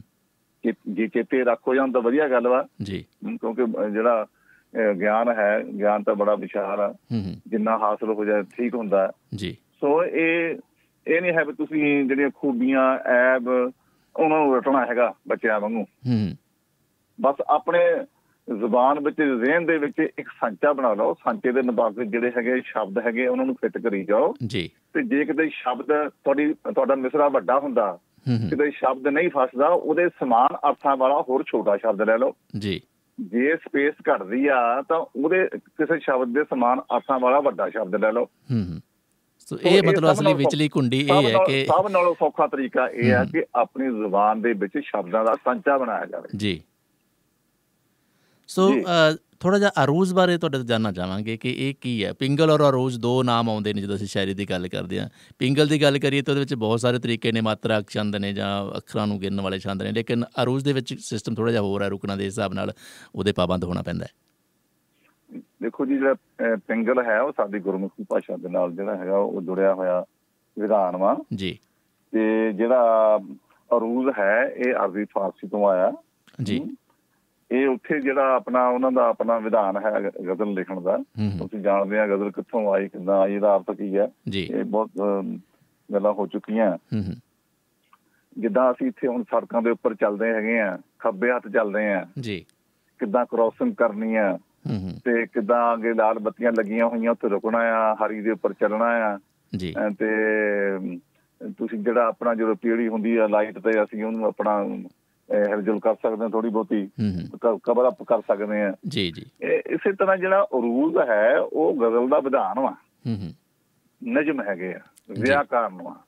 ਜੇ ਚੇਤੇ ਰੱਖੋ ਜਾਂ ਤਾਂ ਵਧੀਆ ਗੱਲ ਵਾ ਜੀ, ਕਿਉਂਕਿ ਜਿਹੜਾ ਗਿਆਨ ਹੈ, ਗਿਆਨ ਤਾਂ ਬੜਾ ਵਿਸ਼ਾਲ ਆ, ਜਿੰਨਾ ਹਾਸਲ ਹੋ ਜਾਏ ਠੀਕ ਹੁੰਦਾ ਜੀ। ਸੋ ਇਹ ਇਹ ਨਹੀਂ ਹੈ ਵੀ ਤੁਸੀਂ ਜਿਹੜੀਆਂ ਖੂਬੀਆਂ, ਐਬ ਉਹਨਾਂ ਨੂੰ ਰਟਣਾ ਹੈਗਾ ਬੱਚਿਆਂ ਵਾਂਗੂ। ਬਸ ਆਪਣੇ ਜ਼ੁਬਾਨ ਵਿੱਚ, ਜ਼ਿਹਨ ਦੇ ਵਿੱਚ ਇੱਕ ਸਾਂਚਾ ਬਣਾ ਲਓ, ਸਾਂਚੇ ਦੇ ਮੁਤਾਬਿਕ ਜਿਹੜੇ ਹੈਗੇ ਸ਼ਬਦ ਹੈਗੇ ਉਹਨਾਂ ਨੂੰ ਫਿੱਟ ਕਰੀ ਜਾਓ ਜੀ। ਤੇ ਜੇ ਕਿਤੇ ਸ਼ਬਦ ਤੁਹਾਡੀ ਤੁਹਾਡਾ ਮਿਸਰਾ ਵੱਡਾ ਹੁੰਦਾ, ਕਿਤੇ ਸ਼ਬਦ ਨਹੀਂ ਫਸਦਾ, ਉਹਦੇ ਸਮਾਨ ਅਰਥਾਂ ਵਾਲਾ ਹੋਰ ਛੋਟਾ ਸ਼ਬਦ ਲੈ ਲਓ ਜੀ। ਜੇ ਸਪੇਸ ਘਟਦੀ ਆ ਤਾਂ ਉਹਦੇ ਕਿਸੇ ਸ਼ਬਦ ਦੇ ਸਮਾਨ ਅਰਥਾਂ ਵਾਲਾ ਵੱਡਾ ਸ਼ਬਦ ਲੈ ਲਓ। ਸੋ ਇਹ ਮਤਲਬ ਅਸਲੀ ਵਿਚਲੀ ਕੁੰਡੀ ਇਹ ਹੈ ਕਿ ਸਭ ਨਾਲੋਂ ਸੌਖਾ ਤਰੀਕਾ ਇਹ ਹੈ ਕਿ ਆਪਣੀ ਜ਼ੁਬਾਨ ਦੇ ਵਿੱਚ ਸ਼ਬਦਾਂ ਦਾ ਸਾਂਚਾ ਬਣਾਇਆ ਜਾਵੇ ਜੀ। ਸੋ ਥੋੜ੍ਹਾ ਜਿਹਾ ਅਰੂਜ਼ ਬਾਰੇ ਤੁਹਾਡੇ ਤੋਂ ਜਾਣਨਾ ਚਾਹਾਂਗੇ ਕਿ ਇਹ ਕੀ ਹੈ। ਪਿੰਗਲ ਔਰ ਅਰੂਜ਼ ਦੋ ਨਾਮ ਆਉਂਦੇ ਨੇ ਜਦੋਂ ਅਸੀਂ ਸ਼ਾਇਰੀ ਦੀ ਗੱਲ ਕਰਦੇ ਹਾਂ। ਪਿੰਗਲ ਦੀ ਗੱਲ ਕਰੀਏ ਤਾਂ ਉਹਦੇ ਵਿੱਚ ਬਹੁਤ ਸਾਰੇ ਤਰੀਕੇ ਨੇ, ਮਾਤਰਾ ਛੰਦ ਨੇ ਜਾਂ ਅੱਖਰਾਂ ਨੂੰ ਗਿਣਨ ਵਾਲੇ ਛੰਦ ਨੇ, ਲੇਕਿਨ ਅਰੂਜ਼ ਦੇ ਵਿੱਚ ਸਿਸਟਮ ਥੋੜ੍ਹਾ ਜਿਹਾ ਹੋਰ ਹੈ, ਰੁਕਣਾ ਦੇ ਹਿਸਾਬ ਨਾਲ ਉਹਦੇ ਪਾਬੰਦ ਹੋਣਾ ਪੈਂਦਾ ਹੈ। ਦੇਖੋ ਜੀ, ਜਿਹੜਾ ਪਿੰਗਲ ਹੈ ਉਹ ਸਾਡੀ ਗੁਰਮੁਖੀ ਭਾਸ਼ਾ ਦੇ ਨਾਲ ਜਿਹੜਾ ਹੈਗਾ ਉਹ ਜੁੜਿਆ ਹੋਇਆ ਵਿਧਾਨ ਵਾ ਜੀ। ਤੇ ਜਿਹੜਾ ਅਰੂਜ਼ ਹੈ ਇਹ ਅਰਬੀ ਫਾਰਸੀ ਤੋਂ ਆਇਆ ਜੀ। ਇਹ ਉੱਥੇ ਜਿਹੜਾ ਆਪਣਾ ਉਹਨਾਂ ਦਾ ਆਪਣਾ ਵਿਧਾਨ ਹੈ ਗਜ਼ਲ ਲਿਖਣ ਦਾ। ਤੁਸੀਂ ਜਾਣਦੇ ਆ ਗਜ਼ਲ ਕਿੱਥੋਂ ਆਈ, ਕਿੱਦਾਂ ਆਈ, ਇਹਦਾ ਅਰਥ ਕੀ ਹੈ। ਇਹ ਬਹੁਤ ਗੱਲਾਂ ਹੋ ਚੁੱਕੀਆਂ। ਜਿੱਦਾਂ ਅਸੀਂ ਇੱਥੇ ਹੁਣ ਸੜਕਾਂ ਦੇ ਉੱਪਰ ਚੱਲਦੇ ਹੈਗੇ ਆ, ਖੱਬੇ ਹੱਥ ਚੱਲਦੇ ਆ ਜੀ, ਕਿੱਦਾਂ ਕ੍ਰੋਸਿੰਗ ਕਰਨੀ ਆ ਤੇ ਕਿੱਦਾਂ ਅੱਗੇ ਲਾਲ ਬੱਤੀਆਂ ਲੱਗੀਆਂ ਹੋਈਆਂ ਉੱਥੇ ਰੁਕਣਾ ਆ, ਹਰੀ ਦੇ ਉੱਪਰ ਚੱਲਣਾ ਆ ਜੀ। ਤੇ ਤੁਸੀਂ ਜਿਹੜਾ ਆਪਣਾ ਜਦੋਂ ਪੀੜੀ ਹੁੰਦੀ ਆ ਲਾਈਟ ਤੇ, ਅਸੀਂ ਉਹਨੂੰ ਆਪਣਾ ਹਿਲਜੁਲ ਕਰ ਸਕਦੇ ਹਾਂ, ਥੋੜ੍ਹੀ ਬਹੁਤੀ ਕਵਰ ਅਪ ਕਰ ਸਕਦੇ ਹਾਂ ਜੀ ਜੀ। ਇਸੇ ਤਰ੍ਹਾਂ ਜਿਹੜਾ ਅਰੂਜ਼ ਹੈ ਉਹ ਗਜ਼ਲ ਦਾ ਵਿਧਾਨ ਵਾ, ਨਜ਼ਮ ਹੈਗੇ ਆ, ਵਿਆਕਰਨ ਵਾ।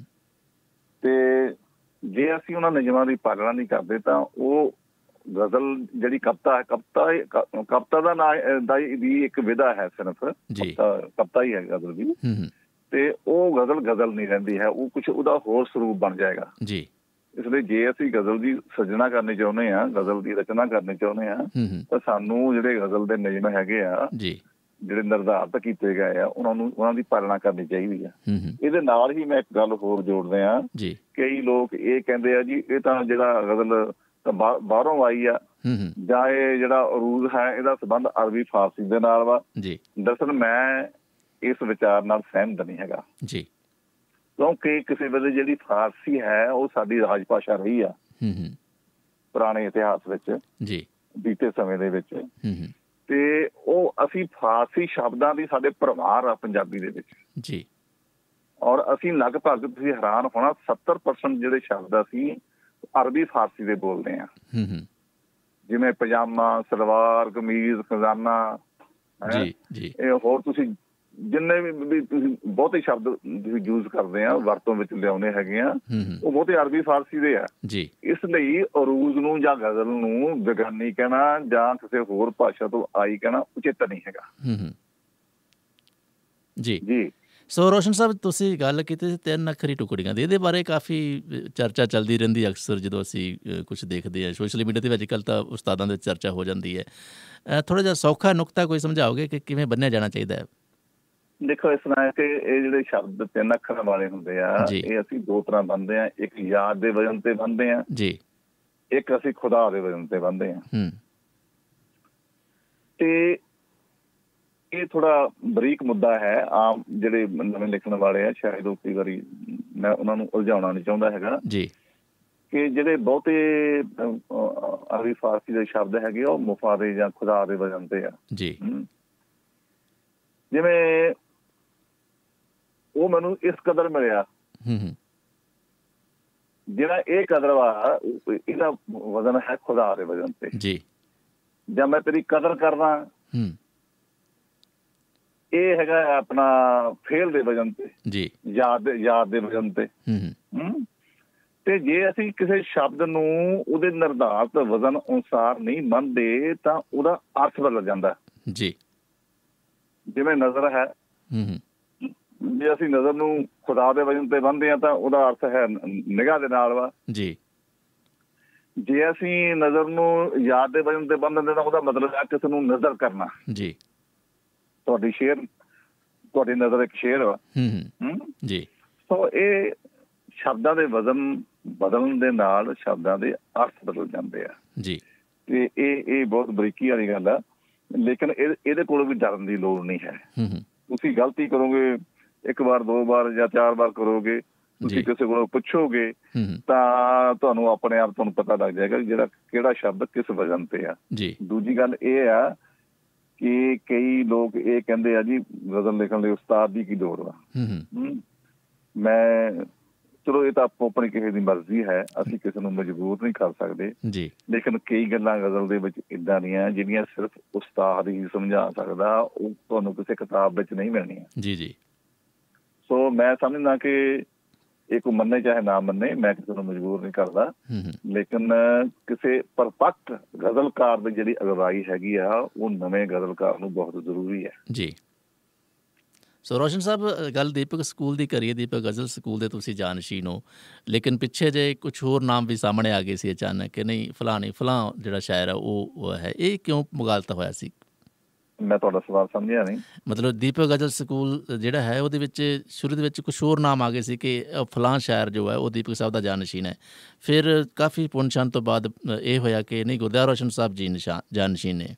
ਤੇ ਜੇ ਅਸੀਂ ਉਹਨਾਂ ਨਜ਼ਮਾਂ ਦੀ ਪਾਲਣਾ ਨਹੀਂ ਕਰਦੇ ਤਾਂ ਉਹ ਗਜ਼ਲ ਜਿਹੜੀ ਕਵਿਤਾ ਹੈ, ਕਵਿਤਾ ਕਵਿਤਾ ਦਾ ਨਾਂ ਦੀ ਇੱਕ ਵਿਧਾ ਹੈ, ਸਿਰਫ ਕਵਿਤਾ ਹੀ ਹੈ ਗਜ਼ਲ ਦੀ। ਤੇ ਉਹ ਗਜ਼ਲ ਗਜ਼ਲ ਨਹੀਂ ਰਹਿੰਦੀ ਹੈ, ਉਹ ਕੁਛ ਉਹਦਾ ਹੋਰ ਸਰੂਪ ਬਣ ਜਾਏਗਾ ਜੀ। ਇਸ ਲਈ ਜੇ ਅਸੀਂ ਗਜ਼ਲ ਦੀ ਸਿਰਜਣਾ ਕਰਨੀ ਚਾਹੁੰਦੇ ਹਾਂ, ਗਜ਼ਲ ਦੀ ਰਚਨਾ ਕਰਨੀ ਚਾਹੁੰਦੇ ਹਾਂ, ਤਾਂ ਸਾਨੂੰ ਜਿਹੜੇ ਗਜ਼ਲ ਦੇ ਨਿਯਮ ਹੈਗੇ ਆ, ਜਿਹੜੇ ਨਿਰਧਾਰਤ ਕੀਤੇ ਗਏ ਆ, ਉਹਨਾਂ ਨੂੰ ਉਹਨਾਂ ਦੀ ਪਾਲਣਾ ਕਰਨੀ ਚਾਹੀਦੀ ਆ। ਇਹਦੇ ਨਾਲ ਹੀ ਮੈਂ ਇੱਕ ਗੱਲ ਹੋਰ ਜੋੜਦੇ ਆ, ਕਈ ਲੋਕ ਇਹ ਕਹਿੰਦੇ ਆ ਜੀ ਇਹ ਤਾਂ ਜਿਹੜਾ ਗਜ਼ਲ ਤਾਂ ਬਾਹਰੋਂ ਆਈ ਆ, ਜਾਂ ਇਹ ਜਿਹੜਾ ਅਰੂਜ਼ ਹੈ ਇਹਦਾ ਸੰਬੰਧ ਅਰਬੀ ਫਾਰਸੀ ਦੇ ਨਾਲ ਵਾ। ਦਰਅਸਲ ਮੈਂ ਇਸ ਵਿਚਾਰ ਨਾਲ ਸਹਿਮਤ ਨਹੀਂ ਹੈਗਾ ਜੀ, ਕਿਉਂਕਿ ਕਿਸੇ ਵੇਲੇ ਜਿਹੜੀ ਫਾਰਸੀ ਹੈ ਉਹ ਸਾਡੀ ਰਾਜ ਭਾਸ਼ਾ ਰਹੀ ਆ ਪੁਰਾਣੇ ਇਤਿਹਾਸ ਵਿੱਚ ਜੀ, ਬੀਤੇ ਸਮੇਂ ਦੇ ਵਿੱਚ। ਤੇ ਉਹ ਅਸੀਂ ਫਾਰਸੀ ਸ਼ਬਦਾਂ ਦੀ ਸਾਡੇ ਭਰਮਾਰ ਆ ਪੰਜਾਬੀ ਦੇ ਵਿੱਚ ਜੀ। ਔਰ ਅਸੀਂ ਲਗਭਗ ਤੁਸੀਂ ਹੈਰਾਨ ਹੋਣਾ ਸੱਤਰ ਪਰਸੈਂਟ ਜਿਹੜੇ ਸ਼ਬਦ ਅਸੀਂ ਅਰਬੀ ਫਾਰਸੀ ਦੇ ਬੋਲਦੇ ਹਾਂ, ਜਿਵੇਂ ਪਜਾਮਾ, ਸਲਵਾਰ, ਕਮੀਜ਼, ਖਜ਼ਾਨਾ, ਇਹ ਹੋਰ ਤੁਸੀਂ ਜਿੰਨੇ ਵੀ ਤੁਸੀਂ ਬਹੁਤੇ ਸ਼ਬਦ ਤੁਸੀਂ ਯੂਜ ਕਰਦੇ ਆ, ਵਰਤੋਂ ਵਿੱਚ ਲਿਆਉਂਦੇ ਹੈਗੇ ਆ, ਉਹ ਬਹੁਤੇ ਅਰਬੀ ਫਾਰਸੀ ਦੇ ਆ ਜੀ। ਇਸ ਲਈ ਅਰੂਜ਼ ਨੂੰ ਜਾਂ ਗਜ਼ਲ ਨੂੰ ਵਿਗਿਆਨੀ ਕਹਿਣਾ ਜਾਂ ਕਿਸੇ ਹੋਰ ਭਾਸ਼ਾ ਤੋਂ ਆਈ ਕਹਿਣਾ ਉਚਿਤ ਨਹੀਂ ਹੈਗਾ ਜੀ ਜੀ। ਸੋ ਰੋਸ਼ਨ ਸਾਹਿਬ, ਤੁਸੀਂ ਗੱਲ ਕੀਤੀ ਸੀ ਤਿੰਨ ਅੱਖਰੀ ਟੁਕੜੀਆਂ ਦੀ, ਇਹਦੇ ਬਾਰੇ ਕਾਫੀ ਚਰਚਾ ਚੱਲਦੀ ਰਹਿੰਦੀ ਅਕਸਰ ਜਦੋਂ ਅਸੀਂ ਕੁਛ ਦੇਖਦੇ ਹਾਂ ਸੋਸ਼ਲ ਮੀਡੀਆ 'ਤੇ ਵੀ। ਅੱਜ ਕੱਲ੍ਹ ਤਾਂ ਉਸਤਾਦਾਂ ਦੇ ਚਰਚਾ ਹੋ ਜਾਂਦੀ ਹੈ। ਥੋੜ੍ਹਾ ਜਿਹਾ ਸੌਖਾ ਨੁਕਤਾ ਕੋਈ ਸਮਝਾਓਗੇ ਕਿ ਕਿਵੇਂ ਬੰਨਿਆ ਜਾਣਾ ਚਾਹੀਦਾ ਹੈ? ਦੇਖੋ, ਇਸ ਤਰ੍ਹਾਂ ਹੈ ਕਿ ਇਹ ਜਿਹੜੇ ਸ਼ਬਦ ਤਿੰਨ ਅੱਖਰਾਂ ਵਾਲੇ ਹੁੰਦੇ ਆ, ਇਹ ਅਸੀਂ ਦੋ ਤਰ੍ਹਾਂ ਬੰਨ੍ਹਦੇ ਹਾਂ। ਇੱਕ ਯਾਦ ਦੇ ਵਜਨ ਤੇ ਬੰਨ੍ਹਦੇ ਹਾਂ ਜੀ, ਇੱਕ ਅਸੀਂ ਖੁਦਾ ਦੇ ਵਜਨ ਤੇ ਬੰਨ੍ਹਦੇ ਹਾਂ। ਤੇ ਇਹ ਥੋੜਾ ਬਰੀਕ ਮੁੱਦਾ ਹੈ। ਆਮ ਜਿਹੜੇ ਨਵੇਂ ਲਿਖਣ ਵਾਲੇ ਆ, ਸ਼ਾਇਦ ਉਹ ਕਈ ਵਾਰੀ ਮੈਂ ਉਹਨਾਂ ਨੂੰ ਉਲਝਾਉਣਾ ਨਹੀਂ ਚਾਹੁੰਦਾ ਹੈਗਾ ਜੀ, ਕਿ ਜਿਹੜੇ ਬਹੁਤੇ ਅਰਬੀ ਫਾਰਸੀ ਦੇ ਸ਼ਬਦ ਹੈਗੇ ਉਹ ਮੁਫਾਦੇ ਜਾਂ ਖੁਦਾ ਦੇ ਵਜਨ ਤੇ ਆ ਜੀ। ਜਿਵੇਂ ਉਹ ਮੈਨੂੰ ਇਸ ਕਦਰ ਮਿਲਿਆ, ਜਿਹੜਾ ਇਹ ਕਦਰ ਵਾ ਇਹਦਾ ਵਜ਼ਨ ਹੈ ਖੁਦਾ ਦੇ ਵਜ਼ਨ ਤੇ ਜੀ। ਜਾਂ ਮੈਂ ਤੇਰੀ ਕਦਰ ਕਰਦਾ, ਇਹ ਹੈਗਾ ਆਪਣਾ ਫੇਲ ਦੇ ਵਜਨ ਤੇ ਜੀ, ਯਾਦ ਯਾਦ ਦੇ ਵਜਨ ਤੇ। ਤੇ ਜੇ ਅਸੀਂ ਕਿਸੇ ਸ਼ਬਦ ਨੂੰ ਉਹਦੇ ਨਿਰਧਾਰਤ ਵਜ਼ਨ ਅਨੁਸਾਰ ਨਹੀਂ ਮੰਨਦੇ ਤਾਂ ਉਹਦਾ ਅਰਥ ਬਦਲ ਜਾਂਦਾ ਜੀ। ਜਿਵੇਂ ਨਜ਼ਰ ਹੈ, ਜੇ ਅਸੀਂ ਨਜ਼ਰ ਨੂੰ ਖੁਦਾ ਦੇ ਵਜਨ ਤੇ ਬੰਨ੍ਹਦੇ ਹਾਂ ਤਾਂ ਉਹਦਾ ਅਰਥ ਹੈ ਨਿਗਾਹ ਦੇ ਨਾਲ ਵਾ ਜੀ। ਜੇ ਅਸੀਂ ਨਜ਼ਰ ਨੂੰ ਯਾਦ ਦੇ ਵਜਨ ਤੇ ਬੰਨ ਦਿੰਦੇ ਤਾਂ ਉਹਦਾ ਮਤਲਬ ਹੈ ਕਿਸੇ ਨੂੰ ਨਜ਼ਰ ਕਰਨਾ ਜੀ। ਤੁਹਾਡੀ ਸ਼ੇਰ, ਤੁਹਾਡੀ ਨਜ਼ਰ ਇੱਕ ਸ਼ੇਰ ਵਾ ਜੀ। ਸੋ ਇਹ ਸ਼ਬਦਾਂ ਦੇ ਵਜ਼ਨ ਬਦਲਣ ਦੇ ਨਾਲ ਸ਼ਬਦਾਂ ਦੇ ਅਰਥ ਬਦਲ ਜਾਂਦੇ ਆ ਜੀ। ਤੇ ਇਹ ਇਹ ਬਹੁਤ ਬਰੀਕੀ ਵਾਲੀ ਗੱਲ ਆ, ਲੇਕਿਨ ਇਹ ਇਹਦੇ ਕੋਲ ਵੀ ਡਰਨ ਦੀ ਲੋੜ ਨਹੀਂ ਹੈ। ਤੁਸੀਂ ਗਲਤੀ ਕਰੋਗੇ ਇੱਕ ਵਾਰ, ਦੋ ਵਾਰ ਜਾਂ ਚਾਰ ਵਾਰ ਕਰੋਗੇ, ਤੁਸੀਂ ਕਿਸੇ ਕੋਲੋਂ ਪੁੱਛੋਗੇ ਤਾਂ ਤੁਹਾਨੂੰ ਆਪਣੇ ਆਪ ਤੁਹਾਨੂੰ ਪਤਾ ਲੱਗ ਜਾਏਗਾ ਜਿਹੜਾ ਕਿਹੜਾ ਸ਼ਬਦ ਕਿਸ ਵਜ਼ਨ ਤੇ ਆ ਜੀ। ਦੂਜੀ ਗੱਲ ਇਹ ਆ ਕਿ ਕਈ ਲੋਕ ਇਹ ਕਹਿੰਦੇ ਆ ਜੀ ਗਜ਼ਲ ਲਿਖਣ ਲਈ ਉਸਤਾਦ ਦੀ ਕੀ ਲੋੜ ਵਾ। ਮੈਂ ਚਲੋ ਇਹ ਤਾਂ ਆਪੋ ਆਪਣੀ ਕਿਸੇ ਦੀ ਮਰਜ਼ੀ ਹੈ, ਅਸੀਂ ਕਿਸੇ ਨੂੰ ਮਜਬੂਰ ਨਹੀਂ ਕਰ ਸਕਦੇ ਜੀ। ਲੇਕਿਨ ਕਈ ਗੱਲਾਂ ਗਜ਼ਲ ਦੇ ਵਿੱਚ ਇੱਦਾਂ ਦੀਆਂ ਜਿਹੜੀਆਂ ਸਿਰਫ ਉਸਤਾਦ ਹੀ ਸਮਝਾ ਸਕਦਾ, ਉਹ ਤੁਹਾਨੂੰ ਕਿਸੇ ਕਿਤਾਬ ਵਿੱਚ ਨਹੀਂ ਮਿਲਣੀਆਂ ਜੀ ਜੀ। ਸੋ ਮੈਂ ਸਮਝਦਾ ਕਿ ਇਹ ਕੋਈ ਮੰਨੇ ਚਾਹੇ ਨਾ ਮੰਨੇ, ਮੈਂ ਕਿਸੇ ਨੂੰ ਮਜਬੂਰ ਨਹੀਂ ਕਰਦਾ, ਲੇਕਿਨ ਕਿਸੇ ਪਰਪੱਕ ਗਜ਼ਲਕਾਰ ਦੀ ਜਿਹੜੀ ਅਗਵਾਈ ਹੈਗੀ ਆ ਉਹ ਨਵੇਂ ਗਜ਼ਲਕਾਰ ਨੂੰ ਬਹੁਤ ਜ਼ਰੂਰੀ ਹੈ ਜੀ। ਸੋ ਰੋਸ਼ਨ ਸਾਹਿਬ, ਗੱਲ ਦੀਪਕ ਸਕੂਲ ਦੀ ਕਰੀਏ। ਦੀਪਕ ਗਜ਼ਲ ਸਕੂਲ ਦੇ ਤੁਸੀਂ ਜਾਨਸ਼ੀਨ ਹੋ, ਲੇਕਿਨ ਪਿੱਛੇ ਜੇ ਕੁਛ ਹੋਰ ਨਾਮ ਵੀ ਸਾਹਮਣੇ ਆ ਗਏ ਸੀ ਅਚਾਨਕ ਕਿ ਨਹੀਂ ਫਲਾਂ ਨਹੀਂ ਫਲਾਂ ਜਿਹੜਾ ਸ਼ਾਇਰ ਆ ਉਹ ਹੈ, ਇਹ ਕਿਉਂ ਮੁਗਾਲਤਾ ਹੋਇਆ ਸੀ? ਮੈਂ ਤੁਹਾਡਾ ਸਵਾਲ ਸਮਝਿਆ ਨਹੀਂ। ਮਤਲਬ ਦੀਪਕ ਗਜ਼ਲ ਸਕੂਲ ਜਿਹੜਾ ਹੈ ਉਹਦੇ ਵਿੱਚ ਸ਼ੁਰੂ ਦੇ ਵਿੱਚ ਕੁਛ ਹੋਰ ਨਾਮ ਆ ਗਏ ਸੀ ਕਿ ਫਲਾਂ ਸ਼ਾਇਰ ਜੋ ਹੈ ਉਹ ਦੀਪਕ ਸਾਹਿਬ ਦਾ ਜਾਨਸ਼ੀਨ ਹੈ। ਫਿਰ ਕਾਫੀ ਪੁੰਛਾਣ ਤੋਂ ਬਾਅਦ ਇਹ ਹੋਇਆ ਕਿ ਨਹੀਂ ਗੁਰਦਿਆਲ ਰੋਸ਼ਨ ਸਾਹਿਬ ਜੀ ਨਿਸ਼ਾਨ ਜਾਨਸ਼ੀਨ ਨੇ।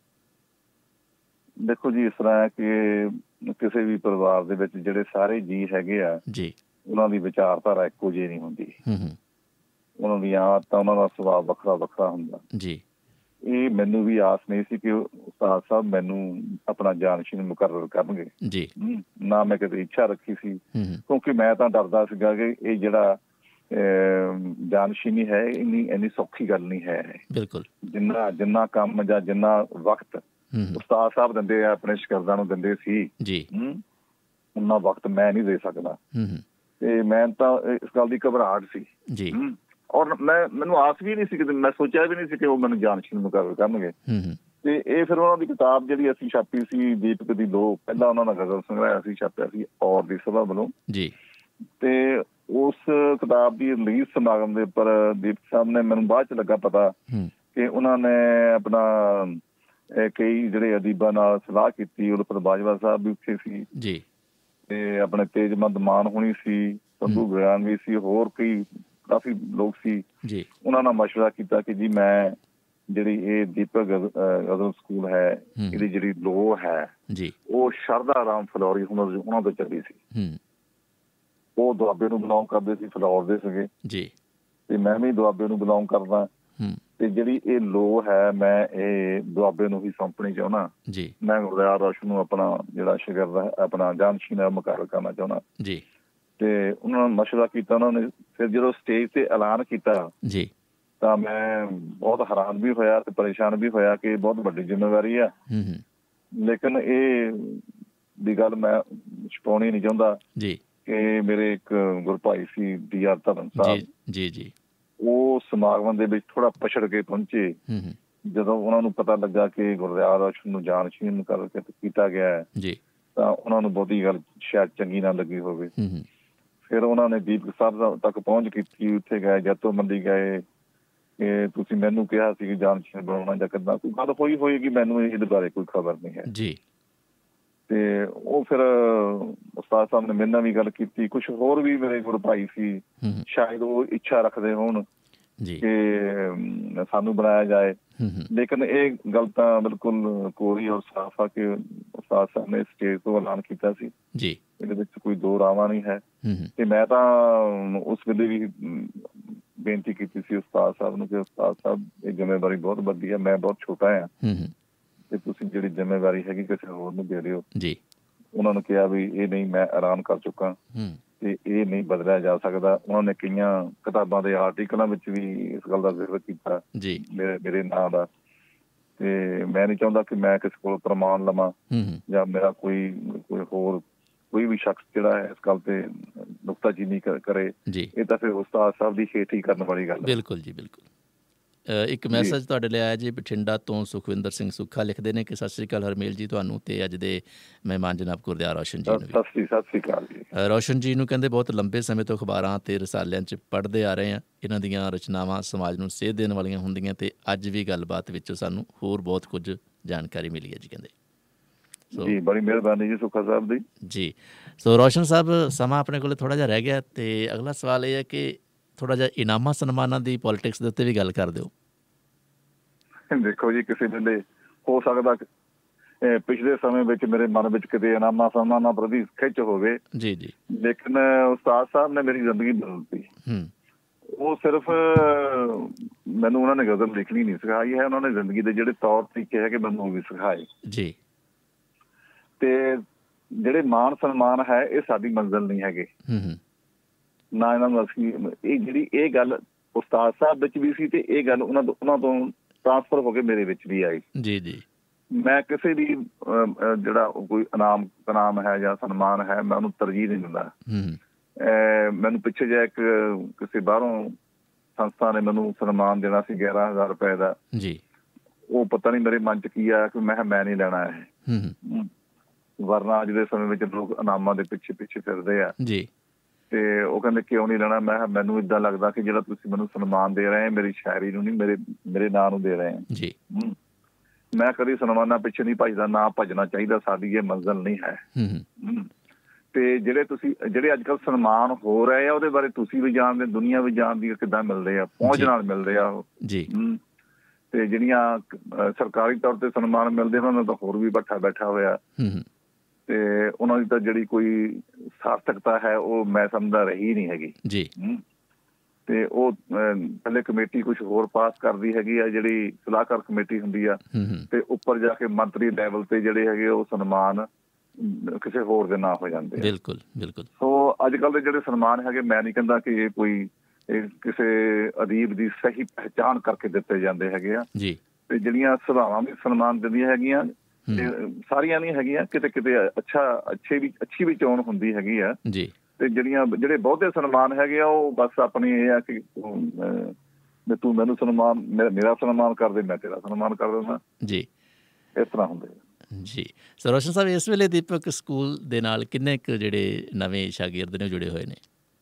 ਦੇਖੋ ਜੀ, ਇਸ ਤਰ੍ਹਾਂ ਹੈ ਕਿ ਕਿਸੇ ਵੀ ਪਰਿਵਾਰ ਦੇ ਵਿੱਚ ਜਿਹੜੇ ਸਾਰੇ ਜੀਅ ਹੈਗੇ ਆ ਜੀ, ਉਹਨਾਂ ਦੀ ਵਿਚਾਰਧਾਰਾ ਇੱਕੋ ਜਿਹੀ ਨਹੀਂ ਹੁੰਦੀ। ਉਹਨਾਂ ਦੀਆਂ ਆਦਤਾਂ, ਉਹਨਾਂ ਦਾ ਸੁਭਾਅ ਵੱਖਰਾ ਵੱਖਰਾ ਹੁੰਦਾ ਜੀ। ਇਹ ਮੈਨੂੰ ਵੀ ਆਸ ਨਹੀਂ ਸੀ ਕਿ ਉਸਤਾਦ ਸਾਹਿਬ ਮੈਨੂੰ ਆਪਣਾ ਜਾਨਸ਼ੀਨ ਮੁਕਰਰ ਕਰਨਗੇ ਜੀ। ਨਾ ਮੈਂ ਕਦੇ ਇੱਛਾ ਰੱਖੀ ਸੀ, ਕਿਉਂਕਿ ਮੈਂ ਤਾਂ ਡਰਦਾ ਸੀਗਾ ਕਿ ਇਹ ਜਿਹੜਾ ਜਾਨਸ਼ੀਨੀ ਹੈ ਇੰਨੀ ਇੰਨੀ ਸੌਖੀ ਗੱਲ ਨਹੀਂ ਹੈ। ਬਿਲਕੁਲ, ਜਿੰਨਾ ਜਿੰਨਾ ਕੰਮ ਜਾਂ ਜਿੰਨਾ ਵਕਤ ਉਸਤਾਦ ਸਾਹਿਬ ਦਿੰਦੇ ਆ ਆਪਣੇ ਸ਼ਾਗਿਰਦਾਂ ਨੂੰ ਦਿੰਦੇ ਸੀ ਜੀ, ਉਨਾ ਵਕਤ ਮੈਂ ਨਹੀਂ ਦੇ ਸਕਦਾ। ਤੇ ਮੈਂ ਤਾਂ ਇਸ ਗੱਲ ਦੀ ਘਬਰਾਹਟ ਸੀ ਜੀ। ਔਰ ਮੈਂ ਮੈਨੂੰ ਆਸ ਵੀ ਨਹੀਂ ਸੀ, ਕਿਤੇ ਮੈਂ ਸੋਚਿਆ ਵੀ ਨਹੀਂ ਸੀ ਕਿ ਉਹ ਮੈਨੂੰ ਜਾਨਸ਼ੀਨ ਮੁਕਰਰ ਕਰਨਗੇ। ਤੇ ਇਹ ਫਿਰ ਉਹਨਾਂ ਦੀ ਕਿਤਾਬ ਜਿਹੜੀ ਅਸੀਂ ਛਾਪੀ ਸੀ ਦੀਪਕ ਦੀ ਲੋ, ਪਹਿਲਾਂ ਉਹਨਾਂ ਦਾ ਗਜ਼ਲ ਸੰਗ੍ਰਹਿ ਅਸੀਂ ਛਾਪਿਆ ਸੀ ਔਰ ਦੀ ਸਭਾ ਵੱਲੋਂ ਜੀ। ਤੇ ਉਸ ਕਿਤਾਬ ਦੀ ਰਿਲੀਜ਼ ਸਮਾਗਮ ਦੇ ਉੱਪਰ ਦੀਪਕ ਸਾਹਿਬ ਨੇ, ਮੈਨੂੰ ਬਾਅਦ ਚ ਲੱਗਾ ਪਤਾ ਕਿ ਉਹਨਾਂ ਨੇ ਆਪਣਾ ਕਈ ਜਿਹੜੇ ਅਦੀਬਾਂ ਨਾਲ ਸਲਾਹ ਕੀਤੀ। ਉਹਦੇ ਉੱਪਰ ਬਾਜਵਾ ਸਾਹਿਬ ਵੀ ਉੱਥੇ ਸੀ ਜੀ, ਤੇ ਆਪਣੇ ਤੇਜਮੰਦ ਮਾਨ ਹੋਣੀ ਸੀ, ਸੰਧੂ ਗਿਆਨ ਵੀ ਸੀ, ਹੋਰ ਕਈ ਕਾਫੀ ਲੋਕ ਸੀ ਜੀ। ਉਹਨਾਂ ਨਾਲ ਮਸ਼ਵਰਾ ਕੀਤਾ ਕਿ ਜੀ ਮੈਂ ਜਿਹੜੀ ਇਹ ਦੀਪਕ ਗਜ਼ਲ ਸਕੂਲ ਹੈ ਇਹਦੀ ਜਿਹੜੀ ਲੋ ਹੈ ਜੀ, ਉਹ ਸ਼ਰਦਾ ਰਾਮ ਫਲੌਰੀ ਉਹਨਾਂ ਤੋਂ ਚੱਲੀ ਸੀ। ਉਹ ਦੁਆਬੇ ਨੂੰ ਬਿਲੋਂਗ ਕਰਦੇ ਸੀ, ਫਲੌਰ ਦੇ ਸੀਗੇ ਜੀ, ਤੇ ਮੈਂ ਵੀ ਦੁਆਬੇ ਨੂੰ ਬਿਲੋਂਗ ਕਰਦਾ। ਤੇ ਜਿਹੜੀ ਇਹ ਲੋ ਹੈ ਮੈਂ ਇਹ ਦੁਆਬੇ ਨੂੰ ਹੀ ਸੌਂਪਣੀ ਚਾਹੁੰਦਾ ਜੀ। ਮੈਂ ਗੁਰਦਿਆਲ ਰੋਸ਼ਨ ਨੂੰ ਆਪਣਾ ਜਿਹੜਾ ਸ਼ਾਗਿਰਦ ਆਪਣਾ ਜਾਨਸ਼ੀਨ ਹੈ ਮੁਕਰਰ ਕਰਨਾ ਚਾਹੁੰਦਾ ਜੀ। ਤੇ ਉਹਨਾਂ ਨੇ ਮਸ਼ਵਰਾ ਕੀਤਾ। ਉਹਨਾਂ ਨੇ ਫਿਰ ਜਦੋਂ ਸਟੇਜ ਤੇ ਐਲਾਨ ਕੀਤਾ ਜੀ ਤਾਂ ਮੈਂ ਬਹੁਤ ਹੈਰਾਨ ਵੀ ਹੋਇਆ ਤੇ ਪਰੇਸ਼ਾਨ ਵੀ ਹੋਇਆ ਕਿ ਬਹੁਤ ਵੱਡੀ ਜ਼ਿੰਮੇਵਾਰੀ ਆ। ਲੇਕਿਨ ਇਹ ਦੀ ਗੱਲ ਮੈਂ ਛੁਪਾਉਣੀ ਨਹੀਂ ਚਾਹੁੰਦਾ ਜੀ ਕਿ ਮੇਰੇ ਇੱਕ ਗੁਰਭਾਈ C D R ਧਰਨ Sahib ji ਜੀ, ਉਹ ਸਮਾਗਮ ਦੇ ਵਿੱਚ ਥੋੜਾ ਪਛੜ ਕੇ ਪਹੁੰਚੇ। ਜਦੋਂ ਉਹਨਾਂ ਨੂੰ ਪਤਾ ਲੱਗਾ ਕਿ ਗੁਰਦਿਆਲ ਰੋਸ਼ਨ ਨੂੰ ਜਾਨਸ਼ੀਨ ਕਰਕੇ ਕੀਤਾ ਗਿਆ ਹੈ ਜੀ, ਤਾਂ ਉਹਨਾਂ ਨੂੰ ਬਹੁਤੀ ਗੱਲ ਸ਼ਾਇਦ ਚੰਗੀ ਨਾ ਲੱਗੀ ਹੋਵੇ। ਫਿਰ ਉਹਨਾਂ ਨੇ ਦੀਪਕ ਸਾਹਿਬ ਤੱਕ ਪਹੁੰਚ ਕੀਤੀ, ਉੱਥੇ ਗਏ, ਜੈਤੋ ਮੰਡੀ ਗਏ ਕਿ ਤੁਸੀਂ ਮੈਨੂੰ ਕਿਹਾ ਸੀ ਕਿ ਜਾਣ ਪਛਾਣ ਬਣਾਉਣਾ ਜਾਂ ਕਿੱਦਾਂ, ਕੋਈ ਗੱਲ ਹੋਈ ਹੋਏਗੀ, ਮੈਨੂੰ ਇਹਦੇ ਬਾਰੇ ਕੋਈ ਖਬਰ ਨਹੀਂ ਹੈ ਜੀ। ਤੇ ਉਹ ਫਿਰ ਉਸਤਾਦ ਸਾਹਿਬ ਨੇ ਮੇਰੇ ਨਾਲ ਵੀ ਗੱਲ ਕੀਤੀ, ਕੁਛ ਹੋਰ ਵੀ ਮੇਰੇ ਗੁਰੂ ਭਾਈ ਸੀ, ਸ਼ਾਇਦ ਉਹ ਇੱਛਾ ਰੱਖਦੇ ਹੋਣ ਕਿ ਸਾਨੂੰ ਬਣਾਇਆ ਜਾਏ, ਲੇਕਿਨ ਇਹ ਗੱਲ ਤਾਂ ਬਿਲਕੁਲ ਕੋਰੀ ਔਰ ਸਾਫ਼ ਆ ਕਿ ਉਸਤਾਦ ਸਾਹਿਬ ਨੇ ਸਟੇਜ ਤੋਂ ਐਲਾਨ ਕੀਤਾ ਸੀ ਜੀ, ਇਹਦੇ ਵਿੱਚ ਕੋਈ ਦੋ ਰਾਵਾਂ ਨਹੀਂ ਹੈ। ਤੇ ਮੈਂ ਤਾਂ ਉਸ ਵੇਲੇ ਵੀ ਬੇਨਤੀ ਕੀਤੀ ਸੀ ਉਸਤਾਦ ਸਾਹਿਬ ਨੂੰ ਕਿ ਉਸਤਾਦ ਸਾਹਿਬ ਇਹ ਜ਼ਿੰਮੇਵਾਰੀ ਬਹੁਤ ਵੱਡੀ ਹੈ, ਮੈਂ ਬਹੁਤ ਛੋਟਾ ਹਾਂ ਤੇ ਤੁਸੀਂ ਜਿਹੜੀ ਜ਼ਿੰਮੇਵਾਰੀ ਹੈਗੀ ਕਿਸੇ ਹੋਰ ਨੂੰ ਦੇ ਦਿਓ ਜੀ। ਉਹਨਾਂ ਨੂੰ ਕਿਹਾ ਵੀ ਇਹ ਨਹੀਂ, ਮੈਂ ਐਲਾਨ ਕਰ ਚੁੱਕਾ ਤੇ ਇਹ ਨਹੀਂ ਬਦਲਿਆ ਜਾ ਸਕਦਾ। ਉਹਨਾਂ ਨੇ ਕਈਆਂ ਕਿਤਾਬਾਂ ਦੇ ਆਰਟੀਕਲਾਂ ਵਿੱਚ ਵੀ ਇਸ ਗੱਲ ਦਾ ਜ਼ਿਕਰ ਕੀਤਾ ਜੀ ਮੇਰੇ ਮੇਰੇ ਨਾਂ ਦਾ, ਤੇ ਮੈਂ ਨਹੀਂ ਚਾਹੁੰਦਾ ਕਿ ਮੈਂ ਕਿਸੇ ਕੋਲ ਪ੍ਰਮਾਣ ਲਵਾਂ ਜਾਂ ਮੇਰਾ ਕੋਈ ਕੋਈ ਹੋਰ ਕੋਈ ਵੀ ਸ਼ਖਸ ਜਿਹੜਾ ਹੈ ਇਸ ਗੱਲ ਤੇ ਨੁਕਤਾਚੀਨੀ ਕਰੇ। ਇਹ ਤਾਂ ਫਿਰ ਉਸਤਾਦ ਸਾਹਿਬ ਦੀ ਖੇਤੀ ਕਰਨ ਵਾਲੀ ਗੱਲ। ਬਿਲਕੁਲ ਜੀ, ਬਿਲਕੁਲ। ਇੱਕ ਮੈਸੇਜ ਤੁਹਾਡੇ ਲਈ ਆਇਆ ਜੀ ਬਠਿੰਡਾ ਤੋਂ, ਸੁਖਵਿੰਦਰ ਸਿੰਘ ਸੁੱਖਾ ਲਿਖਦੇ ਨੇ ਕਿ ਸਤਿ ਸ਼੍ਰੀ ਅਕਾਲ ਹਰਮੇਲ ਜੀ ਤੁਹਾਨੂੰ ਤੇ ਅੱਜ ਦੇ ਮਹਿਮਾਨ ਜਨਾਬ ਗੁਰਦਿਆਲ ਰੋਸ਼ਨ ਜੀ ਨੂੰ। ਸਤਿ ਸ਼੍ਰੀ ਅਕਾਲ ਜੀ। ਰੋਸ਼ਨ ਜੀ ਨੂੰ ਕਹਿੰਦੇ ਬਹੁਤ ਲੰਬੇ ਸਮੇਂ ਤੋਂ ਅਖਬਾਰਾਂ ਤੇ ਰਸਾਲਿਆਂ 'ਚ ਪੜ੍ਹਦੇ ਆ ਰਹੇ ਹਾਂ, ਇਹਨਾਂ ਦੀਆਂ ਰਚਨਾਵਾਂ ਸਮਾਜ ਨੂੰ ਸੇਧ ਦੇਣ ਵਾਲੀਆਂ ਹੁੰਦੀਆਂ ਤੇ ਅੱਜ ਵੀ ਗੱਲਬਾਤ ਵਿੱਚੋਂ ਸਾਨੂੰ ਹੋਰ ਬਹੁਤ ਕੁਝ ਜਾਣਕਾਰੀ ਮਿਲੀ ਹੈ ਜੀ ਕਹਿੰਦੇ। ਜੀ ਬੜੀ ਮਿਹਰਬਾਨੀ ਜੀ ਸੁੱਖਾ ਸਾਹਿਬ ਦੀ ਜੀ। ਸੋ ਰੋਸ਼ਨ ਸਾਹਿਬ ਸਮਾਂ ਆਪਣੇ ਕੋਲ ਥੋੜ੍ਹਾ ਜਿਹਾ ਰਹਿ ਗਿਆ ਤੇ ਅਗਲਾ ਸਵਾਲ ਇਹ ਹੈ ਕਿ ਥੋੜ੍ਹਾ ਜਿਹਾ ਇਨਾਮਾਂ ਸਨਮਾਨਾਂ ਦੀ ਪੋਲੀਟਿਕਸ ਦੇ ਉੱਤੇ ਵੀ ਗੱਲ ਕਰ ਦਿਓ। ਦੇਖੋ ਜੀ, ਕਿਸੇ ਵੇਲੇ ਹੋ ਸਕਦਾ ਪਿਛਲੇ ਸਮੇਂ ਵਿੱਚ ਮੇਰੇ ਮਨ ਵਿੱਚ ਕਿਤੇ ਇਨਾਮਾਂ ਸਨਮਾਨਾਂ ਪ੍ਰਤੀ ਖਿੱਚ ਹੋਵੇ ਜੀ ਜੀ, ਲੇਕਿਨ ਉਸਤਾਦ ਸਾਹਿਬ ਨੇ ਮੇਰੀ ਜ਼ਿੰਦਗੀ ਬਦਲਤੀ। ਉਹ ਸਿਰਫ ਮੈਨੂੰ ਉਹਨਾਂ ਨੇ ਗਜ਼ਲ ਲਿਖਣੀ ਨਹੀਂ ਸਿਖਾਈ ਹੈ, ਉਹਨਾਂ ਨੇ ਜ਼ਿੰਦਗੀ ਦੇ ਜਿਹੜੇ ਤੌਰ ਤਰੀਕੇ ਹੈਗੇ ਮੈਨੂੰ ਉਹ ਵੀ ਸਿਖਾਏ ਜੀ। ਤੇ ਜਿਹੜੇ ਮਾਣ ਸਨਮਾਨ ਹੈ ਇਹ ਸਾਡੀ ਮੰਜ਼ਿਲ ਨਹੀਂ ਹੈਗੇ ਨਾ, ਇਹਨਾਂ ਨੂੰ ਅਸੀਂ ਇਹ ਜਿਹੜੀ ਇਹ ਗੱਲ ਉਸਤਾਦ ਸਾਹਿਬ ਵਿੱਚ ਵੀ ਸੀ ਤੇ ਇਹ ਗੱਲ ਉਹਨਾਂ ਤੋਂ ਉਹਨਾਂ ਤੋਂ ਟ੍ਰਾਂਸਫਰ ਹੋ ਕੇ ਮੇਰੇ ਵਿੱਚ ਵੀ ਆਈ ਜੀ ਜੀ। ਮੈਂ ਕਿਸੇ ਵੀ ਜਿਹੜਾ ਕੋਈ ਇਨਾਮ ਇਨਾਮ ਹੈ ਜਾਂ ਸਨਮਾਨ ਹੈ ਮੈਂ ਉਹਨੂੰ ਤਰਜੀਹ ਨਹੀਂ ਦਿੰਦਾ। ਮੈਨੂੰ ਪਿੱਛੇ ਜਿਹਾ ਇੱਕ ਕਿਸੇ ਬਾਹਰੋਂ ਸੰਸਥਾ ਨੇ ਮੈਨੂੰ ਸਨਮਾਨ ਦੇਣਾ ਸੀ ਗਿਆਰਾਂ ਹਜ਼ਾਰ ਰੁਪਏ ਦਾ ਜੀ। ਉਹ ਪਤਾ ਨਹੀਂ ਮੇਰੇ ਮਨ 'ਚ ਕੀ ਆਇਆ ਕਿ ਮੈਂ ਮੈਂ ਨਹੀਂ ਲੈਣਾ ਇਹ, ਵਰਨਾ ਅੱਜ ਦੇ ਸਮੇਂ ਵਿੱਚ ਲੋਕ ਇਨਾਮਾਂ ਦੇ ਪਿੱਛੇ ਪਿੱਛੇ ਫਿਰਦੇ ਆ ਜੀ। ਤੇ ਉਹ ਕਹਿੰਦੇ ਕਿਉਂ ਨਹੀਂ ਲੈਣਾ? ਮੈਂ ਮੈਨੂੰ ਏਦਾਂ ਲੱਗਦਾ ਕਿ ਜਿਹੜਾ ਤੁਸੀਂ ਮੈਨੂੰ ਸਨਮਾਨ ਦੇ ਰਹੇ ਮੇਰੀ ਸ਼ਾਇਰੀ ਨੂੰ ਨਹੀਂ, ਮੇਰੇ ਮੇਰੇ ਨਾਂ ਨੂੰ ਦੇ ਰਹੇ ਜੀ। ਮੈਂ ਕਦੀ ਸਨਮਾਨਾਂ ਪਿੱਛੇ ਨਹੀਂ ਭੱਜਦਾ, ਨਾ ਭੱਜਣਾ ਚਾਹੀਦਾ, ਸਾਡੀ ਇਹ ਮੰਜ਼ਿਲ ਨਹੀਂ ਹੈ। ਤੇ ਜਿਹੜੇ ਤੁਸੀਂ ਜਿਹੜੇ ਅੱਜ ਕੱਲ੍ਹ ਸਨਮਾਨ ਹੋ ਰਹੇ ਆ ਉਹਦੇ ਬਾਰੇ ਤੁਸੀਂ ਵੀ ਜਾਣਦੇ, ਦੁਨੀਆ ਵੀ ਜਾਣਦੀ ਹੈ ਕਿੱਦਾਂ ਮਿਲਦੇ ਆ, ਪਹੁੰਚ ਨਾਲ ਮਿਲਦੇ ਆ ਉਹ ਜੀ। ਤੇ ਜਿਹੜੀਆਂ ਸਰਕਾਰੀ ਤੌਰ ਤੇ ਸਨਮਾਨ ਮਿਲਦੇ ਉਹਨਾਂ ਦਾ ਹੋਰ ਵੀ ਬੱਠਾ ਬੈਠਾ ਹੋਇਆ ਤੇ ਉਹਨਾਂ ਦੀ ਤਾਂ ਜਿਹੜੀ ਕੋਈ ਸਾਰਥਕਤਾ ਹੈ ਉਹ ਮੈਂ ਸਮਝਦਾ ਰਹੀ ਨਹੀਂ ਹੈਗੀ ਜੀ। ਤੇ ਉਹ ਪਹਿਲੇ ਕਮੇਟੀ ਕੁਛ ਹੋਰ ਪਾਸ ਕਰਦੀ ਹੈਗੀ ਆ, ਜਿਹੜੀ ਸਲਾਹਕਾਰ ਕਮੇਟੀ ਹੁੰਦੀ ਆ, ਤੇ ਉੱਪਰ ਜਾ ਕੇ ਮੰਤਰੀ ਲੈਵਲ ਤੇ ਜਿਹੜੇ ਹੈਗੇ ਉਹ ਸਨਮਾਨ ਕਿਸੇ ਹੋਰ ਦੇ ਨਾਂ ਹੋ ਜਾਂਦੇ। ਬਿਲਕੁਲ ਬਿਲਕੁਲ। ਸੋ ਅੱਜ ਕੱਲ੍ਹ ਦੇ ਜਿਹੜੇ ਸਨਮਾਨ ਹੈਗੇ ਮੈਂ ਨਹੀਂ ਕਹਿੰਦਾ ਕਿ ਇਹ ਕੋਈ ਕਿਸੇ ਅਦੀਬ ਦੀ ਸਹੀ ਪਹਿਚਾਣ ਕਰਕੇ ਦਿੱਤੇ ਜਾਂਦੇ ਹੈਗੇ ਆ ਜੀ। ਤੇ ਜਿਹੜੀਆਂ ਸਭਾਵਾਂ ਵੀ ਸਨਮਾਨ ਦਿੰਦੀਆਂ ਹੈਗੀਆਂ ਸਾਰੀਆਂ ਨਹੀਂ ਹੈਗੀਆਂ, ਕਿਤੇ ਕਿਤੇ ਅੱਛਾ ਅੱਛੇ ਵੀ ਅੱਛੀ ਵੀ ਚੋਣ ਹੁੰਦੀ ਹੈਗੀ ਆ ਜੀ। ਤੇ ਜਿਹੜੀਆਂ ਜਿਹੜੇ ਬਹੁਤੇ ਸਨਮਾਨ ਹੈਗੇ ਆ ਉਹ ਬਸ ਆਪਣੀ ਇਹ ਆ ਕਿ ਤੂੰ ਮੈਨੂੰ ਸਨਮਾਨ ਮੇਰਾ ਸਨਮਾਨ ਕਰ ਦੇ, ਮੈਂ ਤੇਰਾ ਸਨਮਾਨ ਕਰ ਦਿੰਦਾ ਜੀ, ਇਸ ਤਰ੍ਹਾਂ ਹੁੰਦੇ ਜੀ। ਸੋ ਰੋਸ਼ਨ ਸਾਹਿਬ ਇਸ ਵੇਲੇ ਦੀਪਕ ਸਕੂਲ ਦੇ ਨਾਲ ਕਿੰਨੇ ਕੁ ਜਿਹੜੇ ਨਵੇਂ ਸ਼ਾਗਿਰਦ ਨੇ ਜੁੜੇ ਹੋਏ ਨੇ?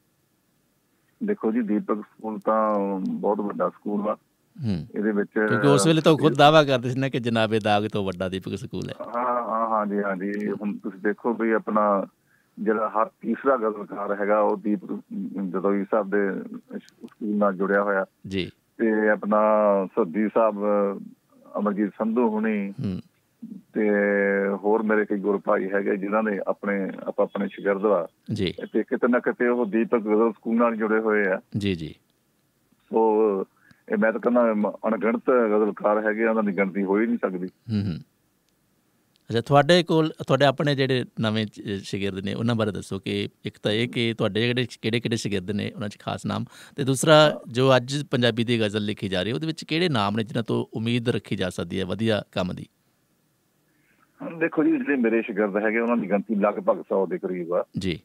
ਦੇਖੋ ਜੀ, ਦੀਪਕ ਸਕੂਲ ਤਾਂ ਬਹੁਤ ਵੱਡਾ ਸਕੂਲ ਆ। ਇਹਦੇ ਵਿੱਚ ਕਿਉਂਕਿ ਉਸ ਵੇਲੇ ਤਾਂ ਖੁਦ ਦਾਅਵਾ ਕਰਦੇ ਸੀ ਨਾ ਕਿ ਜਨਾਬੇ ਦਾਗ ਤੋਂ ਵੱਡਾ ਦੀਪਕ ਸਕੂਲ ਹੈ। ਹਾਂ ਹਾਂ ਹਾਂਜੀ ਹਾਂਜੀ। ਹੁਣ ਤੁਸੀਂ ਦੇਖੋ ਵੀ ਆਪਣਾ ਜਿਹੜਾ ਹਰ ਤੀਸਰਾ ਗਜ਼ਲਕਾਰ ਹੈਗਾ ਉਹ ਦੀਪਕ ਜਦੋਈ ਸਾਹਿਬ ਦੇ ਸਕੂਲ ਨਾਲ ਜੁੜਿਆ ਹੋਇਆ ਜੀ। ਤੇ ਆਪਣਾ ਸੱਦੀ ਸਾਹਿਬ, ਅਮਰਜੀਤ ਸੰਧੂ ਹੁਣੀ ਤੇ ਹੋਰ ਮੇਰੇ ਕਈ ਗੁਰੂ ਭਾਈ ਹੈਗੇ ਜਿਨ੍ਹਾਂ ਨੇ ਆਪਣੇ ਆਪਾਂ ਆਪਣੇ ਸ਼ਾਗਿਰਦ ਆ ਜੀ। ਤੇ ਕਿਤੇ ਨਾ ਕਿਤੇ ਉਹ ਦੀਪਕ ਗਜ਼ਲ ਸਕੂਲ ਨਾਲ ਜੁੜੇ ਹੋਏ ਆ ਜੀ ਜੀ। ਸੋ ਇਹ ਮੈਂ ਤਾਂ ਕਹਿੰਦਾ ਅਣਗਿਣਤ ਗਜ਼ਲਕਾਰ ਹੈਗੇ, ਉਹਨਾਂ ਦੀ ਗਿਣਤੀ ਹੋ ਹੀ ਨਹੀਂ ਸਕਦੀ। ਅੱਛਾ, ਤੁਹਾਡੇ ਕੋਲ ਤੁਹਾਡੇ ਆਪਣੇ ਜਿਹੜੇ ਨਵੇਂ ਸ਼ਾਗਿਰਦ ਨੇ ਉਹਨਾਂ ਬਾਰੇ ਦੱਸੋ ਕਿ ਇੱਕ ਤਾਂ ਇਹ ਕਿ ਤੁਹਾਡੇ ਜਿਹੜੇ ਕਿਹੜੇ ਕਿਹੜੇ ਸ਼ਾਗਿਰਦ ਨੇ ਉਹਨਾਂ 'ਚ ਖਾਸ ਨਾਮ, ਤੇ ਦੂਸਰਾ ਜੋ ਅੱਜ ਪੰਜਾਬੀ ਦੀ ਗਜ਼ਲ ਲਿਖੀ ਜਾ ਰਹੀ ਉਹਦੇ ਵਿੱਚ ਕਿਹੜੇ ਨਾਮ ਨੇ ਜਿਹਨਾਂ ਤੋਂ ਉਮੀਦ ਰੱਖੀ ਜਾ ਸਕਦੀ ਹੈ ਵਧੀਆ ਕੰਮ ਦੀ? ਦੇਖੋ ਜੀ, ਜਿਹੜੇ ਮੇਰੇ ਸ਼ਾਗਿਰਦ ਹੈਗੇ ਉਹਨਾਂ ਦੀ ਗਿਣਤੀ ਲਗਭਗ ਸੌ ਦੇ ਕਰੀਬ ਆ ਜੀ।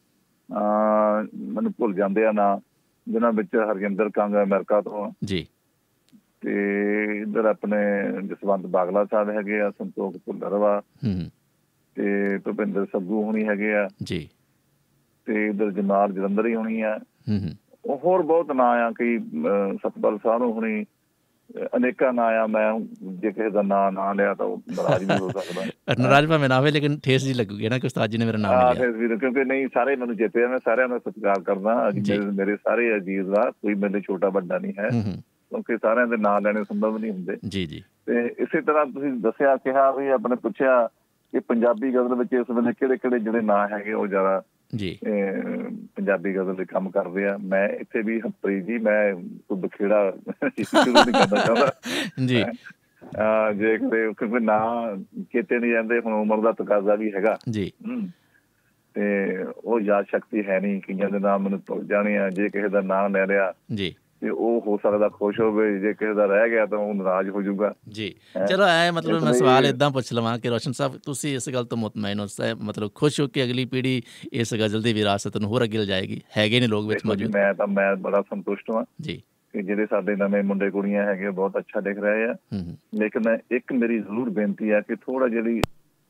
ਮੈਨੂੰ ਭੁੱਲ ਜਾਂਦੇ ਆ ਨਾ, ਜਿਹਨਾਂ ਵਿੱਚ ਹਰਜਿੰਦਰ ਕੰਗ ਅਮਰੀਕਾ ਤੋਂ ਜੀ, ਤੇ ਇੱਧਰ ਆਪਣੇ ਜਸਵੰਤ ਬਾਗਲਾ ਸਾਹਿਬ ਹੈਗੇ ਆ, ਸੰਤੋਖ ਭੁੱਲਰ ਵਾ, ਤੇ ਭੁਪਿੰਦਰ ਸੱਗੂ ਹੋਣੀ ਹੈਗੇ ਆ ਜੀ, ਤੇ ਇਧਰ ਜਮਾਲ ਜਲੰਧਰ ਹੀ ਹੋਣੀ ਆ, ਹੋਰ ਬਹੁਤ ਨਾਂ ਆ, ਕਈ ਸਤਪਾਲ ਸਾਹਨੂ ਹੋਣੀ, ਅਨੇਕਾਂ ਨਾਂ ਆ। ਮੈਂ ਜੇ ਕਿਸੇ ਦਾ ਨਾਂ ਨਾ ਲਿਆ ਤਾਂ ਉਹ ਨਾਰਾਜ਼ ਵੀ ਹੋ ਸਕਦਾ। ਨਾਰਾਜ਼ ਭਾਵੇਂ ਨਾ ਹੋਵੇ, ਲੇਕਿਨ ਠੇਸ ਜੀ ਲੱਗੂਗੀ ਨਾ ਕਿ ਉਸਤਾਦ ਜੀ ਨੇ ਮੇਰਾ ਨਾਮ ਲਿਆ। ਕਿਉਂਕਿ ਨਹੀਂ, ਸਾਰੇ ਮੈਨੂੰ ਚੇਤੇ ਆ, ਮੈਂ ਸਾਰਿਆਂ ਦਾ ਸਤਿਕਾਰ ਕਰਦਾ। ਮੇਰੇ ਸਾਰੇ ਅਜੀਜ਼ ਆ, ਕੋਈ ਮੇਰੇ ਛੋਟਾ ਵੱਡਾ ਨਹੀਂ ਹੈ, ਕਿਉਂਕਿ ਸਾਰਿਆਂ ਦੇ ਨਾਂ ਲੈਣੇ ਸੰਭਵ ਨਹੀਂ ਹੁੰਦੇ। ਜੀ ਜੀ। ਤੇ ਇਸੇ ਤਰ੍ਹਾਂ ਤੁਸੀਂ ਦੱਸਿਆ, ਕਿਹਾ ਵੀ ਆਪਣੇ ਪੁੱਛਿਆ ਕਿ ਪੰਜਾਬੀ ਗਜ਼ਲ ਵਿੱਚ ਇਸ ਵੇਲੇ ਕਿਹੜੇ ਕਿਹੜੇ ਜਿਹੜੇ ਨਾਂ ਹੈਗੇ ਉਹ ਜ਼ਿਆਦਾ ਜੀ ਪੰਜਾਬੀ ਗਜ਼ਲ ਦੇ ਕੰਮ ਕਰਦੇ ਆ। ਮੈਂ ਇੱਥੇ ਵੀ ਹੱਪਰੀ ਜੀ, ਮੈਂ ਕੋਈ ਬਖੇੜਾ ਸ਼ੁਰੂ ਨਹੀਂ ਕਰਨਾ ਚਾਹੁੰਦਾ ਜੀ, ਜੇ ਕਿਤੇ, ਕਿਉਂਕਿ ਨਾਂ ਚੇਤੇ ਨਹੀਂ ਜਾਂਦੇ, ਹੁਣ ਉਮਰ ਦਾ ਤਕਾਜ਼ਾ ਵੀ ਹੈਗਾ ਜੀ, ਤੇ ਉਹ ਯਾਦ ਸ਼ਕਤੀ ਹੈ ਨਹੀਂ, ਕਈਆਂ ਦੇ ਨਾਮ ਮੈਨੂੰ ਭੁੱਲ ਜਾਣੇ ਆ। ਜੇ ਕਿਸੇ ਦਾ ਨਾਂ ਲੈ ਲਿਆ ਜੀ ਤੇ ਉਹ ਹੋ ਸਕਦਾ ਖੁਸ਼ ਹੋਵੇ, ਜੇ ਕਿਸੇ ਦਾ ਰਹਿ ਗਿਆ ਤਾਂ ਉਹ ਨਾਰਾਜ਼ ਹੋ ਜਾਊਗਾ। ਜੀ, ਚਲੋ ਐ ਮਤਲਬ ਮੈਂ ਸਵਾਲ ਇੱਦਾਂ ਪੁੱਛ ਲਵਾਂ ਕਿ ਰੋਸ਼ਨ ਸਾਹਿਬ, ਤੁਸੀਂ ਇਸ ਗੱਲ ਤੋਂ ਮੁਤਮੈਨ ਹੋ, ਮਤਲਬ ਖੁਸ਼ ਹੋ ਕਿ ਅਗਲੀ ਪੀੜ੍ਹੀ ਇਸ ਗਜ਼ਲ ਦੀ ਵਿਰਾਸਤ ਨੂੰ ਹੋਰ ਅੱਗੇ ਲਿਜਾਏਗੀ? ਹੈਗੇ ਨੇ ਲੋਕ ਵਿੱਚ ਮੌਜੂਦ? ਮੈਂ ਤਾਂ ਮੈਂ ਬੜਾ ਸੰਤੁਸ਼ਟ ਹਾਂ ਜੀ ਕਿ ਜਿਹੜੇ ਸਾਡੇ ਨਵੇਂ ਮੁੰਡੇ ਕੁੜੀਆਂ ਹੈਗੇ ਬਹੁਤ ਅੱਛਾ ਲਿਖ ਰਹੇ ਆ। ਲੇਕਿਨ ਇੱਕ ਮੇਰੀ ਜ਼ਰੂਰ ਬੇਨਤੀ ਹੈ ਕਿ ਥੋੜਾ ਜਿਹੜੀ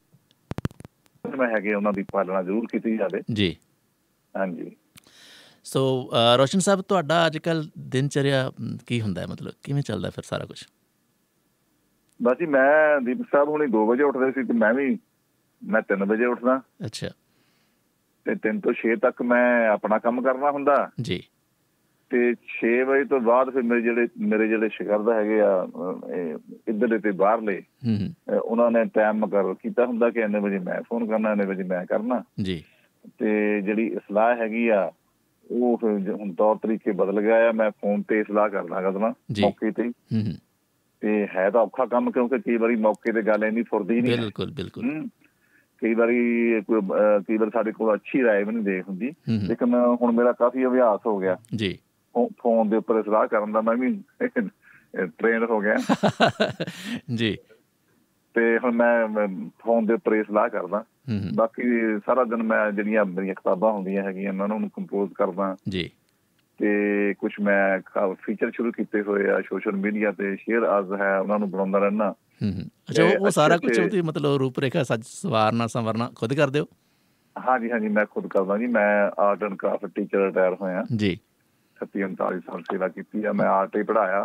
ਹੈਗੇ ਉਹਨਾਂ ਦੀ ਪਾਲਣਾ ਜ਼ਰੂਰ ਕੀਤੀ ਜਾਵੇ। ਜੀ, ਹਾਂਜੀ। ਸੋ ਰੋਸ਼ਨ ਸਾਹਿਬ, ਤੁਹਾਡਾ ਅੱਜ ਕੱਲ੍ਹ ਦਿਨ ਚਰਿਆ ਕੀ ਹੁੰਦਾ, ਮਤਲਬ ਕਿਵੇਂ ਚੱਲਦਾ ਫਿਰ ਸਾਰਾ ਕੁਛ? ਬਸ ਜੀ, ਮੈਂ ਦੀਪਕ ਸਾਹਿਬ ਹੁਣੀ ਦੋ ਵਜੇ ਉੱਠਦੇ ਸੀ ਤੇ ਮੈਂ ਵੀ ਮੈਂ ਤਿੰਨ ਵਜੇ ਉੱਠਦਾ। ਅੱਛਾ। ਤੇ ਤਿੰਨ ਤੋਂ ਛੇ ਤੱਕ ਮੈਂ ਆਪਣਾ ਕੰਮ ਕਰਨਾ ਹੁੰਦਾ ਜੀ, ਤੇ ਛੇ ਵਜੇ ਤੋਂ ਬਾਅਦ ਫਿਰ ਮੇਰੇ ਜਿਹੜੇ ਮੇਰੇ ਜਿਹੜੇ ਸ਼ਾਗਿਰਦ ਹੈਗੇ ਆ ਇੱਧਰਲੇ ਤੇ ਬਾਹਰਲੇ, ਉਹਨਾਂ ਨੇ ਟਾਈਮ ਮੁਕੱਰਰ ਕੀਤਾ ਹੁੰਦਾ ਕਿ ਇੰਨੇ ਵਜੇ ਮੈਂ ਫੋਨ ਕਰਨਾ, ਇੰਨੇ ਵਜੇ ਮੈਂ ਕਰਨਾ ਜੀ। ਤੇ ਜਿਹੜੀ ਇਸਲਾਹ ਹੈਗੀ ਆ ਉਹ ਫਿਰ ਹੁਣ ਤੌਰ ਤਰੀਕੇ ਬਦਲ ਗਿਆ ਆ। ਮੈਂ ਫੋਨ ਤੇ ਸਲਾਹ ਕਰਦਾ ਕਰਦਾ ਮੌਕੇ ਤੇ, ਤੇ ਹੈ ਤਾਂ ਔਖਾ ਕੰਮ, ਕਿਉਂਕਿ ਕਈ ਵਾਰੀ ਮੌਕੇ ਤੇ ਗੱਲ ਇੰਨੀ ਫੁਰਦੀ ਨਹੀਂ। ਬਿਲਕੁਲ ਬਿਲਕੁਲ। ਕਈ ਵਾਰੀ ਕੋਈ ਕਈ ਵਾਰ ਸਾਡੇ ਕੋਲ ਅੱਛੀ ਰਾਏ ਵੀ ਨਹੀਂ ਦੇਖ ਹੁੰਦੀ, ਲੇਕਿਨ ਹੁਣ ਮੇਰਾ ਕਾਫੀ ਅਭਿਆਸ ਹੋ ਗਿਆ ਜੀ ਫੋਨ ਦੇ ਉੱਪਰ ਸਲਾਹ ਕਰਨ ਦਾ। ਮੈਂ ਵੀ ਟ੍ਰੇਨਡ ਹੋ ਗਿਆ ਜੀ, ਤੇ ਹੁਣ ਮੈਂ ਫੋਨ ਦੇ ਉੱਪਰ ਇਹ ਸਲਾਹ ਕਰਦਾ। ਬਾਕੀ ਸਾਰਾ ਦਿਨ ਮੈਂ ਜਿਹੜੀਆਂ ਮੇਰੀਆਂ ਕਿਤਾਬਾਂ ਹੁੰਦੀਆਂ ਹੈਗੀਆਂ ਮੈਂ ਉਹਨਾਂ ਨੂੰ ਕੰਪੋਜ਼ ਕਰਦਾ ਜੀ, ਤੇ ਕੁਛ ਮੈਂ ਫੀਚਰ ਸ਼ੁਰੂ ਕੀਤੇ ਹੋਏ ਆ ਸੋਸ਼ਲ ਮੀਡੀਆ ਤੇ, ਸ਼ੇਅਰ ਆਜ਼ ਹੈ, ਉਹਨਾਂ ਨੂੰ ਬਣਾਉਂਦਾ ਰਹਿਣਾ। ਅੱਛਾ, ਉਹ ਸਾਰਾ ਕੁਛ ਉਹਦੀ ਮਤਲਬ ਰੂਪ ਰੇਖਾ ਸੱਜ ਸਵਾਰਨਾ ਸੰਵਰਨਾ ਖੁਦ ਕਰਦੇ ਹੋ? ਹਾਂਜੀ ਹਾਂਜੀ, ਮੈਂ ਖੁਦ ਕਰਦਾ ਜੀ। ਮੈਂ art and craft teacher retire ਹੋਇਆ ਜੀ, ਛੱਤੀ ਉਨਤਾਲੀ ਸਾਲ ਸੇਵਾ ਕੀਤੀ ਆ। ਮੈਂ ਆਰਟ ਹੀ ਪੜ੍ਹਾਇਆ,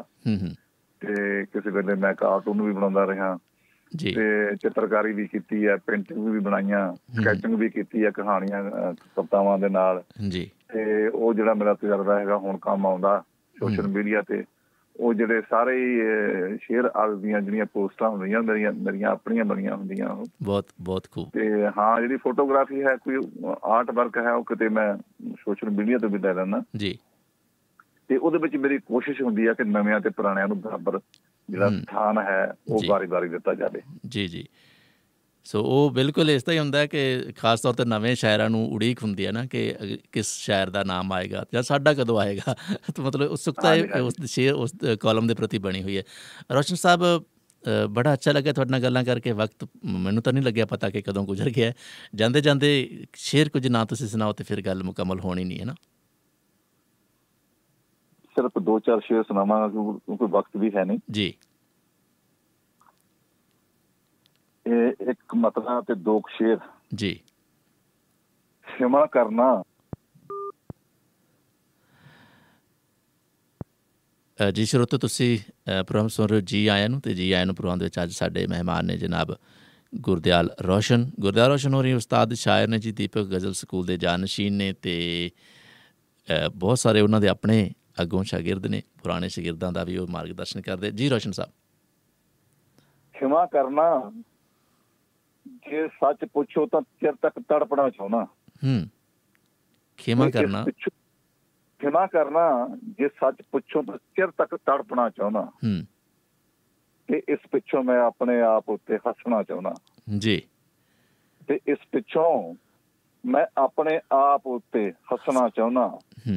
ਤੇ ਕਿਸੇ ਵੇਲੇ ਮੈਂ ਕਾਰਟੂਨ ਵੀ ਬਣਾਉਂਦਾ ਰਿਹਾ, ਤੇ ਚਿੱਤਰਕਾਰੀ ਵੀ ਕੀਤੀ ਹੈ, ਪੇਂਟਿੰਗ ਵੀ ਬਣਾਈਆਂ, ਸਕੈਚਿੰਗ ਵੀ ਕੀਤੀ ਹੈ ਕਹਾਣੀਆਂ ਕਵਿਤਾਵਾਂ ਦੇ ਨਾਲ ਜੀ। ਤੇ ਉਹ ਜਿਹੜਾ ਮੇਰਾ ਤਜਰਬਾ ਹੈਗਾ ਹੁਣ ਕੰਮ ਆਉਂਦਾ ਸੋਸ਼ਲ ਮੀਡੀਆ ਤੇ। ਉਹ ਜਿਹੜੇ ਸਾਰੇ ਹੀ ਸ਼ੇਅਰ ਆਲ ਦੀਆਂ ਜਿਹੜੀਆਂ ਪੋਸਟਾਂ ਹੁੰਦੀਆਂ ਮੇਰੀਆਂ ਮੇਰੀਆਂ ਆਪਣੀਆਂ ਬਣੀਆਂ ਹੁੰਦੀਆਂ ਉਹ ਬਹੁਤ ਬਹੁਤ ਖੂਬ। ਤੇ ਹਾਂ, ਜਿਹੜੀ ਫੋਟੋਗ੍ਰਾਫੀ ਹੈ, ਕੋਈ ਆਰਟ ਵਰਕ ਹੈ, ਉਹ ਕਿਤੇ ਮੈਂ ਸੋਸ਼ਲ ਮੀਡੀਆ ਤੋਂ ਵੀ ਲੈ ਲੈਂਦਾ ਜੀ। ਤੇ ਉਹਦੇ ਵਿੱਚ ਮੇਰੀ ਕੋਸ਼ਿਸ਼ ਹੁੰਦੀ ਹੈ ਕਿ ਨਵਿਆਂ ਤੇ ਪੁਰਾਣਿਆਂ ਨੂੰ ਬਰਾਬਰ ਜਿਹੜਾ ਸਥਾਨ ਹੈ ਉਹ ਵਾਰੀ ਵਾਰੀ ਦਿੱਤਾ ਜਾਵੇ ਜੀ ਜੀ। ਸੋ ਉਹ ਬਿਲਕੁਲ ਇਸ ਤਰ੍ਹਾਂ ਹੀ ਹੁੰਦਾ ਕਿ ਖਾਸ ਤੌਰ 'ਤੇ ਨਵੇਂ ਸ਼ਾਇਰਾਂ ਨੂੰ ਉਡੀਕ ਹੁੰਦੀ ਹੈ ਨਾ ਕਿ ਕਿਸ ਸ਼ਾਇਰ ਦਾ ਨਾਮ ਆਏਗਾ ਜਾਂ ਸਾਡਾ ਕਦੋਂ ਆਏਗਾ। ਮਤਲਬ ਉਤਸੁਕਤਾ ਉਸ ਸ਼ੇਅਰ ਉਸ ਕਾਲਮ ਦੇ ਪ੍ਰਤੀ ਬਣੀ ਹੋਈ ਹੈ। ਰੋਸ਼ਨ ਸਾਹਿਬ, ਬੜਾ ਅੱਛਾ ਲੱਗਿਆ ਤੁਹਾਡੇ ਨਾਲ ਗੱਲਾਂ ਕਰਕੇ। ਵਕਤ ਮੈਨੂੰ ਤਾਂ ਨਹੀਂ ਲੱਗਿਆ ਪਤਾ ਕਿ ਕਦੋਂ ਗੁਜ਼ਰ ਗਿਆ। ਜਾਂਦੇ ਜਾਂਦੇ ਸ਼ੇਅਰ ਕੁਝ ਨਾ ਤੁਸੀਂ ਸੁਣਾਓ ਤੇ ਫਿਰ ਗੱਲ ਮੁਕੰਮਲ ਹੋਣੀ ਨਹੀਂ ਹੈ ਨਾ। ਸਿਰਫ ਦੋ ਚਾਰ ਸ਼ੇਅਰ ਸੁਣਾਵਾਂਗਾ ਕਿਉਂਕਿ ਵਕਤ ਵੀ ਹੈ ਨਹੀਂ ਜੀ। ਇਹ ਇੱਕ ਮਤਲਬ ਤੇ ਦੋ ਸ਼ੇਰ ਜੀ। ਖਿਮਾ ਕਰਨਾ ਜੀ। ਸਰੋਤੋ, ਤੁਸੀਂ ਪ੍ਰੋਗਰਾਮ ਸੁਣ ਰਹੇ ਹੋ ਜੀ ਆਇਆਂ ਨੂੰ, ਤੇ ਜੀ ਆਇਆਂ ਨੂੰ ਪ੍ਰੋਗਰਾਮ ਦੇ ਵਿੱਚ ਅੱਜ ਸਾਡੇ ਮਹਿਮਾਨ ਨੇ ਜਨਾਬ ਗੁਰਦਿਆਲ ਰੋਸ਼ਨ। ਗੁਰਦਿਆਲ ਰੋਸ਼ਨ ਹੋਰੀ ਉਸਤਾਦ ਸ਼ਾਇਰ ਨੇ ਜੀ, ਦੀਪਕ ਗਜ਼ਲ ਸਕੂਲ ਦੇ ਜਾਨਸ਼ੀਨ ਨੇ, ਤੇ ਬਹੁਤ ਸਾਰੇ ਉਹਨਾਂ ਦੇ ਆਪਣੇ ਅੱਗੋਂ ਸ਼ਾਗਿਰਦ ਨੇ, ਪੁਰਾਣੇ ਸ਼ਾਗਿਰਦਾਂ ਦਾ ਵੀ ਉਹ ਮਾਰਗਦਰਸ਼ਨ ਕਰਦੇ ਜੀ। ਰੋਸ਼ਨ ਸਾਹਿਬ, ਖਿਮਾ ਕਰਨਾ ਜੇ ਸੱਚ ਪੁੱਛੋ ਤਾਂ ਚਿਰ ਤੱਕ ਤੜਪਣਾ ਚਾਹੁੰਦਾ। ਹੂੰ, ਖਿਮਾ ਕਰਨਾ ਖਿਮਾ ਕਰਨਾ ਜੇ ਸੱਚ ਪੁੱਛੋ ਤਾਂ ਚਿਰ ਤੱਕ ਤੜਪਣਾ ਚਾਹੁੰਦਾ। ਹੂੰ, ਤੇ ਇਸ ਪਿੱਛੋਂ ਮੈਂ ਆਪਣੇ ਆਪ ਉੱਤੇ ਹੱਸਣਾ ਚਾਹੁੰਦਾ ਜੀ। ਤੇ ਇਸ ਪਿੱਛੋਂ ਮੈਂ ਆਪਣੇ ਆਪ ਉੱਤੇ ਹੱਸਣਾ ਚਾਹੁੰਦਾ। ਹੂੰ,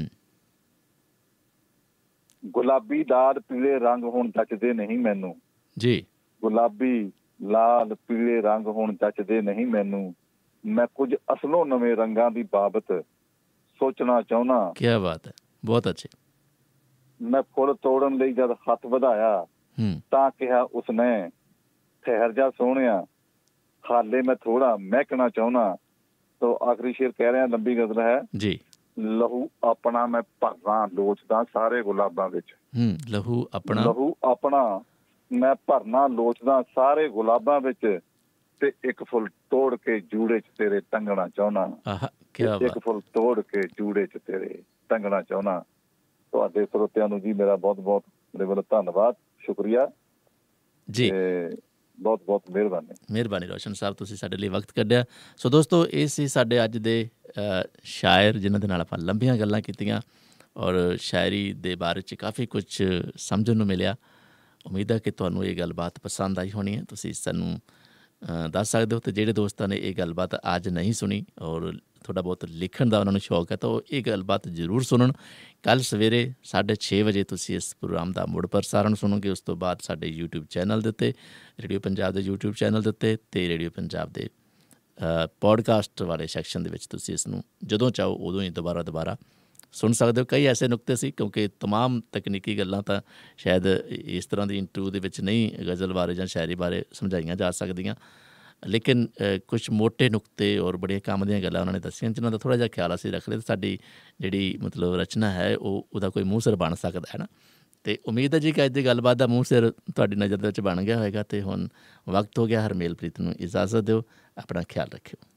ਗੁਲਾਬੀ ਲਾਲ ਪੀਲੇ ਰੰਗ ਹੁਣ ਜੱਚਦੇ ਨਹੀਂ ਮੈਨੂੰ ਜੀ। ਗੁਲਾਬੀ ਲਾਲ ਪੀਲੇ ਰੰਗ ਹੁਣ ਜੱਚਦੇ ਨਹੀਂ ਮੈਨੂੰ। ਮੈਂ ਕੁਝ ਅਸਲੋਂ ਨਵੇਂ ਰੰਗਾਂ ਦੀ ਬਾਬਤ ਸੋਚਣਾ ਚਾਹੁੰਦਾ। ਕਿਆ ਬਾਤ ਹੈ, ਬਹੁਤ ਅੱਛੇ। ਮੈਂ ਫੁੱਲ ਤੋੜਨ ਲਈ ਜਦ ਹੱਥ ਵਧਾਇਆ ਤਾਂ ਕਿਹਾ ਉਸਨੇ, ਠਹਿਰ ਜਾ ਸੋਹਣਿਆ, ਹਾਲੇ ਮੈਂ ਥੋੜਾ ਮਹਿਕਣਾ ਚਾਹੁੰਦਾ। ਤੋ ਆਖਰੀ ਸ਼ੇਰ ਕਹਿ ਰਿਹਾ, ਲੰਬੀ ਗਜ਼ਲ ਹੈ ਜੀ। ਲਹੂ ਆਪਣਾ ਮੈਂ ਭਰਨਾ ਲੋਚਦਾ ਸਾਰੇ ਗੁਲਾਬਾਂ ਵਿੱਚ। ਹੂੰ ਲਹੂ ਆਪਣਾ ਲਹੂ ਆਪਣਾ ਮੈਂ ਭਰਨਾ ਲੋਚਦਾ ਸਾਰੇ ਗੁਲਾਬਾਂ ਵਿੱਚ, ਤੇ ਇੱਕ ਫੁੱਲ ਤੋੜ ਕੇ ਜੂੜੇ 'ਚ ਤੇਰੇ ਟੰਗਣਾ ਚਾਹੁੰਦਾ। ਆਹ ਕੀ ਬਾਤ। ਇੱਕ ਫੁੱਲ ਤੋੜ ਕੇ ਜੂੜੇ 'ਚ ਤੇਰੇ ਟੰਗਣਾ ਚਾਹੁੰਦਾ। ਤੁਹਾਡੇ ਸਰੋਤਿਆਂ ਨੂੰ ਜੀ ਮੇਰਾ ਬਹੁਤ ਬਹੁਤ ਮੇਰੇ ਵੱਲੋਂ ਧੰਨਵਾਦ, ਸ਼ੁਕਰੀਆ ਜੀ। ਬਹੁਤ ਬਹੁਤ ਮਿਹਰਬਾਨੀ। ਮਿਹਰਬਾਨੀ ਰੋਸ਼ਨ ਸਾਹਿਬ, ਤੁਸੀਂ ਸਾਡੇ ਲਈ ਵਕਤ ਕੱਢਿਆ। ਸੋ ਦੋਸਤੋ, ਇਹ ਸੀ ਸਾਡੇ ਅੱਜ ਦੇ ਸ਼ਾਇਰ ਜਿਨ੍ਹਾਂ ਦੇ ਨਾਲ ਆਪਾਂ ਲੰਬੀਆਂ ਗੱਲਾਂ ਕੀਤੀਆਂ ਔਰ ਸ਼ਾਇਰੀ ਦੇ ਬਾਰੇ 'ਚ ਕਾਫੀ ਕੁਛ ਸਮਝਣ ਨੂੰ ਮਿਲਿਆ। ਉਮੀਦ ਹੈ ਕਿ ਤੁਹਾਨੂੰ ਇਹ ਗੱਲਬਾਤ ਪਸੰਦ ਆਈ ਹੋਣੀ ਹੈ। ਤੁਸੀਂ ਸਾਨੂੰ ਦੱਸ ਸਕਦੇ ਹੋ। ਅਤੇ ਜਿਹੜੇ ਦੋਸਤਾਂ ਨੇ ਇਹ ਗੱਲਬਾਤ ਅੱਜ ਨਹੀਂ ਸੁਣੀ ਔਰ ਥੋੜ੍ਹਾ ਬਹੁਤ ਲਿਖਣ ਦਾ ਉਹਨਾਂ ਨੂੰ ਸ਼ੌਕ ਹੈ, ਤਾਂ ਉਹ ਇਹ ਗੱਲਬਾਤ ਜ਼ਰੂਰ ਸੁਣਨ। ਕੱਲ੍ਹ ਸਵੇਰੇ ਸਾਢੇ ਛੇ ਵਜੇ ਤੁਸੀਂ ਇਸ ਪ੍ਰੋਗਰਾਮ ਦਾ ਮੁੜ ਪ੍ਰਸਾਰਣ ਸੁਣੋਗੇ। ਉਸ ਤੋਂ ਬਾਅਦ ਸਾਡੇ ਯੂਟਿਊਬ ਚੈਨਲ ਦੇ ਉੱਤੇ, ਰੇਡੀਓ ਪੰਜਾਬ ਦੇ ਯੂਟਿਊਬ ਚੈਨਲ ਦੇ ਉੱਤੇ ਅਤੇ ਰੇਡੀਓ ਪੰਜਾਬ ਦੇ ਪੋਡਕਾਸਟ ਵਾਲੇ ਸੈਕਸ਼ਨ ਦੇ ਵਿੱਚ ਤੁਸੀਂ ਇਸ ਨੂੰ ਜਦੋਂ ਚਾਹੋ ਉਦੋਂ ਹੀ ਦੁਬਾਰਾ ਦੁਬਾਰਾ ਸੁਣ ਸਕਦੇ ਹੋ। ਕਈ ਐਸੇ ਨੁਕਤੇ ਸੀ, ਕਿਉਂਕਿ ਤਮਾਮ ਤਕਨੀਕੀ ਗੱਲਾਂ ਤਾਂ ਸ਼ਾਇਦ ਇਸ ਤਰ੍ਹਾਂ ਦੀ ਇੰਟਰਵਿਊ ਦੇ ਵਿੱਚ ਨਹੀਂ ਗਜ਼ਲ ਬਾਰੇ ਜਾਂ ਸ਼ਾਇਰੀ ਬਾਰੇ ਸਮਝਾਈਆਂ ਜਾ ਸਕਦੀਆਂ, ਲੇਕਿਨ ਕੁਛ ਮੋਟੇ ਨੁਕਤੇ ਔਰ ਬੜੀਆਂ ਕੰਮ ਦੀਆਂ ਗੱਲਾਂ ਉਹਨਾਂ ਨੇ ਦੱਸੀਆਂ, ਜਿਨ੍ਹਾਂ ਦਾ ਥੋੜ੍ਹਾ ਜਿਹਾ ਖਿਆਲ ਅਸੀਂ ਰੱਖ ਲਿਆ। ਸਾਡੀ ਜਿਹੜੀ ਮਤਲਬ ਰਚਨਾ ਹੈ ਉਹ ਉਹਦਾ ਕੋਈ ਮੂੰਹ ਸਿਰ ਬਣ ਸਕਦਾ ਹੈ ਨਾ। ਅਤੇ ਉਮੀਦ ਹੈ ਜੀ ਕਿ ਅੱਜ ਦੀ ਗੱਲਬਾਤ ਦਾ ਮੂੰਹ ਸਿਰ ਤੁਹਾਡੀ ਨਜ਼ਰ ਦੇ ਵਿੱਚ ਬਣ ਗਿਆ ਹੋਏਗਾ। ਅਤੇ ਹੁਣ ਵਕਤ ਹੋ ਗਿਆ ਹਰਮੇਲਪ੍ਰੀਤ ਨੂੰ ਇਜਾਜ਼ਤ ਦਿਓ। ਆਪਣਾ ਖਿਆਲ ਰੱਖਿਓ।